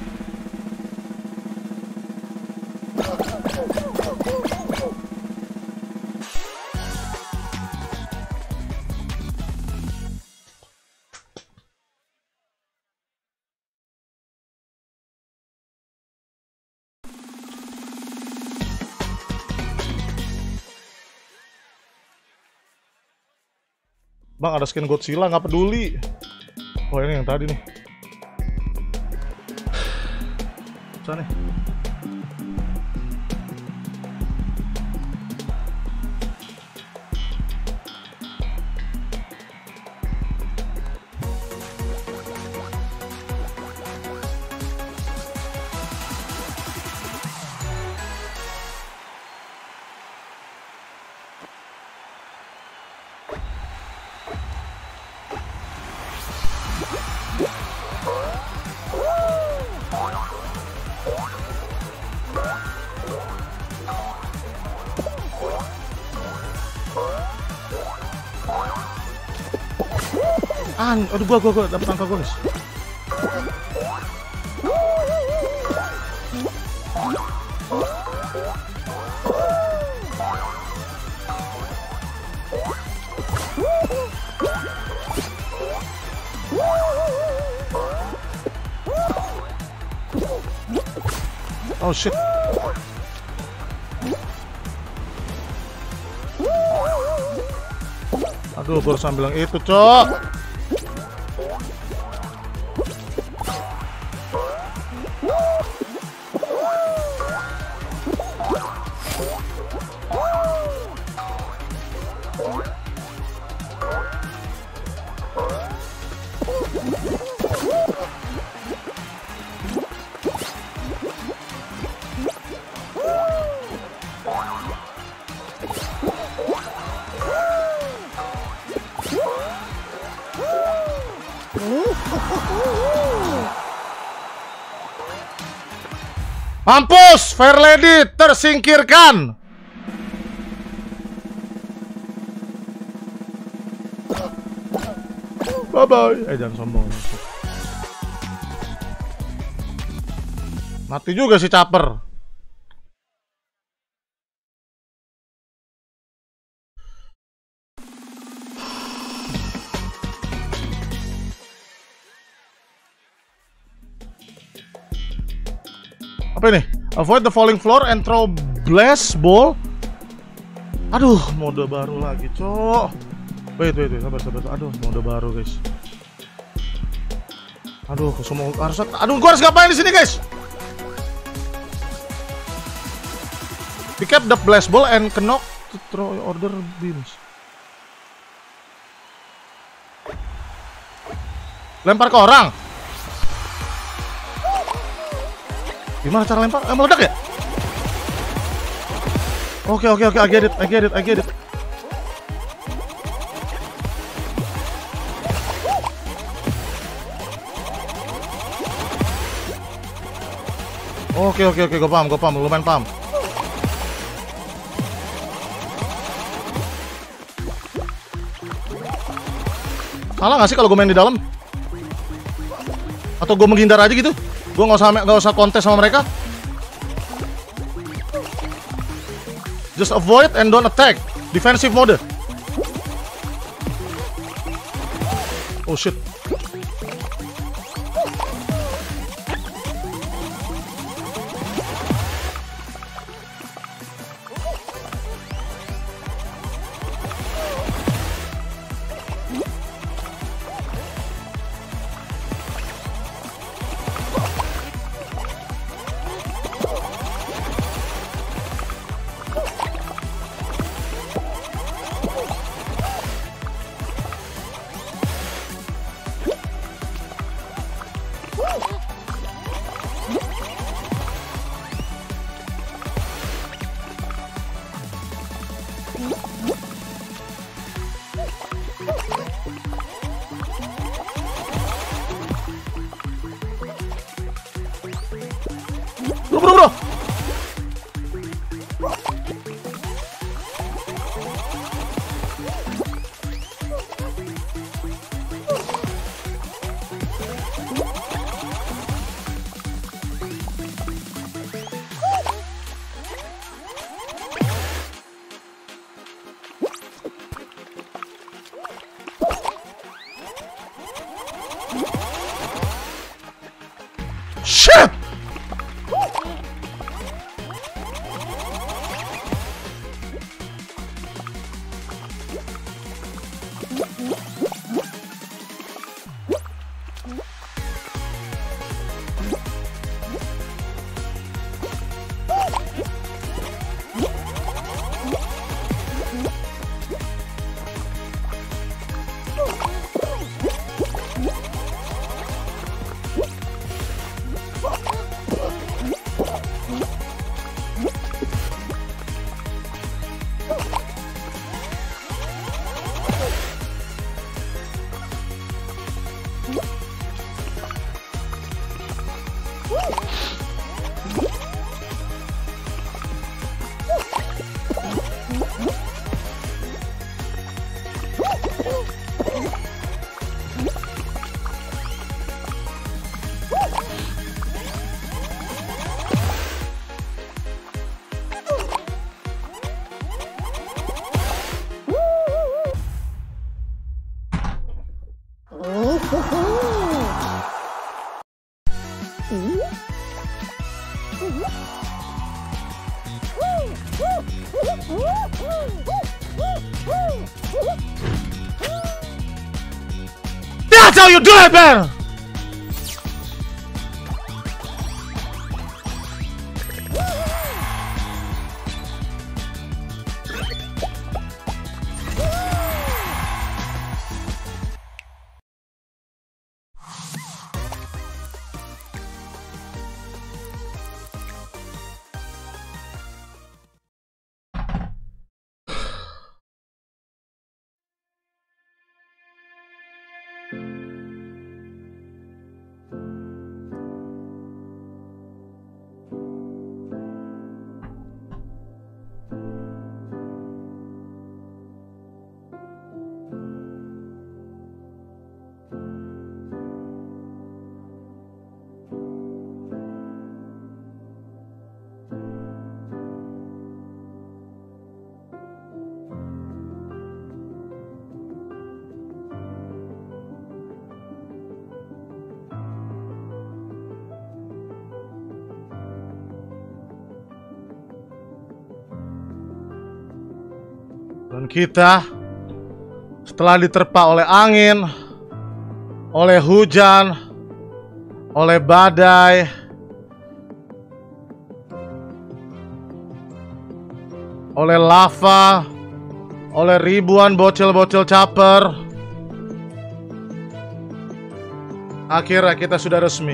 Speaker 1: Bang, ada skin Godzilla, nggak peduli. Oh, ini yang tadi nih. Susah nih. Aduh, gua dapet angka gua, guys. Oh shit. Aduh, baru sambil bilang itu, Cok. Mampus, Fair Lady tersingkirkan. Bye bye. Jangan sombong. Mati juga si Caper. Apa ini? Avoid the falling floor and throw blast ball. Aduh, mode baru lagi, Cok. Wait, sabar. Aduh, mode baru, guys. Aduh, gua harus ngapain di sini, guys? Pick up the blast ball and knock to throw order beams. Lempar ke orang. Gimana cara lempar? Meledak ya? Oke, I get it. Oke, gue paham, lumayan paham. Salah nggak sih kalau gue main di dalam? Atau gue menghindar aja gitu? Gue nggak usah kontes sama mereka. Just avoid and don't attack. Defensive mode. Oh shit. how you do it, man. Dan kita setelah diterpa oleh angin, oleh hujan, oleh badai, oleh lava, oleh ribuan bocil-bocil caper, akhirnya kita sudah resmi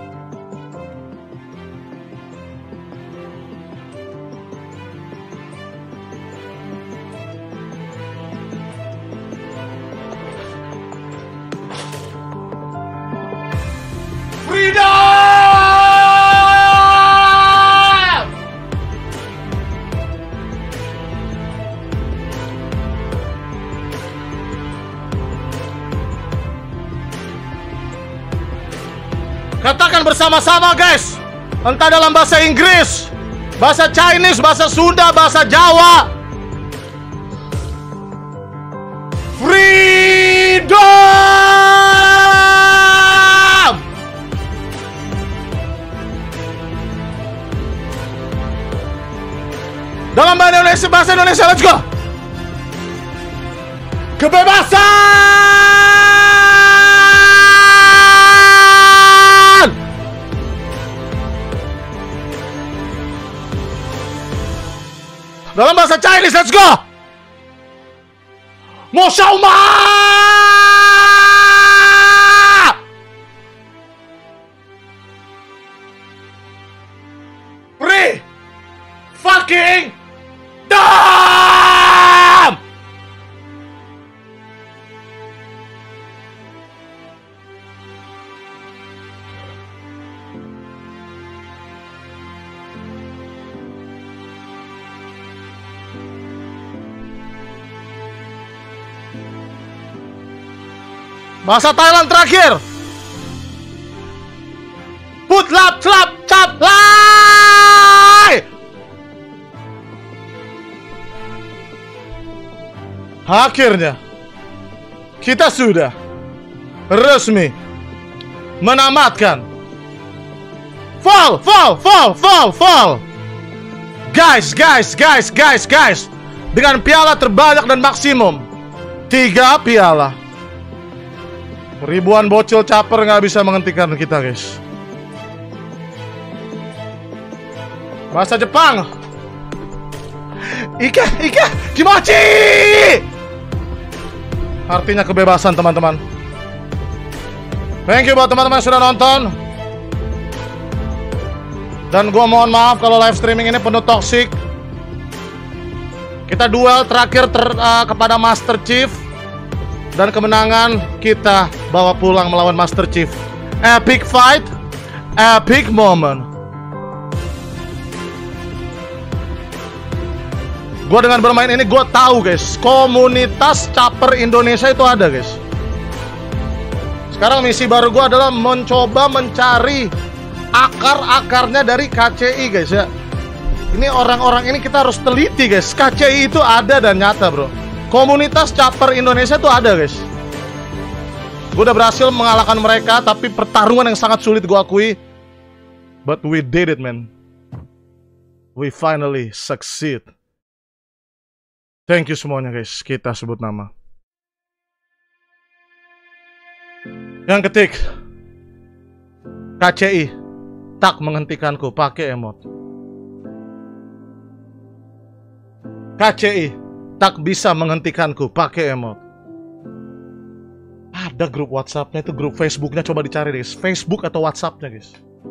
Speaker 1: freedom! Katakan bersama-sama, guys. Entah dalam bahasa Inggris, bahasa Chinese, bahasa Sunda, bahasa Jawa. Freedom! Dalam bahasa Indonesia, let's go. Kebebasan! Dalam bahasa Chinese, let's go. Moshauma! Free fucking damn! Bahasa Thailand terakhir. Put lap slap cap lai. Akhirnya kita sudah resmi menamatkan fall. Guys, dengan piala terbanyak dan maksimum 3 piala. Ribuan bocil caper nggak bisa menghentikan kita, guys. Bahasa Jepang. Ika, kimochi. Artinya kebebasan, teman-teman. Thank you buat teman-teman yang sudah nonton. Dan gua mohon maaf kalau live streaming ini penuh toksik. Kita duel terakhir kepada Master Chief. Dan kemenangan kita bawa pulang melawan Master Chief. Epic fight, epic moment. Gue dengan bermain ini gue tahu, guys, komunitas caper Indonesia itu ada, guys. Sekarang misi baru gue adalah mencoba mencari akar-akarnya dari KCI, guys, ya. Ini orang-orang ini kita harus teliti, guys. KCI itu ada dan nyata, bro. Komunitas caper Indonesia itu ada, guys. Gue udah berhasil mengalahkan mereka, tapi pertarungan yang sangat sulit gue akui. But we did it, man. We finally succeed. Thank you semuanya, guys. Kita sebut nama. Yang ketik KCI tak menghentikanku pakai emot. KCI tak bisa menghentikanku pakai emot. Ada grup WhatsApp-nya, itu grup Facebook-nya, coba dicari guys. Facebook atau WhatsApp-nya guys.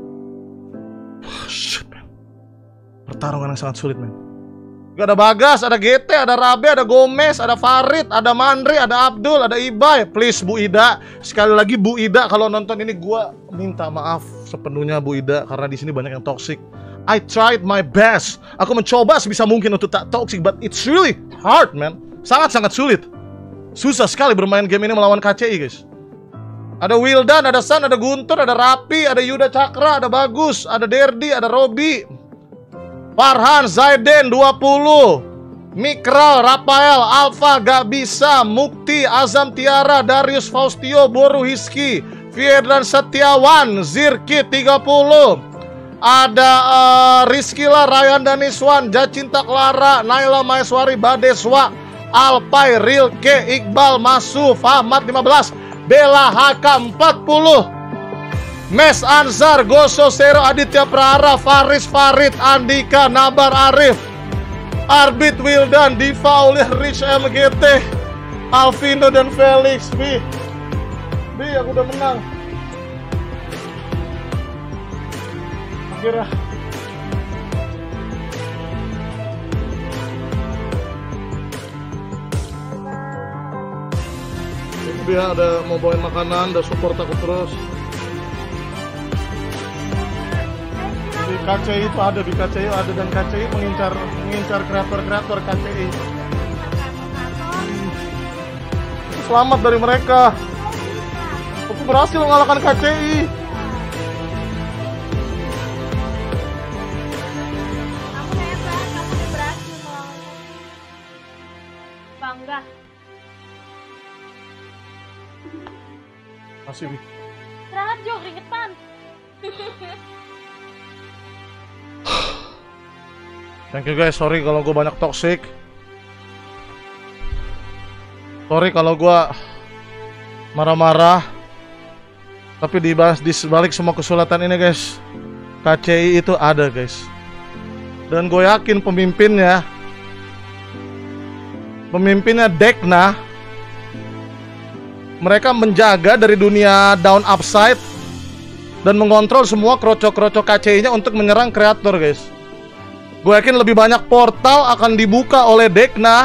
Speaker 1: Shit, man. Pertarungan yang sangat sulit, man. Gak ada Bagas, ada GT, ada Rabe, ada Gomez, ada Farid, ada Mandri, ada Abdul, ada Ibai. Please Bu Ida, sekali lagi Bu Ida, kalau nonton ini gua minta maaf sepenuhnya Bu Ida, karena di sini banyak yang toxic. I tried my best. Aku mencoba sebisa mungkin untuk tak toxic, but it's really hard, man. Sangat-sangat sulit. Susah sekali bermain game ini melawan KCI, guys. Ada Wildan, ada San, ada Guntur, ada Rapi, ada Yuda Cakra, ada Bagus, ada Derdi, ada Robi, Farhan, Zaiden 20, Mikral, Rafael, Alfa, Gak Bisa, Mukti, Azam Tiara, Darius Faustio, Boru Hiski, Fiedran Setiawan, Zirki 30, ada Rizkila, Ryan Daniswan, Jacinta Clara, Naila Maeswari, Badeswa, Alpai, Rilke, Iqbal, Masuf, Ahmad 15, Bella HK 40, Mes Anzar, Goso Sero, Aditya Prahara, Faris Farid, Andika, Nabar Arif, Arbit Wildan, Diva Aulia, Rich MGT, Alvino dan Felix. Bi, aku udah menang. Akhirnya. Dia ada mau bawain makanan, udah support aku terus. Di KCI itu ada, di KCI ada, dan KCI mengincar kreator-kreator KCI. Selamat dari mereka. Aku berhasil mengalahkan KCI.
Speaker 3: Aku hebat, kamu berhasil melawan. Bangga.
Speaker 1: Masih.
Speaker 3: Istirahat Jo, keringetan.
Speaker 1: Thank you guys, sorry kalau gue banyak toxic. Sorry kalau gue marah-marah. Tapi di balik semua kesulitan ini guys, KCI itu ada guys. Dan gue yakin pemimpinnya Dekna, mereka menjaga dari dunia down upside dan mengontrol semua krocok-krocok KCI-nya untuk menyerang kreator guys. Gue yakin lebih banyak portal akan dibuka oleh Dekna.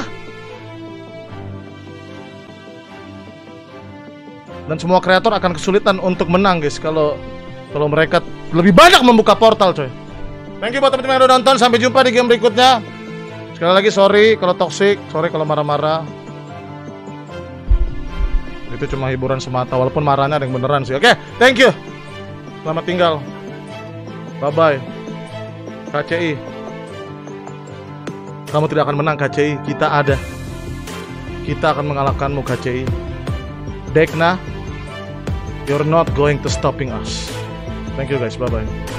Speaker 1: Dan semua kreator akan kesulitan untuk menang guys kalau mereka lebih banyak membuka portal coy. Thank you buat teman-teman yang udah nonton. Sampai jumpa di game berikutnya. Sekali lagi sorry kalau toxic, sorry kalau marah-marah. Itu cuma hiburan semata, walaupun marahnya ada yang beneran sih. Oke, thank you. Selamat tinggal. Bye-bye. KCI, kamu tidak akan menang KCI. Kita ada. Kita akan mengalahkanmu KCI. Dekna, you're not going to stopping us. Thank you guys, bye-bye.